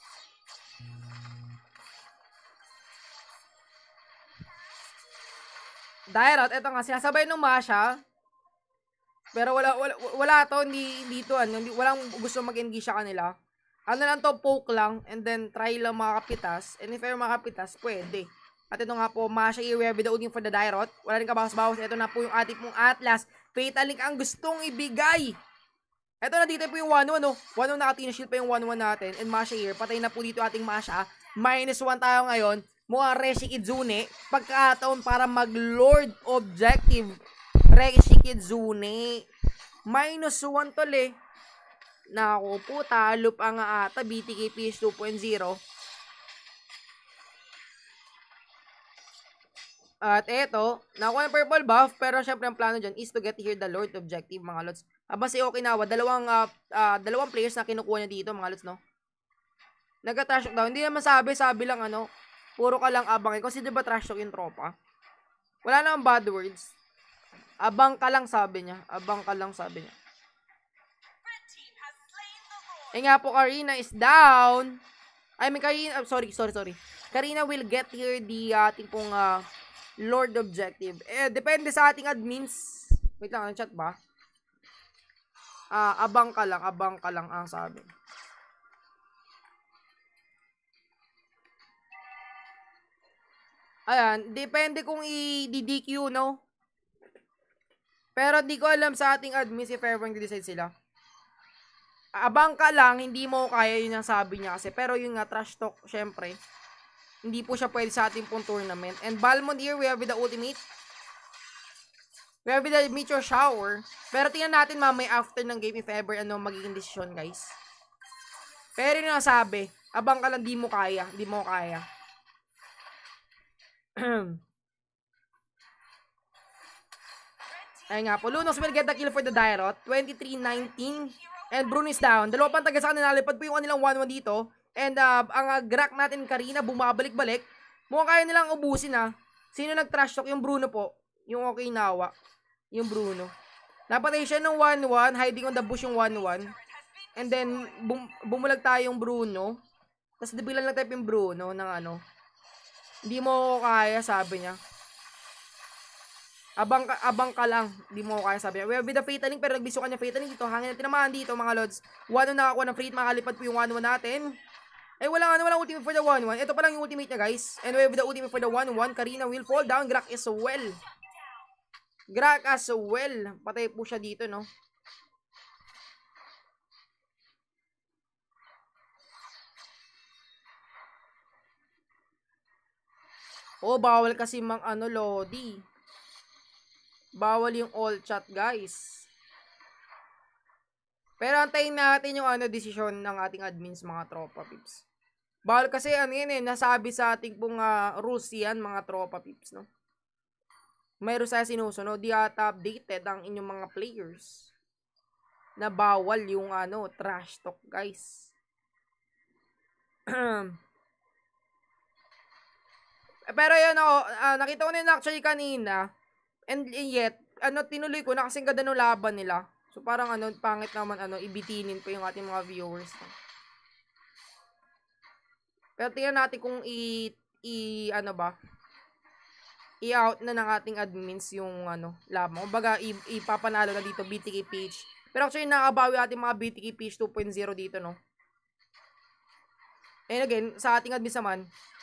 Dyrot, eto nga, sinasabay ng Masha. Pero wala to, hindi to, walang gusto mag-engage sa kanila. Lang to, poke lang, and then try lang makapitas. And if ever makapitas, pwede. At ito nga po, Masha here, we have the looking for the Dyrot. Wala rin kabawas-bawas, ito na po yung ating pong Atlas. Fatal Link ang gustong ibigay. Ito na dito po yung 1-1, 1-1 nakatina shield pa yung 1-1 natin. And Masha here, patay na po dito ating Masha. -1 tayo ngayon. Mukha Reshi Kizune, pagkataon para mag-Lord Objective. Reshi Kizune. -1 tol Naku po, talo pa nga ata. BTK Fish 2.0. At eto, nakuha ng purple buff, pero syempre ang plano dyan is to get here the Lord Objective, mga lods. Aba si Okinawa, dalawang players na kinukuha niya dito, mga lods, Nagka-trash talk daw. Hindi naman sabi lang puro ka lang abangin. Kasi diba trash talk yung tropa? Wala namang bad words. Abang ka lang sabi niya. Eh nga po, Karina is down. I mean, Karina, sorry. Karina will get here the ating pong Lord Objective. Depende sa ating admins. Wait lang, chat ba? Abang ka lang ang sabi. Ayan, depende kung i-DQ, Pero di ko alam sa ating admins if ever decide sila. Abang ka lang, hindi mo kaya yun ang sabi niya kasi. Pero yung nga, trash talk, syempre. Hindi po siya pwede sa ating pong tournament. And Balmond here, we have with the ultimate. We have with the Meteor Shower. Pero tingnan natin mamaya after ng game if ever ano magiging decision, guys. Pero yung nasabi, abang ka lang, di mo kaya. Di mo kaya. Ayun nga po. Lunox will get the kill for the Dairot. 23-19. And Bruno is down. Dalawa pang taga sa kanila. Nalipad po yung kanilang 1-1 dito. And ang Grak natin Karina, bumabalik-balik. Mukhang kaya nilang ubusin ha. Sino nag-trash talk? Yung Bruno po. Yung Okinawa. Yung Bruno. Napatay siya ng 1-1. Hiding on the bush yung 1-1. And then, bumulag tayo yung Bruno. Tapos biglang lang type yung Bruno ng ano. Hindi mo kaya, sabi niya. Abang ka lang. Hindi mo kaya, sabi niya. We have with the Fataling, pero nagbiso ka niya Fataling dito. Hangin na tinamaan dito, mga lods. 1-1 nakakuha ng free hit. Makalipad po yung 1-1 natin. Walang ultimate for the 1-1. Ito pa lang yung ultimate niya, guys. And we have the ultimate for the 1-1. Karina will fall down. Grak as well. Grak as well. Patay po siya dito, no? Oh, bawal kasi Lodi. Bawal yung all chat, guys. Pero antayin natin yung desisyon ng ating admins, mga tropa pips. Bawal kasi nasabi sa ating pong rules yan, mga tropa pips, no? Mayroon sa sinusunod, di ata updated ang inyong mga players. Na bawal yung trash talk, guys. Pero yun nakita ko na yun actually kanina. And yet, tinuloy ko na kasing ganda ng laban nila. So parang pangit naman ibitinin pa yung ating mga viewers. Pero tingnan natin kung i-out na ng ating admins yung laban. Kumbaga ipapanalo na dito BTK Peach. Pero actually nakabawi ating mga BTK Peach 2.0 dito, no. And again, sa ating admins naman,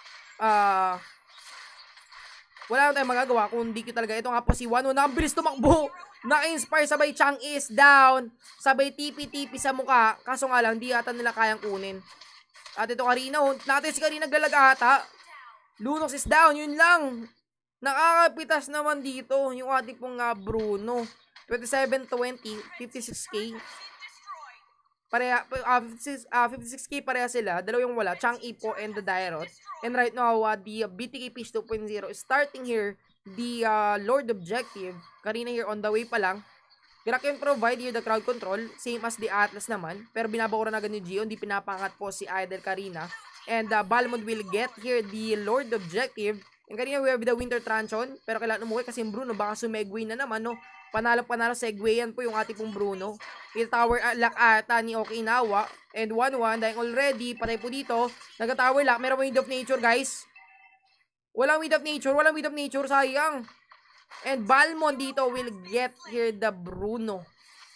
wala na tayong magagawa kung di ko talaga. Ito nga po si Wano na ang bilis tumakbo. Na-inspire, sabay Chang is down. Sabay TP-TP sa mukha. Kaso nga lang, di ata nila kayang kunin. At ito Karina, natin si Karina naglalag ata. Lunox is down, yun lang. Nakakapitas naman dito yung ating pong Bruno. 27-20, 56k. Pareha, 56k pareha sila. Dalawa yung wala, Chang Ipo and the Dairot. And right now, the BTK Peach 2.0 is starting here the Lord Objective. Karina here on the way pa lang. Grak can provide here the crowd control. Same as the Atlas naman. Pero binabakuran agad ni Gio. Hindi pinapangat po si Idol Karina. And Balmond will get here the Lord Objective. And Karina we have the Winter Tranchon. Pero kailangan umuwi kasi yung Bruno baka sumegway na naman, no? Panalo segway yan po yung ating pong Bruno. Yung tower lock ata ni Okinawa. And 1-1 dahil already patay po dito. Nag-tower lock. Meron Wind of Nature, guys. Walang Wind of Nature. Sayang. And Balmond dito will get here the Bruno.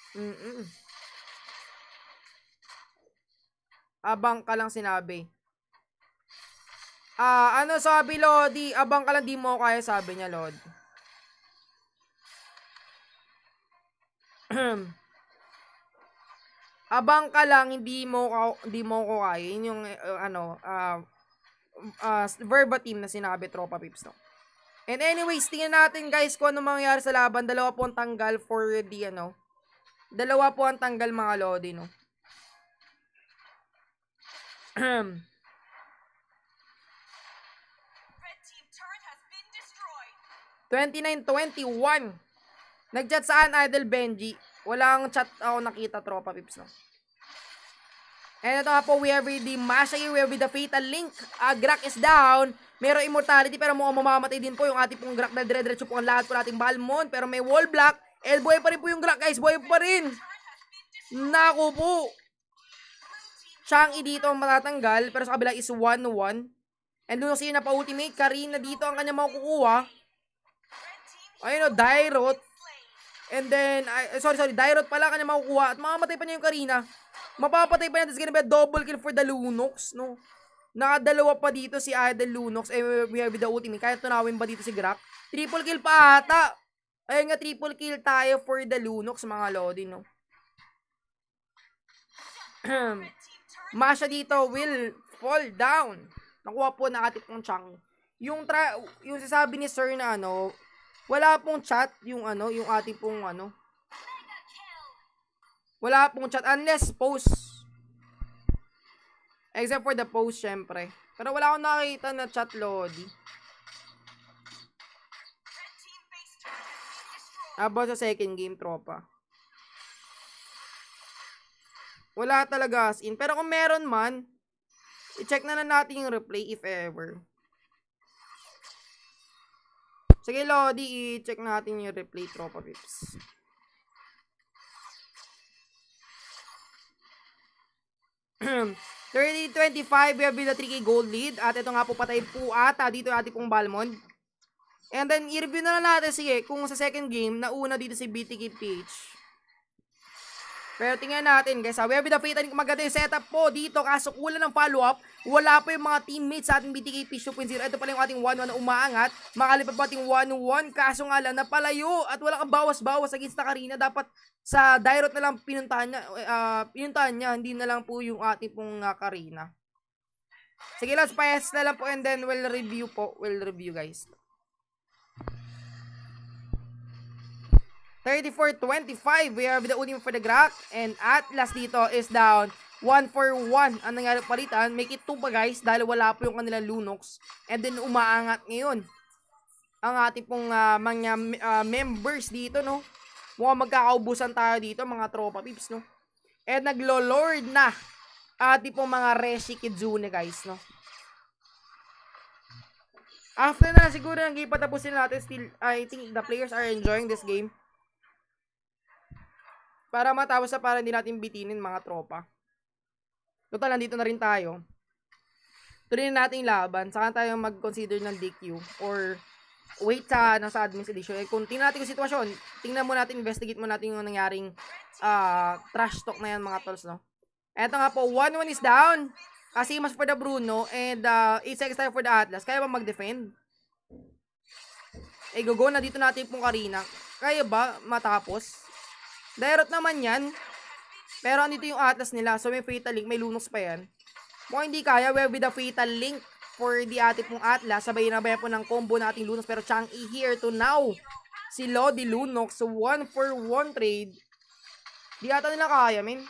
Abang ka lang sinabi. Sabi Lodi? Abang ka lang, di mo kaya, sabi niya, Lord. Abang ka lang, hindi mo ko kaya. Yun yung verbatim na sinabi, tropa pips, no? And anyways, tingnan natin, guys, kung ano mangyayari sa laban. Dalawa po ang tanggal for the Dalawa po ang tanggal, mga Lodi, no? 29-21. Nag-chat saan, Idol Benji? Walang chat ako nakita, tropa pips, no? And ito nga po, we have the Masha here, we have the Fatal Link. Grak is down. Merong immortality, pero mukhang mamamatay din po yung ating pong Grak na dire-diretso po ang lahat po nating Balmond. Pero may wall block. Buhay pa rin po yung Grak, guys. Buhay pa rin. Naku po. Chang'e dito ang matatanggal, pero sa kabila is 1-1. And doon kasi na pa-ultimate. Karina dito ang kanya makukuha. Ayun o, Dairot. And then, sorry, Dairot pala kanya makukuha. At mamamatay pa niya yung Karina. Mapapatay pa niya. This is gonna be a double kill for the Lunox, no? Nakadalawa pa dito si Idol Lunox. We have the ultimate. Kaya tunawin ba dito si Grak? Triple kill pa ata. Ayun nga, triple kill tayo for the Lunox, mga Lodi, no? Masha dito will fall down. Nakuha po na ating pong Chang'e. Yung sasabi ni sir na ano, wala pong chat yung ano, yung ating pong ano. Wala pong chat unless post. Except for the post, syempre. Pero wala akong nakita na chat, Lodi. About sa second game, tropa. Wala talaga as in. Pero kung meron man, i-check na natin yung replay if ever. Sige, Lodi, i-check natin yung replay, tropa pips. $30-25, we have the 3K gold lead. At ito nga po, patay po ata dito yung ating pong Balmond. And then, i-review na lang natin, sige, kung sa second game, nauna dito si BTKPH. Pero tingnan natin, guys, we have the Fatal Link. Maganda yung setup po dito, kaso kulang ng follow-up. Wala pa yung mga teammates sa ating BTKPH 2.0. Ito pala yung ating 1-1 na umaangat. Makalipad pa ating 1-1, kaso nga lang, napalayo. At wala kang bawas-bawas against na Karina. Dapat sa Dairot na lang pinuntahan niya, hindi na lang po yung ating pong Karina. Sige, let's pass na lang po and then we'll review po. We'll review, guys. 34-25, we have the ultimate for the Grak. And Atlas dito is down 1-1. Ang nangyari palitan, make it 2 pa, guys, dahil wala po yung kanilang Lunox. And then umaangat ngayon ang ating pong mga members dito, no? Mukhang magkakaubusan tayo dito, mga tropa pips, no? And naglo-lord na ating pong mga Reshi Kitsune, guys, no? After na siguro ng game patapusin natin, still, I think the players are enjoying this game. Para matapos sa para hindi natin bitinin, mga tropa. Total, nandito na rin tayo. Tuloy na natin laban. Saka tayo mag-consider ng DQ. Or wait sa admins edition. Eh, kung tingnan natin yung sitwasyon, tingnan mo natin, investigate mo natin yung nangyaring trash talk na yan, mga tolls, no? Eto nga po, 1-1 is down. Kasi mas for the Bruno. And 8 seconds time for the Atlas. Kaya ba mag-defend? Eh, go na dito natin pong Karina. Kaya ba matapos? Dairot naman yan. Pero andito yung Atlas nila. So may Fatal Link. May Lunox pa yan. Mukhang hindi kaya. We have the Fatal Link for the ating pong Atlas. Sabay na po ng combo na ating Lunox. Pero Chang'e here to now. Si Lodi Lunox. So 1-for-1 trade. Di ata nila kaya, men.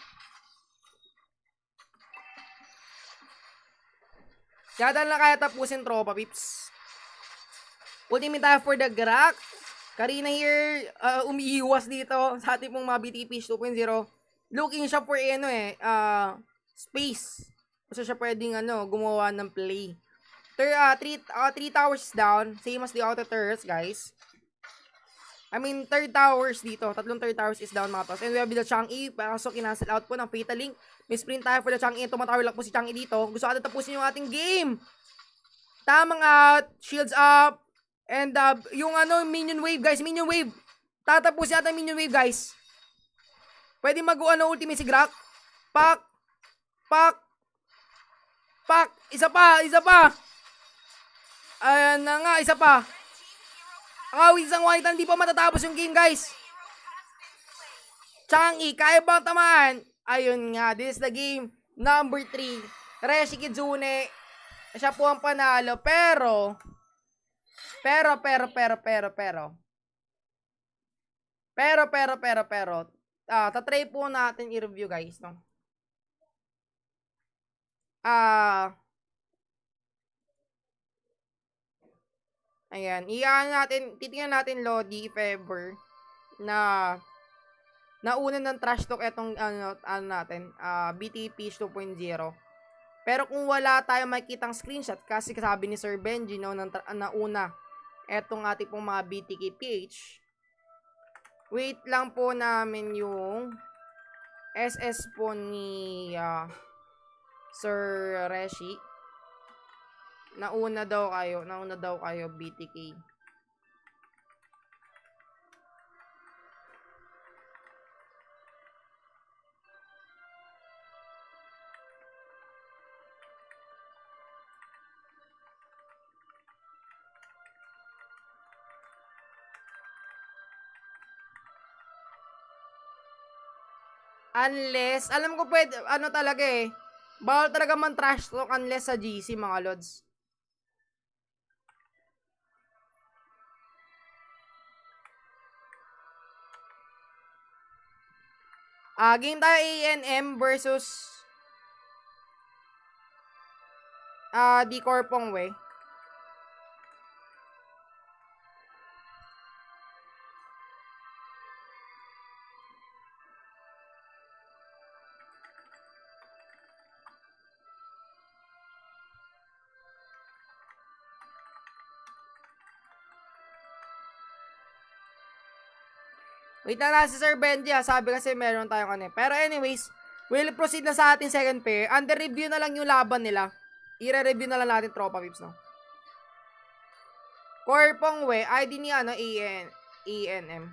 Di ata nila kaya tapusin, tropa pips. Ultimate tayo for the Grak. Karina here, umiiwas dito sa ating pong mga BTKPH 2.0. Looking siya for space. So siya pwedeng gumawa ng play. 3 towers down. Same as the auto turrets, guys. I mean, third towers dito. Tatlong third towers is down, mga tos. And we have the Chang'e. So, kinancel out po ng Fatal Link. May sprint tayo for the Chang'e. Tumatower lang po si Chang'e dito. Gusto natin tapusin yung ating game. Tamang out. Shields up. And yung minion wave, guys, minion wave. Tatapusin natin minion wave, guys. Pwede ultimate si Grak. Pak. Isa pa. Ayan na nga, isa pa. Isang white, hindi pa matatapos yung game, guys. Chang'e, kaya bang tamaan? Ayun nga, this is the game number 3. Reshi Kitsune. Siya po ang panalo, pero tatry po natin i-review, guys, no? Ayan, titingnan natin, Lodi, if ever na nauna ng trash talk etong natin, BTKPH 2.0. Pero kung wala tayong makikitang screenshot, kasi sabi ni Sir Benji, no, nauna etong ating pong mga BTKPH. Wait lang po namin yung SS po ni Sir Reshi. Nauna daw kayo BTK. Unless, alam ko pwede, talaga eh. Bawal talaga man trash talk unless sa GC, mga lods. Game tayo ANM versus Di Corpong Way. Wait na si Sir Benji sabi kasi meron tayong ano. Pero anyways, we'll proceed na sa ating second pair. Under review na lang yung laban nila. I-review na lang natin, tropa pips, no? Corpong Way, ID ni ano, ANM.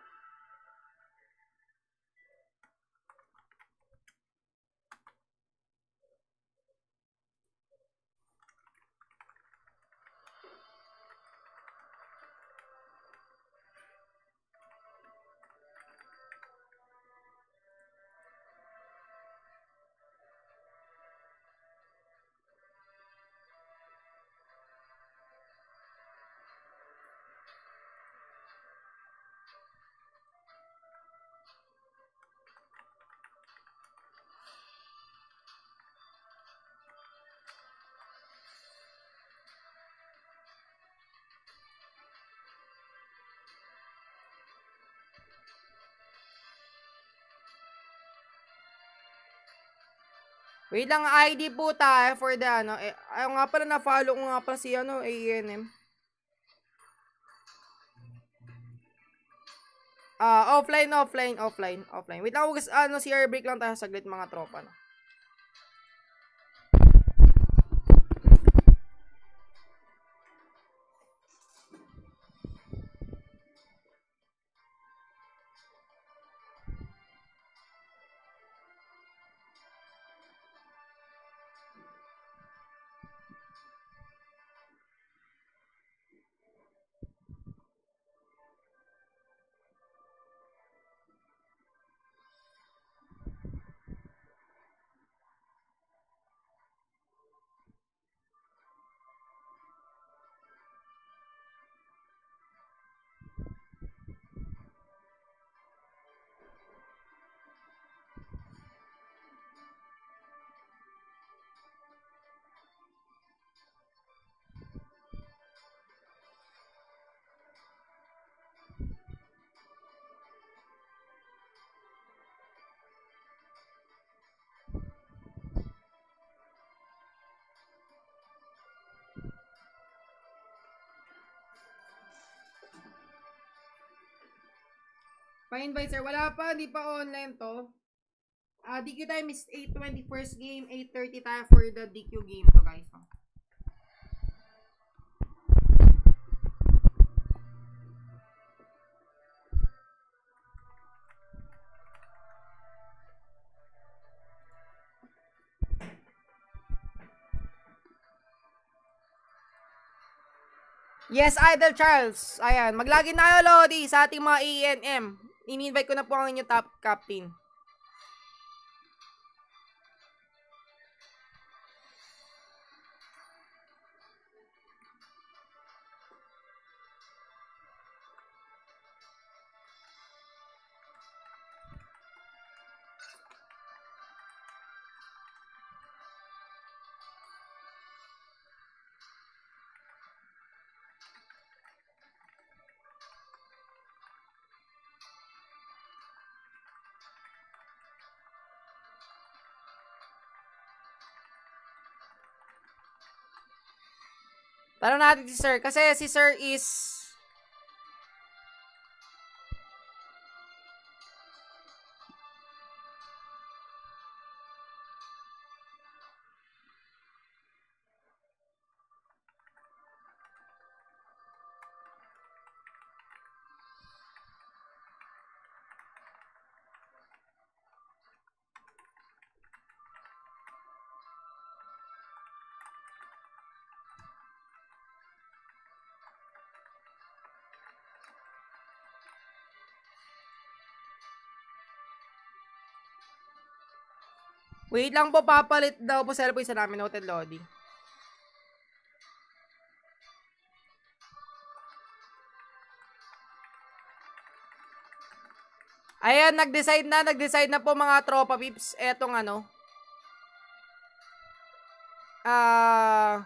Wait lang, ID po tayo for the ano. Ayaw nga pala, na-follow ko nga pala si ano, ANM. Offline. Wait lang, ano, CR break lang tayo saglit, mga tropa, no? Pa-invite, sir. Wala pa, hindi pa online to. DQ time is 8:20 first game, 8:30 tayo for the DQ game to, guys. Yes, Idol Charles. Ayan, maglagin na kayo, Lodi, sa ating mga ANM. In-invite ko na po ang inyong top captain. Tanong natin si Sir. Kasi si Sir is... Wait lang po, papalit daw po cellphone sa namin, Hotel Lodi. Ayan, nag-decide na po mga tropa pips. Etong ano. Ah...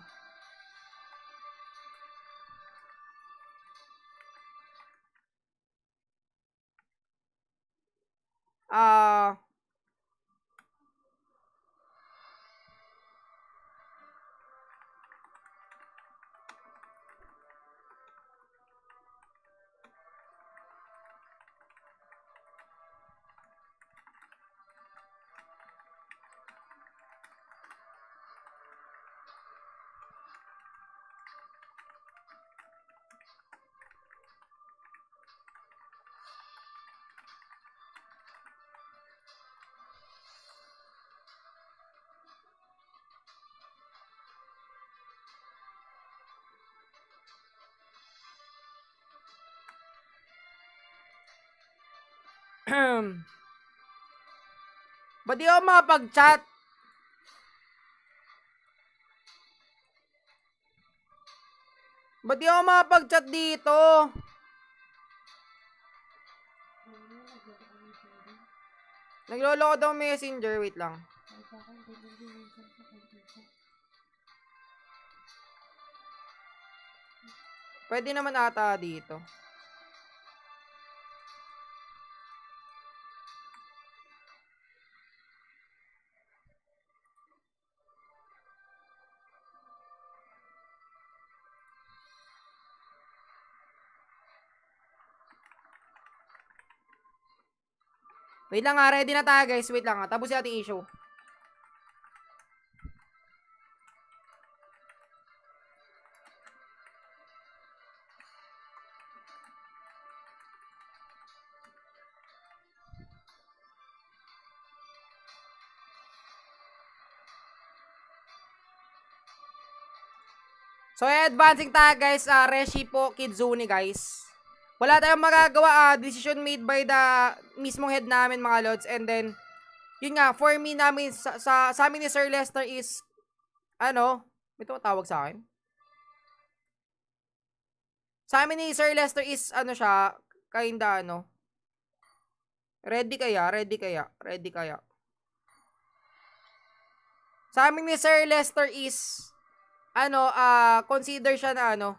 Ba't di ako makapag-chat? Ba't di ako makapag-chat dito? Nagloloko daw messenger. Wait lang. Pwede naman ata dito. Wait lang nga, ready na tayo guys. Wait lang nga, tapos yung ating issue. So, advancing tayo guys. Reshi po, Kizune guys. Wala tayong magagawa. Decision made by the mismong head namin mga lods. And then, yun nga, for me namin, sa amin ni Sir Lester is, ano, may tawag sa akin. Sa amin ni Sir Lester is, ano siya, kinda, ano, ready kaya. Sa amin ni Sir Lester is, ano, consider siya na, ano,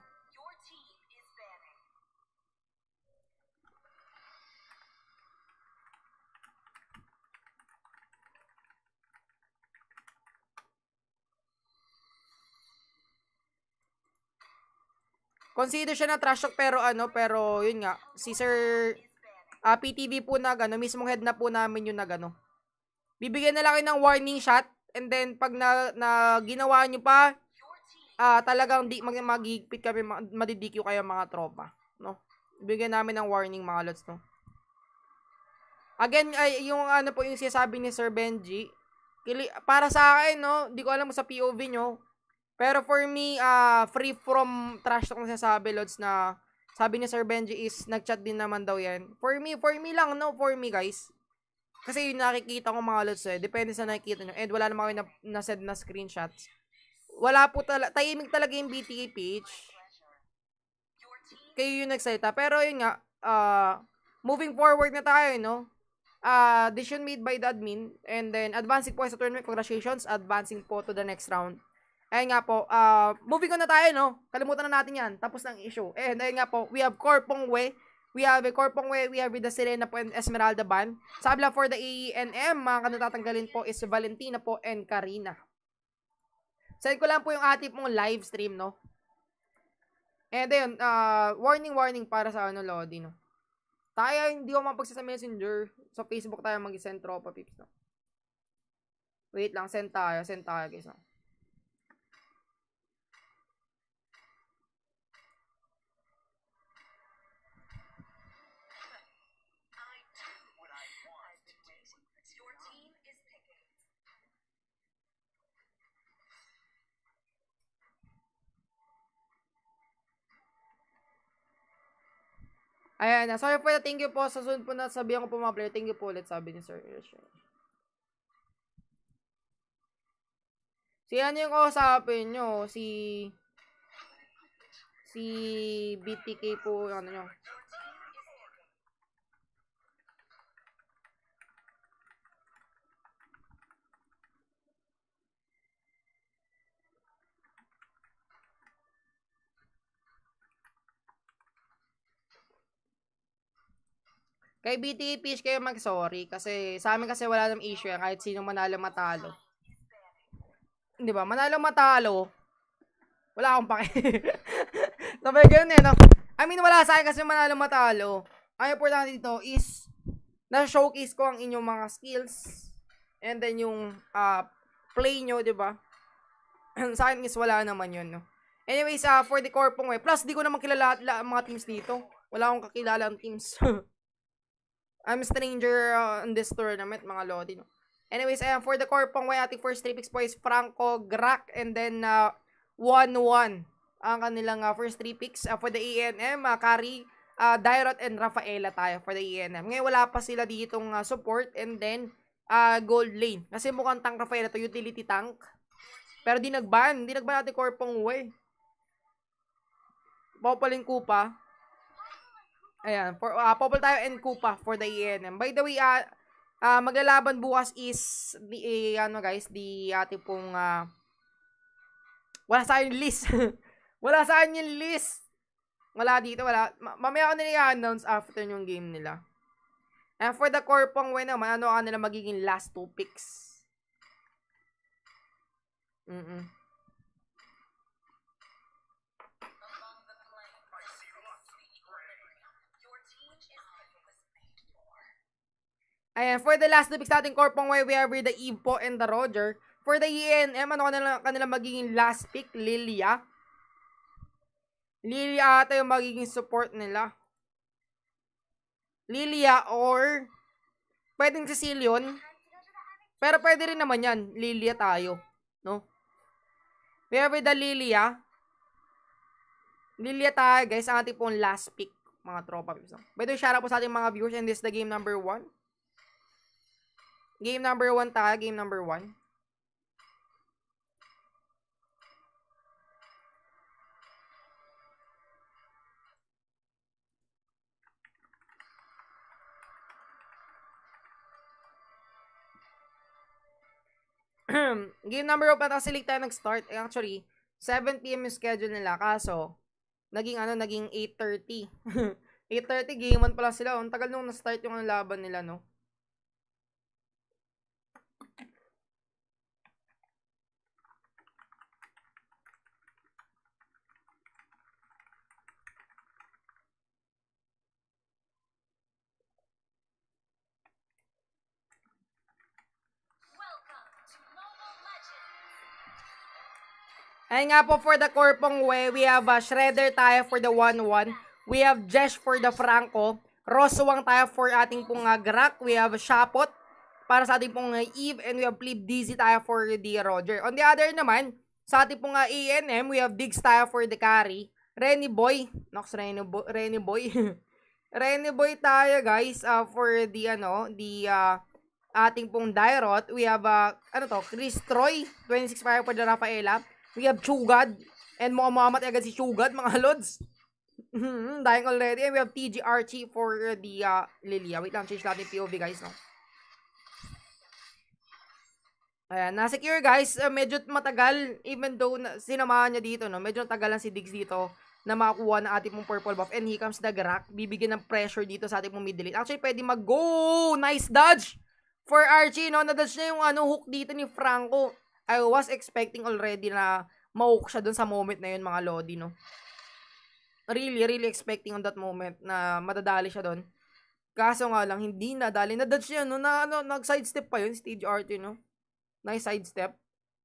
consider siya na trash talk pero ano, pero yun nga, si Sir PTV po na gano, mismong head na po namin yun na gano. Bibigyan na lang kayo ng warning shot and then pag na ginawa nyo pa, talagang di magigpit kami, madidikyo kayo mga tropa, no? Bibigyan namin ng warning mga lods, no? Again, yung ano po yung sinasabi ni Sir Benji, para sa akin, no, di ko alam sa POV nyo, pero for me, free from trash talk na sasabi, lods, na sabi ni Sir Benji is nag-chat din naman daw yan. For me lang, no, for me guys. Kasi yung nakikita ko mga lods depende sa nakikita nyo. And wala naman kayo na-send na screenshots. Wala po tahimik talaga yung BTK page. Kayo yung nagsalita. Pero yun nga, moving forward na tayo, no? Decision made by the admin. And then, advancing po sa tournament. Congratulations. Advancing po to the next round. Ayun nga po, moving on na tayo, no? Kalimutan na natin yan. Tapos ng issue. And ayun nga po, we have Corpong Way. We have Vida Serena po and Esmeralda Ban. Sabla for the AENM, mga kanatatanggalin po is Valentina po and Karina. Send ko lang po yung ating pong live stream, no? And ayun, warning para sa ano, Lodi, no? Tayo, hindi ko mapagsa sa messenger. Sa Facebook tayo mag-send tropa pips, no? Wait lang, send tayo guys, no? Ayan na. Sorry po na, thank you po. Sa sunod po na sabihan ko po mga player. Thank you po ulit, sabi ni Sir. Si ano yung kausapin nyo? Si BTK po, ano nyo. Kay BTK Fish kayo mag-sorry kasi sa amin kasi wala namang issue yan kahit sino manalo matalo. Di ba? Manalo matalo. Wala akong pake. Sabay ganun no? I mean, wala sa akin kasi manalo matalo. Ang importante dito is na-showcase ko ang inyong mga skills and then yung play nyo, di ba? Sa akin is wala naman yun, no? Anyways, for the core pong plus di ko naman kilala ang mga teams dito. Wala akong kakilala ang teams. I'm a stranger in this tournament, mga lodi, no? Anyways, ayan, for the core pong ating first 3 picks po is Franco, Grak, and then 1-1 ang kanilang first 3 picks. For the ENM, Kari, Dairot, and Rafaela tayo for the ENM. Ngayon, wala pa sila ditong support, and then gold lane. Kasi mukhang tank Rafaela to, utility tank. Pero di nag-ban natin core pong way. Popaling Kupa. Ayan, Popol tayo and Kupa for the ENM. By the way, maglalaban bukas is the guys, the ating pong wala sa yung list. Wala sa yung list. Wala dito, wala. Mamaya ko nila i-announce after yung game nila. And for the core pong way naman, ano nila magiging last 2 picks? Ayan, for the last 2 picks natin core pong way, we have the Eve po and the Roger. For the ENM, ano kanila magiging last pick? Lilia. Lilia ata yung magiging support nila. Lilia or pwedeng Cecilion. Pero pwede rin naman yan. Lilia tayo. No? We have the Lilia. Lilia tayo, guys. Ang ating pong last pick. Mga tropa. By the way, shout out po sa ating mga viewers. And this is the game number 1. Game number 1 tayo. Game number 1. Game number 1 pa select tayo nag-start. Actually, 7 PM yung schedule nila. Kaso, naging 8:30. 8:30, game 1 pa lang sila. Ang tagal nung na-start yung laban nila, no? Ayun nga po, for the core pong way, we have Shredder tayo for the 1-1. We have Jesh for the Franco. Roswang tayo for ating pong Grak. We have Shapot para sa ating pong Eve. And we have Plebe Dizzy tayo for the Roger. On the other naman, sa ating pong ENM, we have Diggs tayo for the Carry. Renny Boy. Nox, Renny Boy. Renny Boy tayo, guys, for the, ating pong Dairot. We have, Chris Troy. 26 fire for the Rafaela. We have Chugad. And mukhang agad si Chugad, mga lods. Dying already. And we have TG Archie for the Lilia. Wait lang, change natin POV, guys, no? Ayan, na-secure, guys. Medyo matagal, even though sinamahan niya dito, no? Medyo tagalan si Diggs dito na makakuha ng ating mong purple buff. And here comes the Grak. Bibigyan ng pressure dito sa ating mong mid lane. Actually, pwede mag-go! Nice dodge for Archie, no? Na-dodge na yung hook dito ni Franco. I was expecting already na ma-hook siya dun sa moment na yun, mga lodi, no? Really expecting on that moment na madadali siya dun. Kaso nga lang, hindi nadali. Na-dodge niya, no? Nag-sidestep pa yun, stage Archie, no? Nice sidestep.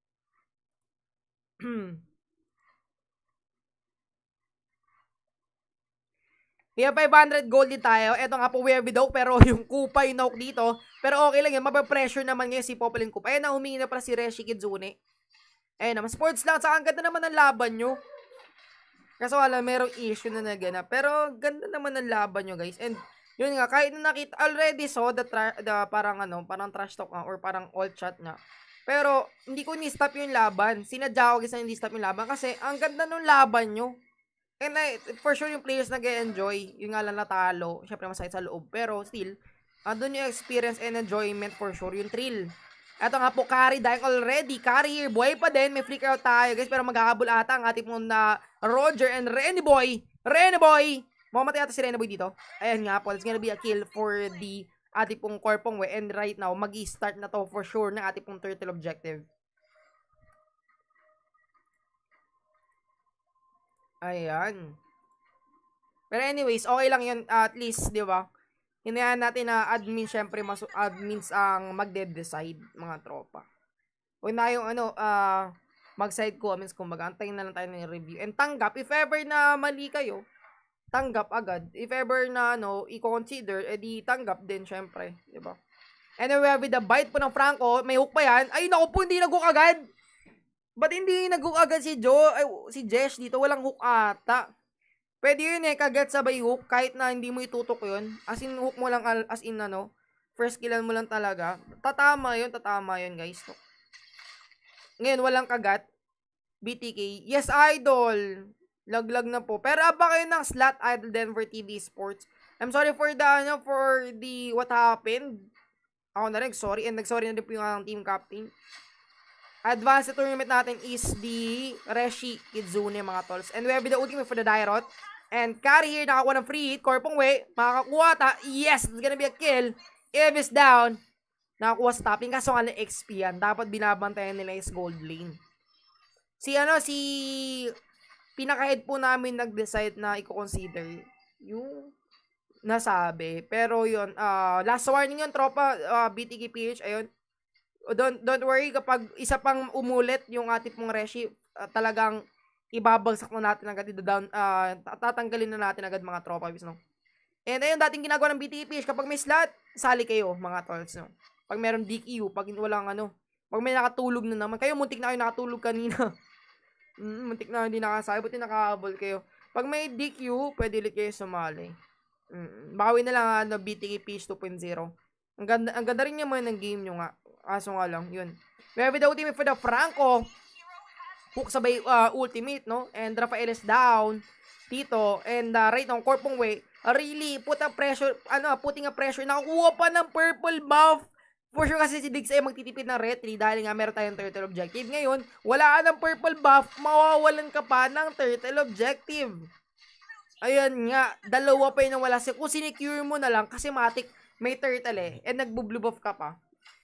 We have 500 gold din tayo. Ito nga po, we have Widow, pero yung Kupa yung knock dito. Pero okay lang yan, mapapressure naman ngayon si Popolin Kupa. Ayan na, humingi na pala si Reshi Kizune. Ayan naman, sports lang. Saka ang ganda naman ng laban nyo. Kaso wala, merong issue na naganap. Pero ganda naman ng laban nyo, guys. And yun nga, kahit na nakita, already saw the parang trash talk or parang all chat niya. Pero, hindi ko ni-stop yung laban. Sinadya ko guys na hindi stop yung laban kasi ang ganda nung laban nyo. And for sure yung players nag-enjoy, yung nga lang natalo, syempre masakit sa loob. Pero still, andun yung experience and enjoyment for sure, yung thrill. Eto nga po, carry dying already. Carry here, buhay pa din. May flicker out tayo guys, pero magkakabul ata ang ating pong na Roger and Renny Boy. Renny Boy! Mamamatay ata si Renny Boy dito. Ayan nga po, it's gonna be a kill for the ating pong Korpong Way. And right now, mag-i-start na to for sure ng ating pong turtle objective. Ayan. Pero anyways, okay lang yun at least, di ba? Hinayaan natin na admin, syempre, admins ang magde-decide, mga tropa. Huwag na yung, mag-side comments, kumbaga, antayin na lang tayo ng review. And tanggap, if ever na mali kayo, tanggap agad. If ever na, i-consider, edi tanggap din, syempre, di ba? Anyway, with the bite po ng Franco, may hook pa yan. Ay, naku po, hindi nag-hook agad. Ba't hindi nag-hook agad si si Jesh dito? Walang hook ata. Pwede yun kagat sabay hook, kahit na hindi mo itutok yun. As in, hook mo lang, as in, first killan mo lang talaga. Tatama yun, guys. Ngayon, walang kagat. BTK. Yes, idol. Laglag na po. Pero aba kayo ng slot, idol Denver TV Sports. I'm sorry for the, what happened. Ako na rin, sorry. And nag-sorry na din po yung team captain. Advanced tournament natin is the Reshi Kitsune, mga tolls. And we have the ultimate for the Dairot. And carry here, nakakuha ng free hit. Korpong Way, makakakuha ta. Yes, it's gonna be a kill. If is down, nakakuha sa topping. Kaso nga ng XP yan. Dapat binabantayan nila is gold lane. Si pinaka-head po namin nag-decide na i-consider yung nasabi. Pero yun, last warning yun, tropa, BTKPH, ayun. Don't worry, kapag isa pang umulit yung ating pong Reshi, talagang ibabagsak na natin agad, tatanggalin na natin agad, mga tropa, no? And ayun, dating ginagawa ng BTPH, kapag may slot, sali kayo, mga tolls, no? Pag meron DQ, pag walang pag may nakatulog na naman, kayo muntik na kayo nakatulog kanina. Muntik na hindi nakasaya, buti nakahabol kayo. Pag may DQ, pwede ulit kayo sumali. Bawi na lang, BTPH 2.0. Ang ganda rin naman ng game nyo nga. Aso nga lang, yun. We have the ultimate for the Franco. Hook sabay ultimate, no? And Rafael is down dito. And right now, Korpong Way, really putting a pressure. Nakakuha pa ng purple buff. For sure kasi si Diggs ay magtitipid ng retry dahil nga meron tayong turtle objective. Ngayon, wala ka ng purple buff, mawawalan ka pa ng turtle objective. Ayan nga, dalawa pa yun ang wala. Kung sinicure mo na lang, kasi matik, may turtle and nagbo-blue buff ka pa.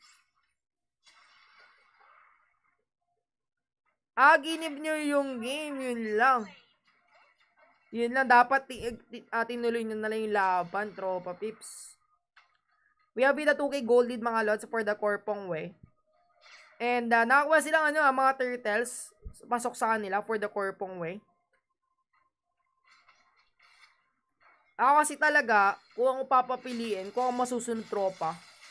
Ginib nyo yung game, yun lang. Yun lang, dapat tinuloy nyo na lang yung laban, tropa pips. We have the 2K gold lead, mga lods, for the Korpong Way. And nakakuha silang mga turtles, pasok sa kanila for the Korpong Way. Ako kasi talaga, kung ako papapiliin, kung ako masusunod tropa,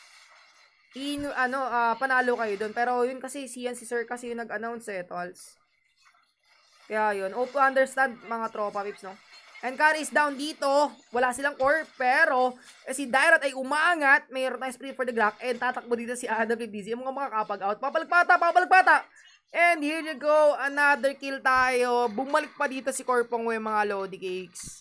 panalo kayo doon. Pero yun kasi si Sir kasi yung nag-announce tolls. Kaya yun, to understand, mga tropa pips, no? And carry is down dito. Wala silang core, pero si Dairot ay umangat. Mayroon tayong sprint for the Glock. And tatakbo dito si Adam PBZ. Yung mga makakapag-out. Papalagpata. And here you go. Another kill tayo. Bumalik pa dito si Korpong Way, mga Lodi Cakes.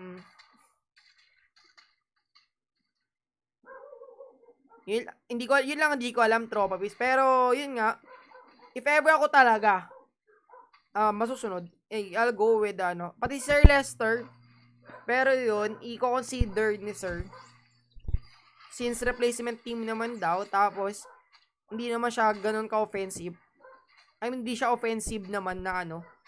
Yun lang hindi ko alam, tropa bis. Pero yun nga, if ever ako talaga masusunod, I'll go with pati Sir Lester. Pero yun, i-consider ni Sir, since replacement team naman daw, tapos hindi naman siya ganun ka-offensive. I mean, hindi siya offensive naman na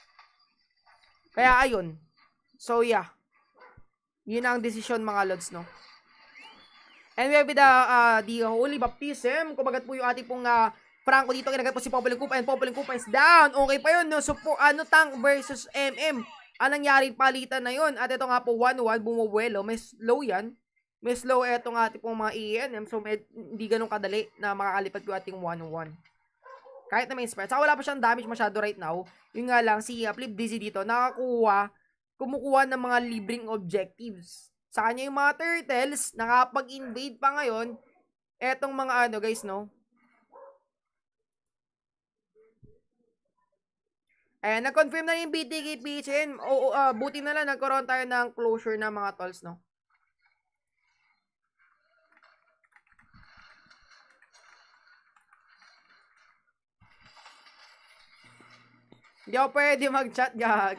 Kaya ayun. So yeah, yun ang decision, mga lods, no? And we have the Holy Baptism. Kumagat po yung ating pong Franco dito. Kinagat po si Popoleng Kupa. And Popoleng Kupa is down. Okay pa yun, no? So, tank versus MM. Anong nangyari palitan na yun? At ito nga po, 1-1. Bumubuelo. May slow yan. May slow ito nga ating pong mga ENM. So, hindi ganun kadali na makakalipat yung ating 1-1. Kahit na may inspire. Saka wala pa siyang damage masyado right now. Yung nga lang, si Flip Dizzy dito, kumukuha ng mga libreng objectives. Sa kanya yung mga turtles, nakapag-invade pa ngayon. Etong mga guys, no? And nag-confirm na yung BTK PHN. Buti na lang nagkaroon tayo ng closure ng mga tolls, no? Hindi ako pwede mag-chat, gag.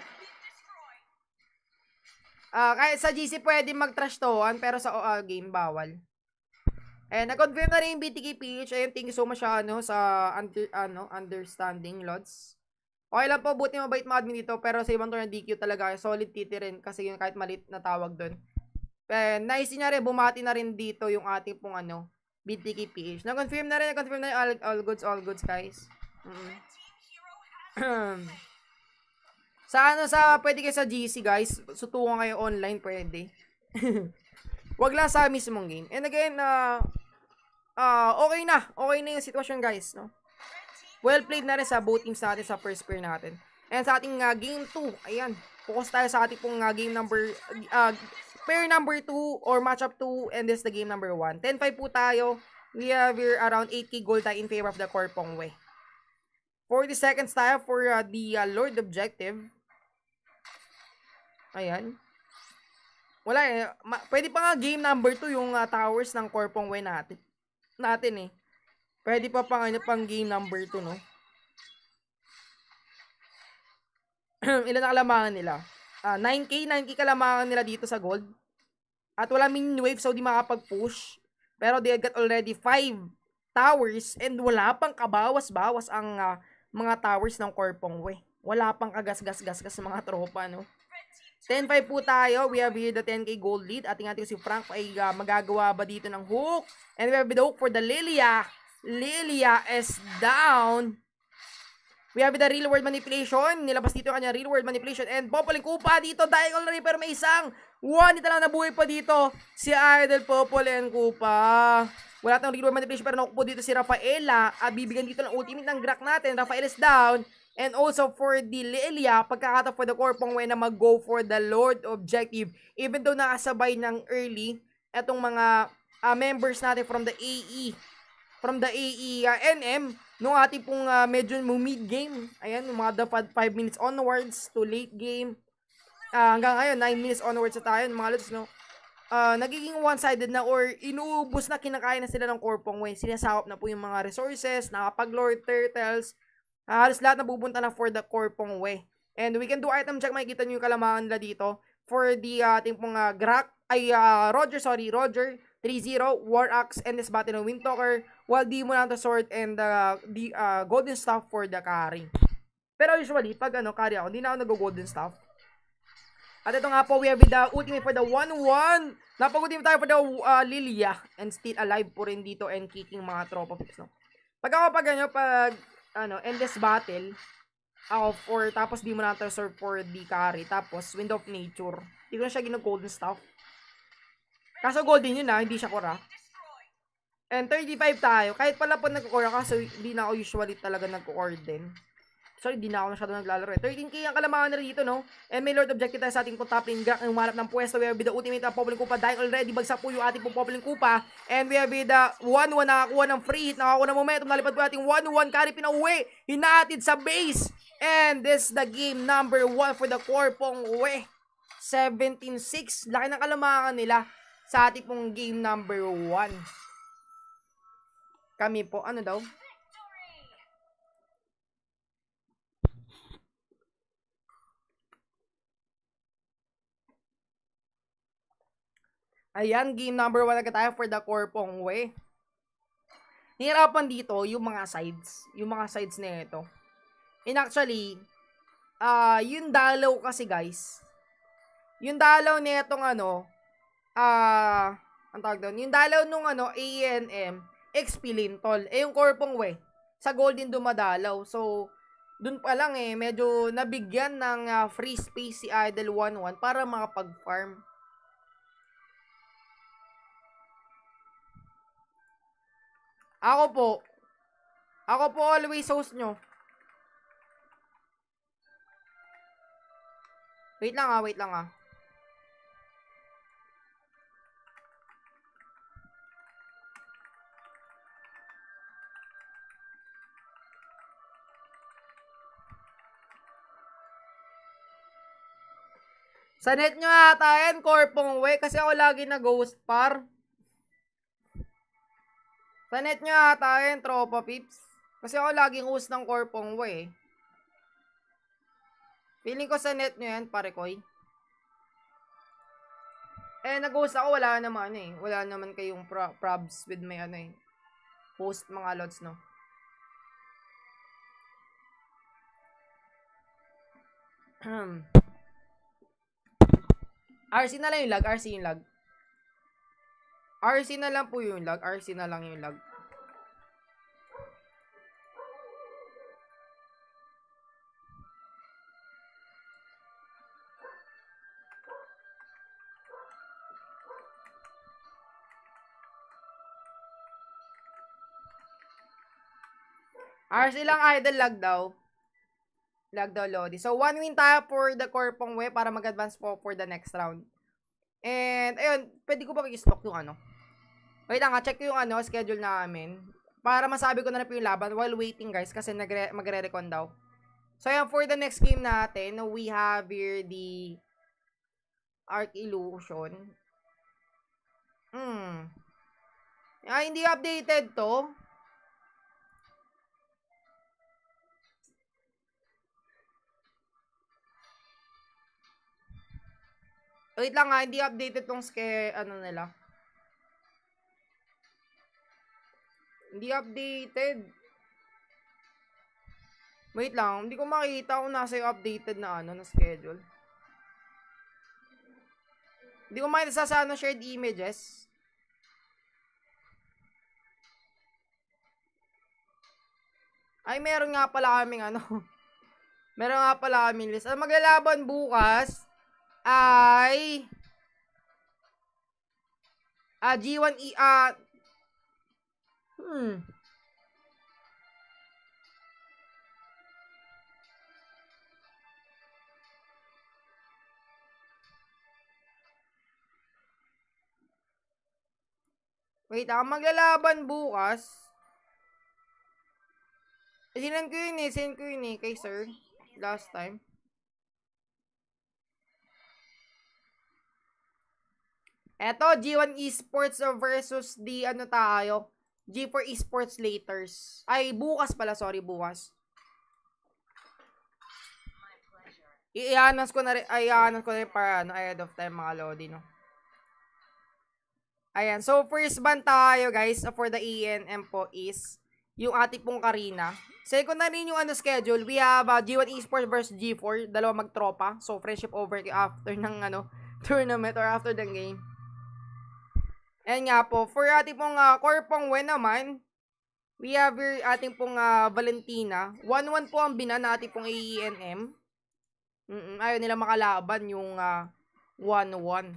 Kahit sa GC pwede mag-trash talkan, pero sa game bawal. And nag-confirm na rin yung BTK PH. Ayun, thank you so much sa understanding, Lods. Okay lang po, buti mabait mga admin dito, pero sa ibang turn DQ talaga, solid titi rin kasi yung kahit malit na tawag doon. And nice niya rin, bumati na rin dito yung ating pong BTK PH. Nag-confirm na rin all goods guys. Sa pwede kayo sa GC guys, sutukan kayo online, pwede. Wag lang sa mismong game. And again, okay na yung sitwasyon guys, no? Well played na rin sa both teams natin sa first pair natin. And sa ating game 2, ayan, focus tayo sa ating pong game number, pair number 2 or matchup 2, and this is the game number 1. 10-5 po tayo. We have here around 8k gold tayo in favor of the Korpong Wei. 40 seconds tayo for the Lord objective. Ayan. Wala eh. Pwede pa nga game number 2 yung towers ng Korpong Wei natin eh. Pwede pa pang game number 2, no? Ilan na kalamangan nila? 9k kalamangan nila dito sa gold. At wala minion wave, so di makapag-push. Pero they got already 5 towers and wala pang kabawas-bawas ang mga towers ng Korpong Wei. Wala pang kagas-gas-gas sa mga tropa, no? 10-5 po tayo. We have here the 10k gold lead. Ating si Frank ay magagawa ba dito ng hook? And we have the hook for the Lilia. Lilia is down. We have the real world manipulation. Nilabas dito kanya real world manipulation. And Popoling Kupa dito. Diagonal Reaper may isang. One, ito lang nabuhay pa dito. Si Idol Popoling Kupa. Wala tayong real world manipulation pero nakupo dito si Rafaela. Bibigyan dito ng ultimate ng Grak natin. Rafaela is down. And also for the Lilia, pagkakata for the Korpong Wei na mag-go for the Lord objective. Even though nakasabay ng early, etong mga members natin from the AE. From the AE NM, nung ating pong medyo mid game. Ayan, yung mga 5 minutes onwards to late game. Hanggang ngayon, 9 minutes onwards na tayo, mga lods, no? Nagiging one-sided na or inuubos na, kinakain na sila ng Korpong Wei. Sinasakop na po yung mga resources, nakapag-lord turtles. Halos lahat na pupunta na for the Korpong Wei. And we can do item check. Makikita nyo yung kalamangan nila dito. For the ating pong Roger 3-0, War Axe, and this battle ng Windtalker. While Demon Hunter Sword and the Golden Staff for the carry. Pero usually, pag carry ako, hindi na ako nag-golden staff. At ito nga po, we have the ultimate for the 1-1. Napag-ultimate tayo for the Lilia. And still alive po rin dito and kicking mga tropa pips, no? Pag endless battle, tapos Demon Hunter Sword for the carry, tapos Wind of Nature. Hindi ko na siya ginag-golden staff. Kaso golden yun hindi siya kora. And 35 tayo. Kahit pala po nagkukora kasi hindi na ako usually talaga nagkukora din. Sorry, di na ako masyado naglalaro 13k ang kalamangan na dito, no? And may Lord objective tayo sa ating top lane Grak ang umanap ng pwesto. We have the ultimate ng Popoling Kupa dahil already bagsak po yung ating Popoling Kupa. And we have the 1-1 nakakuha ng free hit, nakakuha ng momentum, nalipad po ating 1-1 carry pinauwi, hinahatid sa base. And this is the game number 1 for the Korpong Wei. 17-6. Laki ng kalamangan nila sa ating pong game number 1. Kami po, ano daw? Ayan, game number 1 agad tayo for the Korpong Wei. Nihirapan dito yung mga sides. Yung mga sides na ito. And actually, yung dalaw kasi guys. Yung dalaw na itong ang tawag doon, yung dalaw nung ANM, XP Lintol. Yung Korpong Wei, sa Golden dumadalaw. So, dun pa lang medyo nabigyan ng free space si Idol 1-1 para makapag-farm. Ako po always host nyo. Wait lang. Sa net nyo ata yan, Corpong Way, kasi ako lagi na ghost par. Sa net nyo ata yan, Tropa Pips. Kasi ako laging host ng Corpong Way. Feeling ko sa net nyo yan, pare koy. Nag-host ako, wala naman eh. Wala naman kayong probs with my host mga lods, no? RC na lang yung lag, RC yung lag. RC na lang po yung lag, RC na lang yung lag. RC lang idol, lag daw. Lag daw, Lodi. So, 1 win tayo for the Corpong Way para mag-advance po for the next round. And, ayun, pwede ko ba i-stock yung ano? Wait lang, check ko yung schedule namin. Para masabi ko na rin po yung laban while waiting, guys, kasi magre-recon daw. So, ayun, for the next game natin, we have here the Arc Illusion. Hindi updated to. Wait lang hindi updated tong nila. Hindi updated. Wait lang, hindi ko makita kung nasa yung updated na na schedule. Hindi ko makita sa shared images. Ay, meron nga pala kaming meron nga pala kaming list. Ang maglalaban bukas ay G1E Wait, ang maglalaban bukas. Send ko yun kay sir last time. Eto, G1 Esports versus the G4 Esports laters. Ay, bukas pala, sorry, bukas. I-announce ko na rin para ahead of time mga lodi, no. Ayan, so first ban tayo, guys, for the ENM po is yung ating pong Karina. Say ko na rin yung schedule. We have G1 Esports versus G4, dalawa magtropa. So friendship over after ng tournament or after the game. And nga po, for ating pong Corpong Way naman, we have your ating pong Valentina. 1-1 po ang binan na ating pong AENM. Ayaw nila makalaban yung 1-1.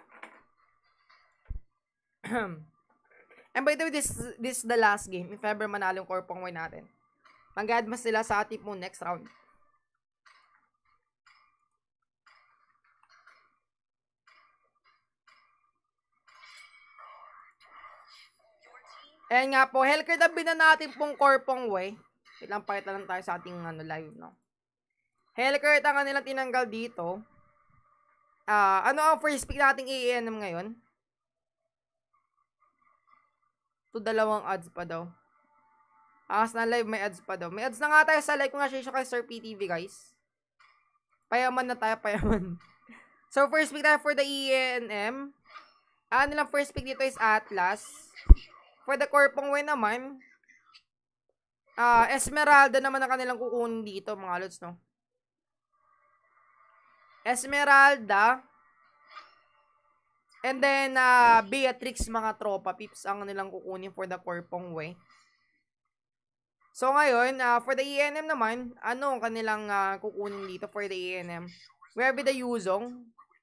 And by the way, this is the last game. If ever manalo yung Corpong Way natin, mag-advance sila sa ating pong next round. Ayan nga po, Hellcard ang binan natin pong Corpong Way. Ilang pakita lang tayo sa ating live, no? Hellcard ang kanilang tinanggal dito. Ano ang first pick nating AENM ngayon? To 2 ads pa daw. As na live, may ads pa daw. May ads na nga tayo sa live kung nga siya kay Sir PTV, guys. Payaman na tayo, payaman. So, first pick tayo for the ENM. Nilang first pick dito is Atlas. For the Corpong Way naman, Esmeralda naman ang kanilang kukunin dito, mga lods, no? Esmeralda. And then, Beatrix, mga tropa pips, ang nilang kukunin for the Corpong Way. So, ngayon, for the ENM naman, ano ang kanilang kukunin dito for the ENM? We have the Yuzong.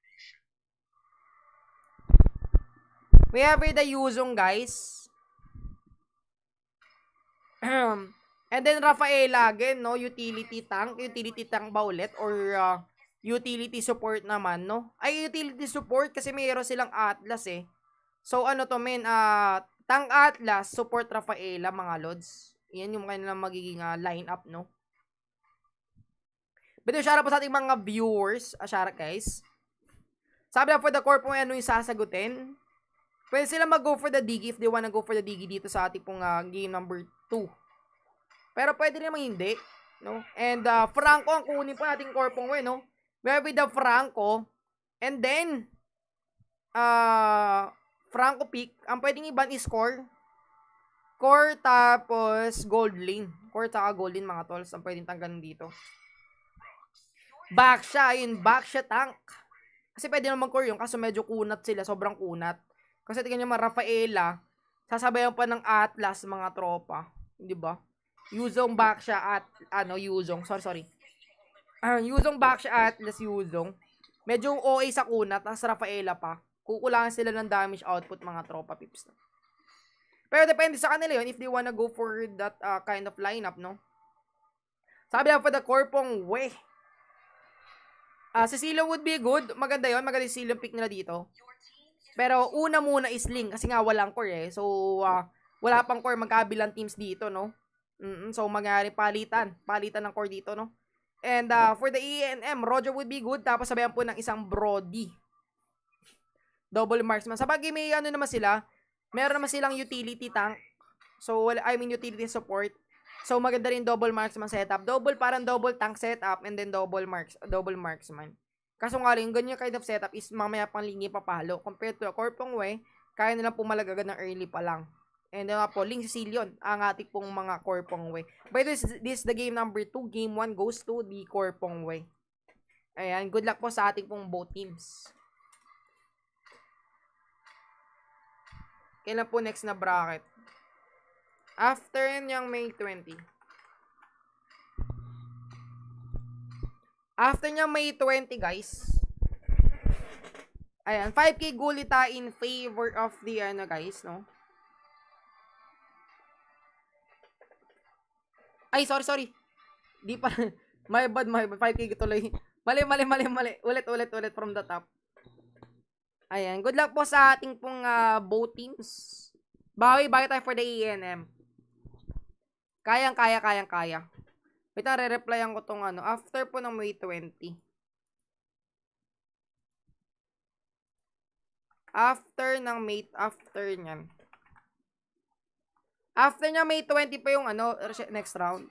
We have the Yuzong, guys. And then Rafaela again, no, utility tank ba ulit or utility support naman, no? Ay, utility support kasi mayroon silang Atlas eh. So ano to men, tank Atlas, support Rafaela, mga lods. Yan yung kanilang magiging lineup, no? Pero shout out po sa ating mga viewers, shout out guys. Sabi na for the core po, ano yung sasagutin. Pwede sila mag-go for the Digi if they wanna go for the Digi dito sa ating pong game number 2. Pero pwede rin naman hindi, no? And Franco ang kunin po nating core pong way, no? We have with the Franco. And then, Franco pick. Ang pwedeng iban is core. Core tapos gold lane. Core taka gold lane mga tolls. Ang pwedeng tanggalin dito. Back siya. Ayun, back siya tank. Kasi pwede naman core yun. Kaso medyo kunat sila. Sobrang kunat. Kasi tingnan nyo mga Rafaela. Sasabayan pa ng Atlas mga tropa. Di ba? Yuzong back siya at Yuzong. Sorry. Yuzong back siya at Atlas Yuzong. Medyo OA sa kunat. Tapos Rafaela pa. Kukulangan sila ng damage output mga tropa pips. Pero depende sa kanila yun if they wanna go for that kind of lineup, no? Sabi lang for the core pong way. Cecilio would be good. Maganda yun. Maganda yung Cecilio pick nila dito. Pero una muna is Link kasi nga walang core eh. So, wala pang core magkabilang teams dito, no? So, mangyari palitan. Palitan ng core dito, no? And for the ENM, Roger would be good. Tapos sabayan po ng isang Brody. Double marksman. Sa bagay may ano naman sila. Meron naman silang utility tank. So, utility support. So, maganda rin double marksman setup. Parang double tank setup and then double marksman. Kaso nga rin, ganyan kind of setup is mamaya pang lingi papalo. Compared to a core pong way, kaya nilang pumalagagan ng early pa lang. And then po, Ling Sicilion, ang ating pong mga core pong way. By this is the game number 2. Game 1 goes to the core pong way. Ayan, good luck po sa ating pong both teams. Kailan po next na bracket? After niyang May 20. After niyang May 20, guys. Ayan, 5K Gulita in favor of the, guys, no? Ay, sorry. Di pa, my bad, 5K tuloy. Mali. Ulit from the top. Ayan, good luck po sa ating pong both teams. Bawi tayo for the ENM. Kaya. Wait, re-replyan ko tong after po ng May 20. After niyan. After niya May 20 pa yung next round.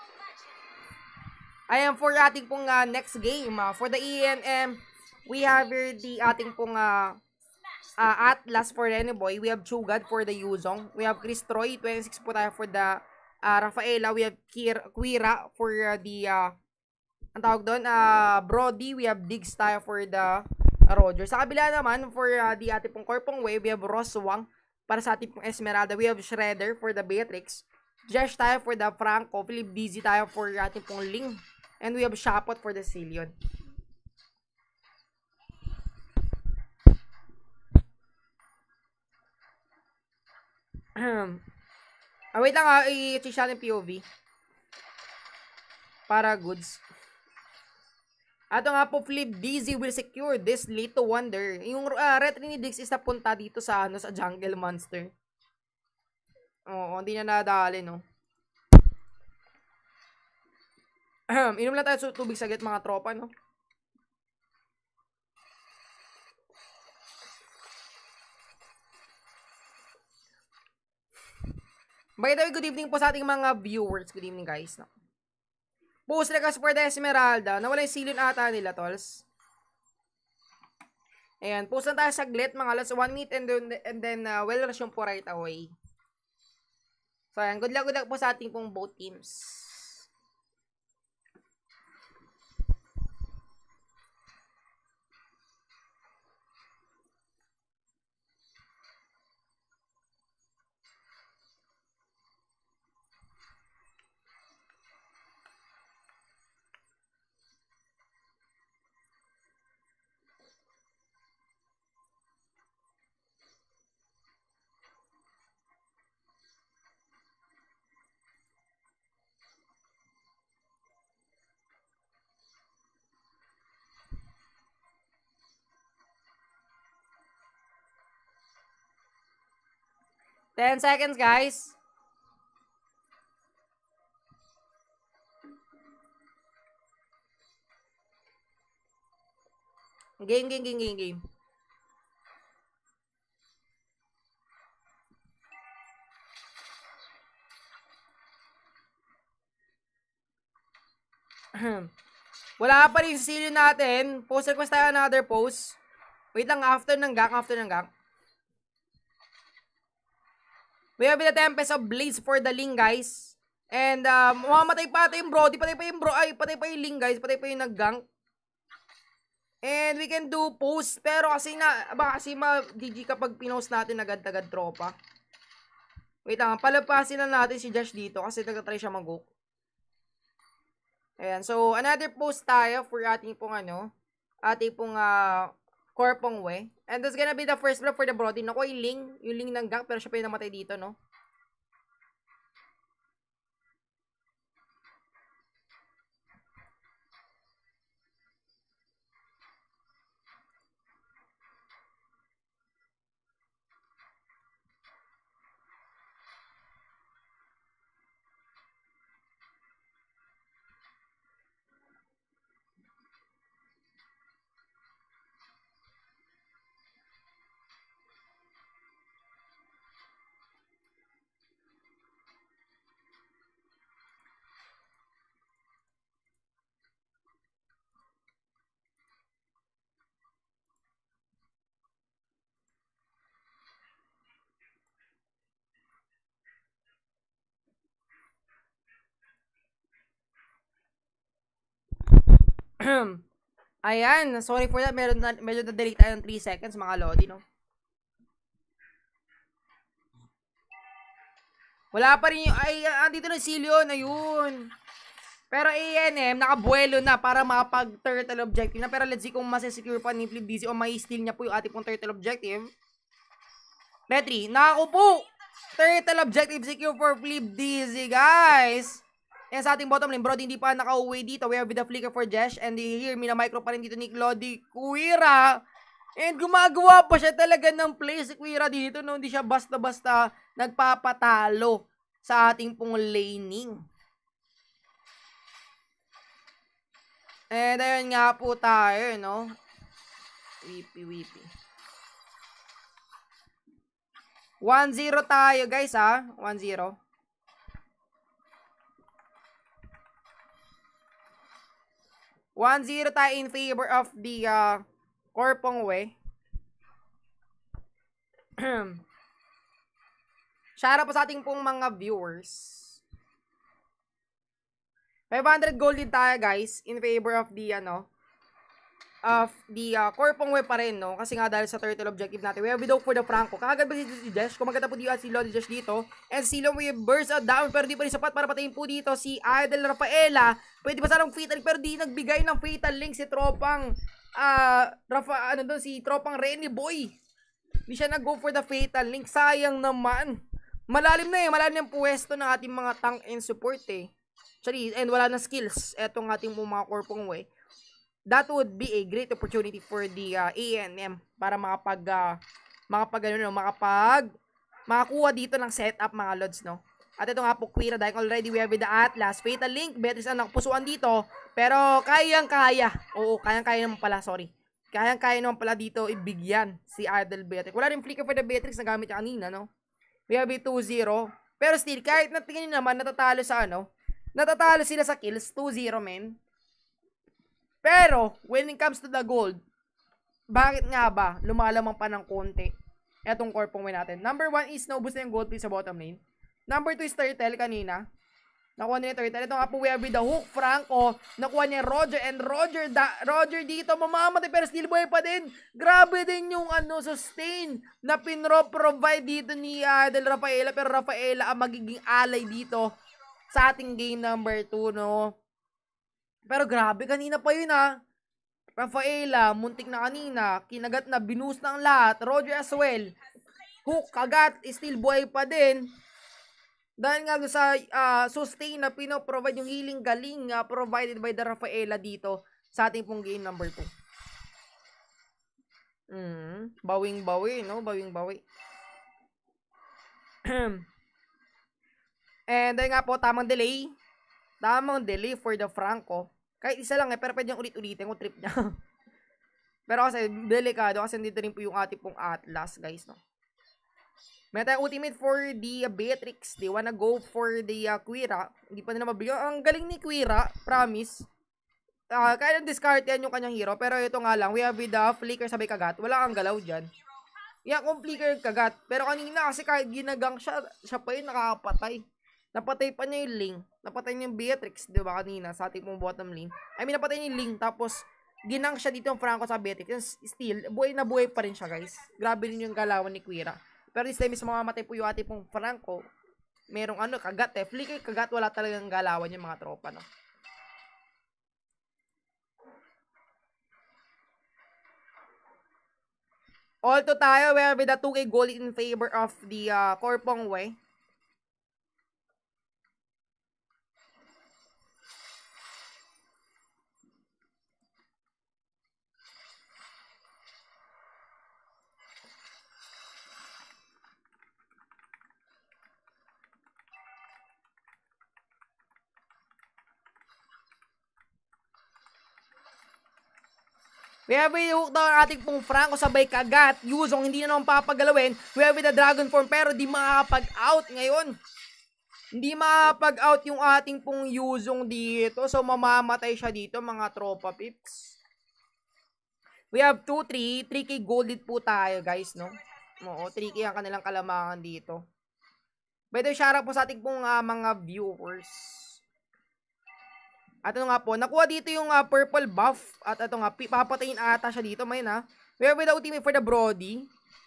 Ayan, for ating pong next game. For the ENM, we have here the ating pong Atlas for Renoboy. We have Chugad for the Yuzong. We have Chris Troy. 26 po tayo for the Rafaela. We have Quira for the ang tawag doon, Brody. We have Diggs tayo for the Roger. Sa kabila naman, for the ating pong core pong way, we have Ross Wang para sa ating pong Esmeralda. We have Shredder for the Beatrix. Josh tayo for the Franco. Philip Dizzy tayo for ating pong Ling. And we have Shapot for the Cilion. Wait lang i-check natin POV. Para goods. Ato nga po, Flip Dizzy will secure this Lito Wonder. Yung Red Trinidix is napunta dito sa sa Jungle Monster. Oo, hindi na nadali, no. Inom lang tayo tubig saglit mga tropa, no. By the way, good evening po sa ating mga viewers. Good evening, guys, no. Post request for the Esmeralda. Nawala yung Cilion ata nila, tolls. Ayan, post lang tayo saglit, mga last 1 minute and then well rush po right away. So, ayan, good luck po sa ating pong both teams. Ten seconds, guys. Game. Wala pa rin silyo natin. Post request tayo another post. Wait lang, after ng gang. We have the Tempest of Blades for the Ling, guys. And, mamamatay pa ito yung Brody. Patay pa yung Ling, guys. Patay pa yung nag-gank. And we can do post. Pero kasi baka kasi ma-GG kapag pinost natin agad-agad tropa. Wait lang, palapasin na natin si Josh dito kasi nagtatry siya mag-hook. Ayan, so another post tayo for ating pong Korpong Way. And that's gonna be the first block for the Brody. Naku, yung Ling ng gank, pero siya pa yung namatay dito, no? Ayan, sorry for that. Medyo na-delete tayo ng 3 seconds, mga Lodi, no? Wala pa rin yung, andito na Silyo, na yun. Pero ANM, nakabuelo na para makapag-turtle objective na. Pero let's see kung masesecure pa ni Flip Dizzy o may steal niya po yung ating pong turtle objective. Petri, nako po! Turtle objective secure for Flip Dizzy, guys! Yan sa ating bottom lane, Brody hindi pa naka-uwi dito. We have with the flicker for Jesh. And here, mina-micro pa rin dito ni Lodi Kuira. And gumagawa pa siya talaga ng play si Kuira dito. No? Hindi siya basta-basta nagpapatalo sa ating pong laning. And ayun nga po tayo, no? Weepy. 1-0 tayo, guys, ha? 1-0. 1-0 tayo in favor of the Korpong Way. Shoutout po sa ating pong mga viewers. 500 gold din tayo, guys, in favor of the Korpong Way pa rin, no? Kasi nga dahil sa turtle objective natin. We have Vidok for the Franco. Kakagad ba si Jesh? Kumaganda po dito si Lodi Jesh dito. And Silo we burst out down, pero di pa rin sapat para patayin po dito si Idol Rafaela. Pwede pa sanang fatal, pero di nagbigay ng fatal link si tropang si tropang Renny Boy. Di siya nag-go for the fatal link. Sayang naman. Malalim yung pwesto ng ating mga tank and support, eh. Actually, and wala na skills etong ating mga Korpong Way. That would be a great opportunity for the ANM para makakuha dito ng setup, mga Lods, no? At ito nga po, Kuira, dahil already we have the Atlas. Fatal Link, Beatrice ang nakapusuan dito. Pero kayang-kaya. Oo, kayang-kaya naman pala, sorry. Kayang-kaya naman pala dito ibigyan si Idol Beatrix. Wala rin flicker for the Beatrix na gamit niya kanina, no? We have a 2-0. Pero still, kahit natingin nyo naman, natatalo sila sa kills. 2-0, men. Pero, when it comes to the gold, bakit nga ba lumalamang pa ng konti etong Korpong Way natin? Number 1 is naubos na yung gold play sa bottom lane. Number 2 is Turtle kanina. Nakuha niya Turtle. Ito nga po, we have with the hook, Franco. Nakuha niya Roger. And Roger dito, mamamatay pero still buhay pa din. Grabe din yung sustain na provide dito ni Del Rafaela. Pero Rafaela ang magiging alay dito sa ating game number 2, no? Pero grabe, kanina pa yun, ha. Rafaela, muntik na kanina. Kinagat na, binus na ang lahat. Roger as well. Hook, kagat, still buhay pa din. Dahil nga sa sustain na pino-provide yung healing galing provided by the Rafaela dito sa ating pong game number 2. Bawing-bawi, no? Bawing-bawi. And dahil nga po, tamang delay. Tamang delay for the Franco. Kahit isa lang pero pwede yung ulit-ulitin kung trip niya. Pero kasi, delikado kasi dito rin po yung ating pong Atlas, guys, no? May tayong ultimate for the Beatrix. They wanna go for the Quira. Hindi pa nila mabigyan. Ang galing ni Quira, promise. Kaya discard yan yung kanyang hero. Pero ito nga lang, we have with the Flicker sabay kagat. Wala kang galaw dyan. Yeah, kung Flicker kagat. Pero kanina kasi kahit ginagang siya, siya pa yun nakakapatay. Napatay pa niya yung Ling. Napatay niya yung Beatrix, di ba, kanina sa ating pong bottom lane. I mean, napatay niya yung Ling. Tapos, ginang siya dito yung Franco sa Beatrix. Still, buhay na buhay pa rin siya, guys. Grabe rin yung galawan ni Quira. Pero this time is mamamatay po yung ating pong Franco. Merong kagat eh. Flicker kagat, wala talagang galawan yung mga tropa, no? Alto tayo, where with the 2K goal in favor of the Korpong Wei. We have i-hook daw ang ating pong Franco sabay kagat. Yuzong hindi na naman papagalawin. We have with the Dragon Form pero di makakapag-out ngayon. Hindi makakapag-out yung ating pong Yuzong dito. So mamamatay siya dito mga tropa pips. We have 2-3. 3K golded po tayo guys, no? Oo, 3K ang kanilang kalamangan dito. Beto shoutout po sa ating pong mga viewers. At ito nga po, nakuha dito yung purple buff. At ito nga, papatayin ata siya dito. May na. We have the ultimate for the Brody.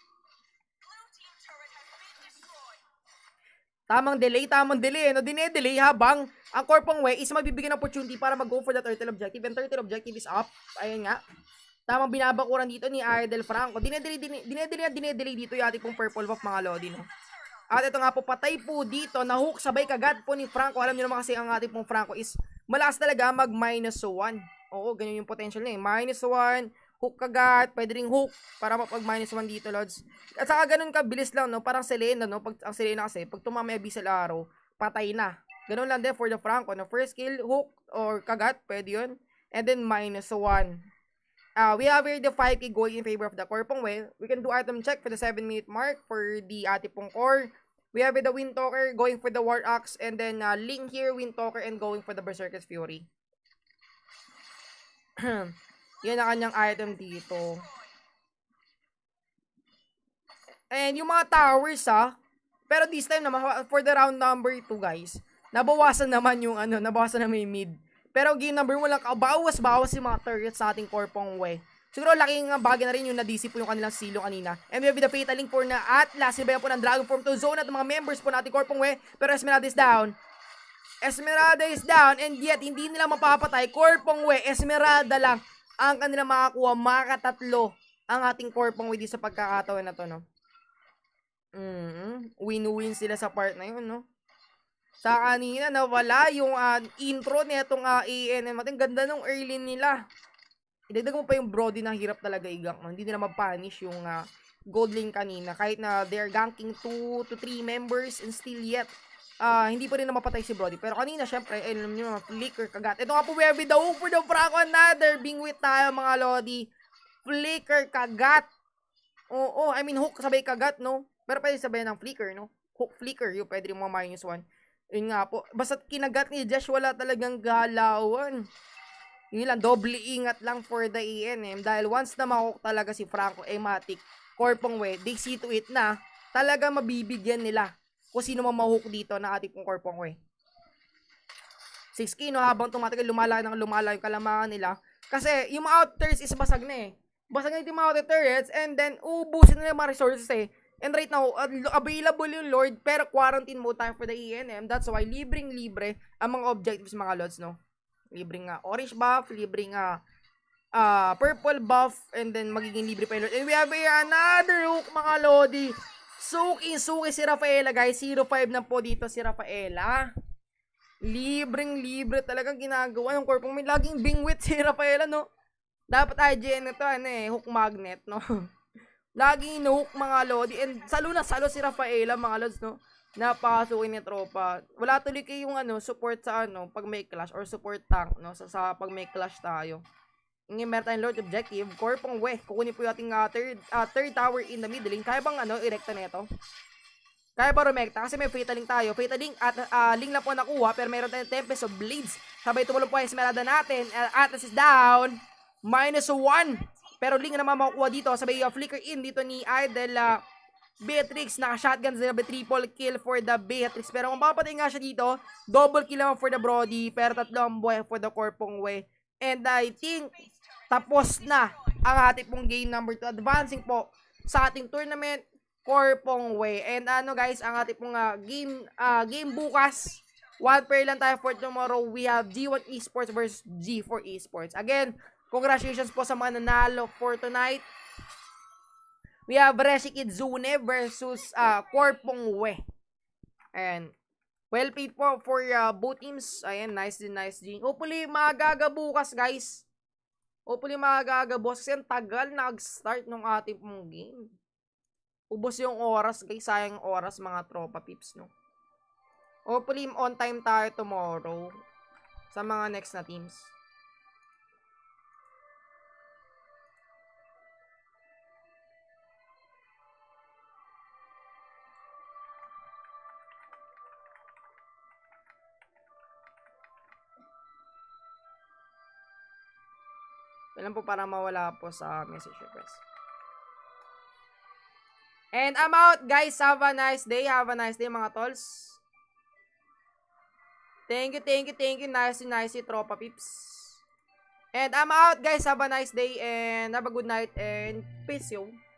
Tamang delay. No, dine-delay habang ang Korpong Wei is magbibigyan ng opportunity para mag-go for the turtle objective. And turtle objective is up. Ayan nga. Tamang binabakuran dito ni Idol Franco. Dine-delay dito yung ating pong purple buff mga lodi, no? At ito nga po, patay po dito, na-hook sabay kagat po ni Franco. Alam niyo naman kasi ang ating pong Franco is malakas talaga mag -1. Oo, ganyan yung potential niya eh. -1, hook kagat, pwede ring hook para mapag -1 dito, Lods. At saka ganun kabilis lang, no? Parang Selena, no? Ang Selena kasi, pag tumama Abyssal Arrow, patay na. Ganun lang din for the Franco, no? First kill, hook, or kagat, pwede yun. And then -1. We have here the 5K goal in favor of the Korpong Wei. We can do item check for the 7-minute mark for the ating pong core. We have the Wind Talker going for the War Axe, and then Ling here, Wind Talker, and going for the Berserker's Fury. Yan ang kanyang item dito. And yung mga towers pero this time naman, for the round number 2 guys, nabawasan naman yung nabawasan naman yung mid. Pero game number 1 lang, bawas yung mga turrets sa ating Korpong Wei. Siguro laking bagay na rin yung na-DC po yung kanilang silo kanina. And we have the Fatal Link for na Atlas. Sibayan po ng Dragon Form to zone at mga members po natin Korpong Wei. Pero Esmeralda is down. Esmeralda is down. And yet, hindi nila mapapatay. Korpong Wei, Esmeralda lang ang kanilang makakuha. Makatatlo ang ating Korpong Wei di sa pagkakataon na to, no? Win-win sila sa part na yun, no? Sa kanina, nawala yung intro nitong ANM natin. Ganda nung early nila. Idagdag mo pa yung Brody na hirap talaga igang. Hindi nila mapunish yung gold lane kanina. Kahit na they're ganking 2 to 3 members and still yet, hindi pa rin na mapatay si Brody. Pero kanina, syempre, alam nyo, Flicker kagat. Ito nga po, we have the hook for the Franco. Another bingwit tayo, mga lodi. Flicker kagat. Oo, I mean, hook sabay kagat, no? Pero pwede sabayan ng Flicker, no? Hook Flicker, yung pwede rin mga -1. Yun nga po. Basta kinagat ni Josh, wala talagang galawan. Yun lang, doble ingat lang for the ANM. Dahil once na mahook talaga si Franco, Matic, Korpong Wei, they see to it na talaga mabibigyan nila kung sino mahook dito na ating pong Korpong Wei. 6K, no, habang tumatagal, lumala yung kalamangan nila. Kasi yung mga outers is basag na eh. Basag na yung mga outer turrets and then ubusin nila yung mga resources eh. And right now, available yung Lord, pero quarantine mode tayo for the ENM. That's why, libreng-libre ang mga objectives, mga Lods, no? Libreng orange buff, libreng purple buff, and then magiging libre pa yung Lord. And we have another hook, mga Lodi. Suki si Rafaela, guys. 0-5 na po dito si Rafaela. Libreng-libre talagang ginagawa ng Korpong Wei. Laging bingwit si Rafaela, no? Dapat IGN na to, hook magnet, no? Laging inuhook mga lodi. And salo si Rafaela mga lods, no? Napakasukin ni tropa. Wala tuloy kayong support sa pag may clash or support tank, no? Sa pag may clash tayo. Ngayon meron tayong Lord Objective. Corpong we. Kukunin po yung ating third tower in the middle lane. Kaya bang erekta nito? Kaya ba rumekta? Kasi may Fatal Link tayo. Fatal Link at Link lang po nakuha. Pero meron tayong Tempest of Blades. Sabay tumulong po yung Esmeralda natin. Atlas is down. -1. Pero Link naman makukuha dito. Sabay flicker in dito ni Idol Beatrix. Naka-shotgun sila. Triple kill for the Beatrix. Pero kung papatay nga siya dito, double kill naman for the Brody. Pero 3 ang buhay for the Corpong way. And I think tapos na ang ating pong game number 2. Advancing po sa ating tournament, Corpong way. And guys, ang ating pong game bukas, 1 pair lang tayo for tomorrow. We have G1 Esports versus G4 Esports. Again, congratulations po sa mga nanalo for tonight. We have Reshi Kizune versus Corpong way. And well paid po for both teams. Ayan, nice din, nice din. Hopefully, magaga bukas, guys. Hopefully, magaga bukas. Kasi ang tagal nag-start ng ating pong game. Ubos yung oras, guys. Sayang oras, mga tropa pips, no? Hopefully, on time tayo tomorrow sa mga next na teams. Kailan po para mawala po sa message request. And I'm out, guys. Have a nice day. Have a nice day, mga tolls. Thank you. Nice, tropa pips. And I'm out, guys. Have a nice day and have a good night and peace, yo.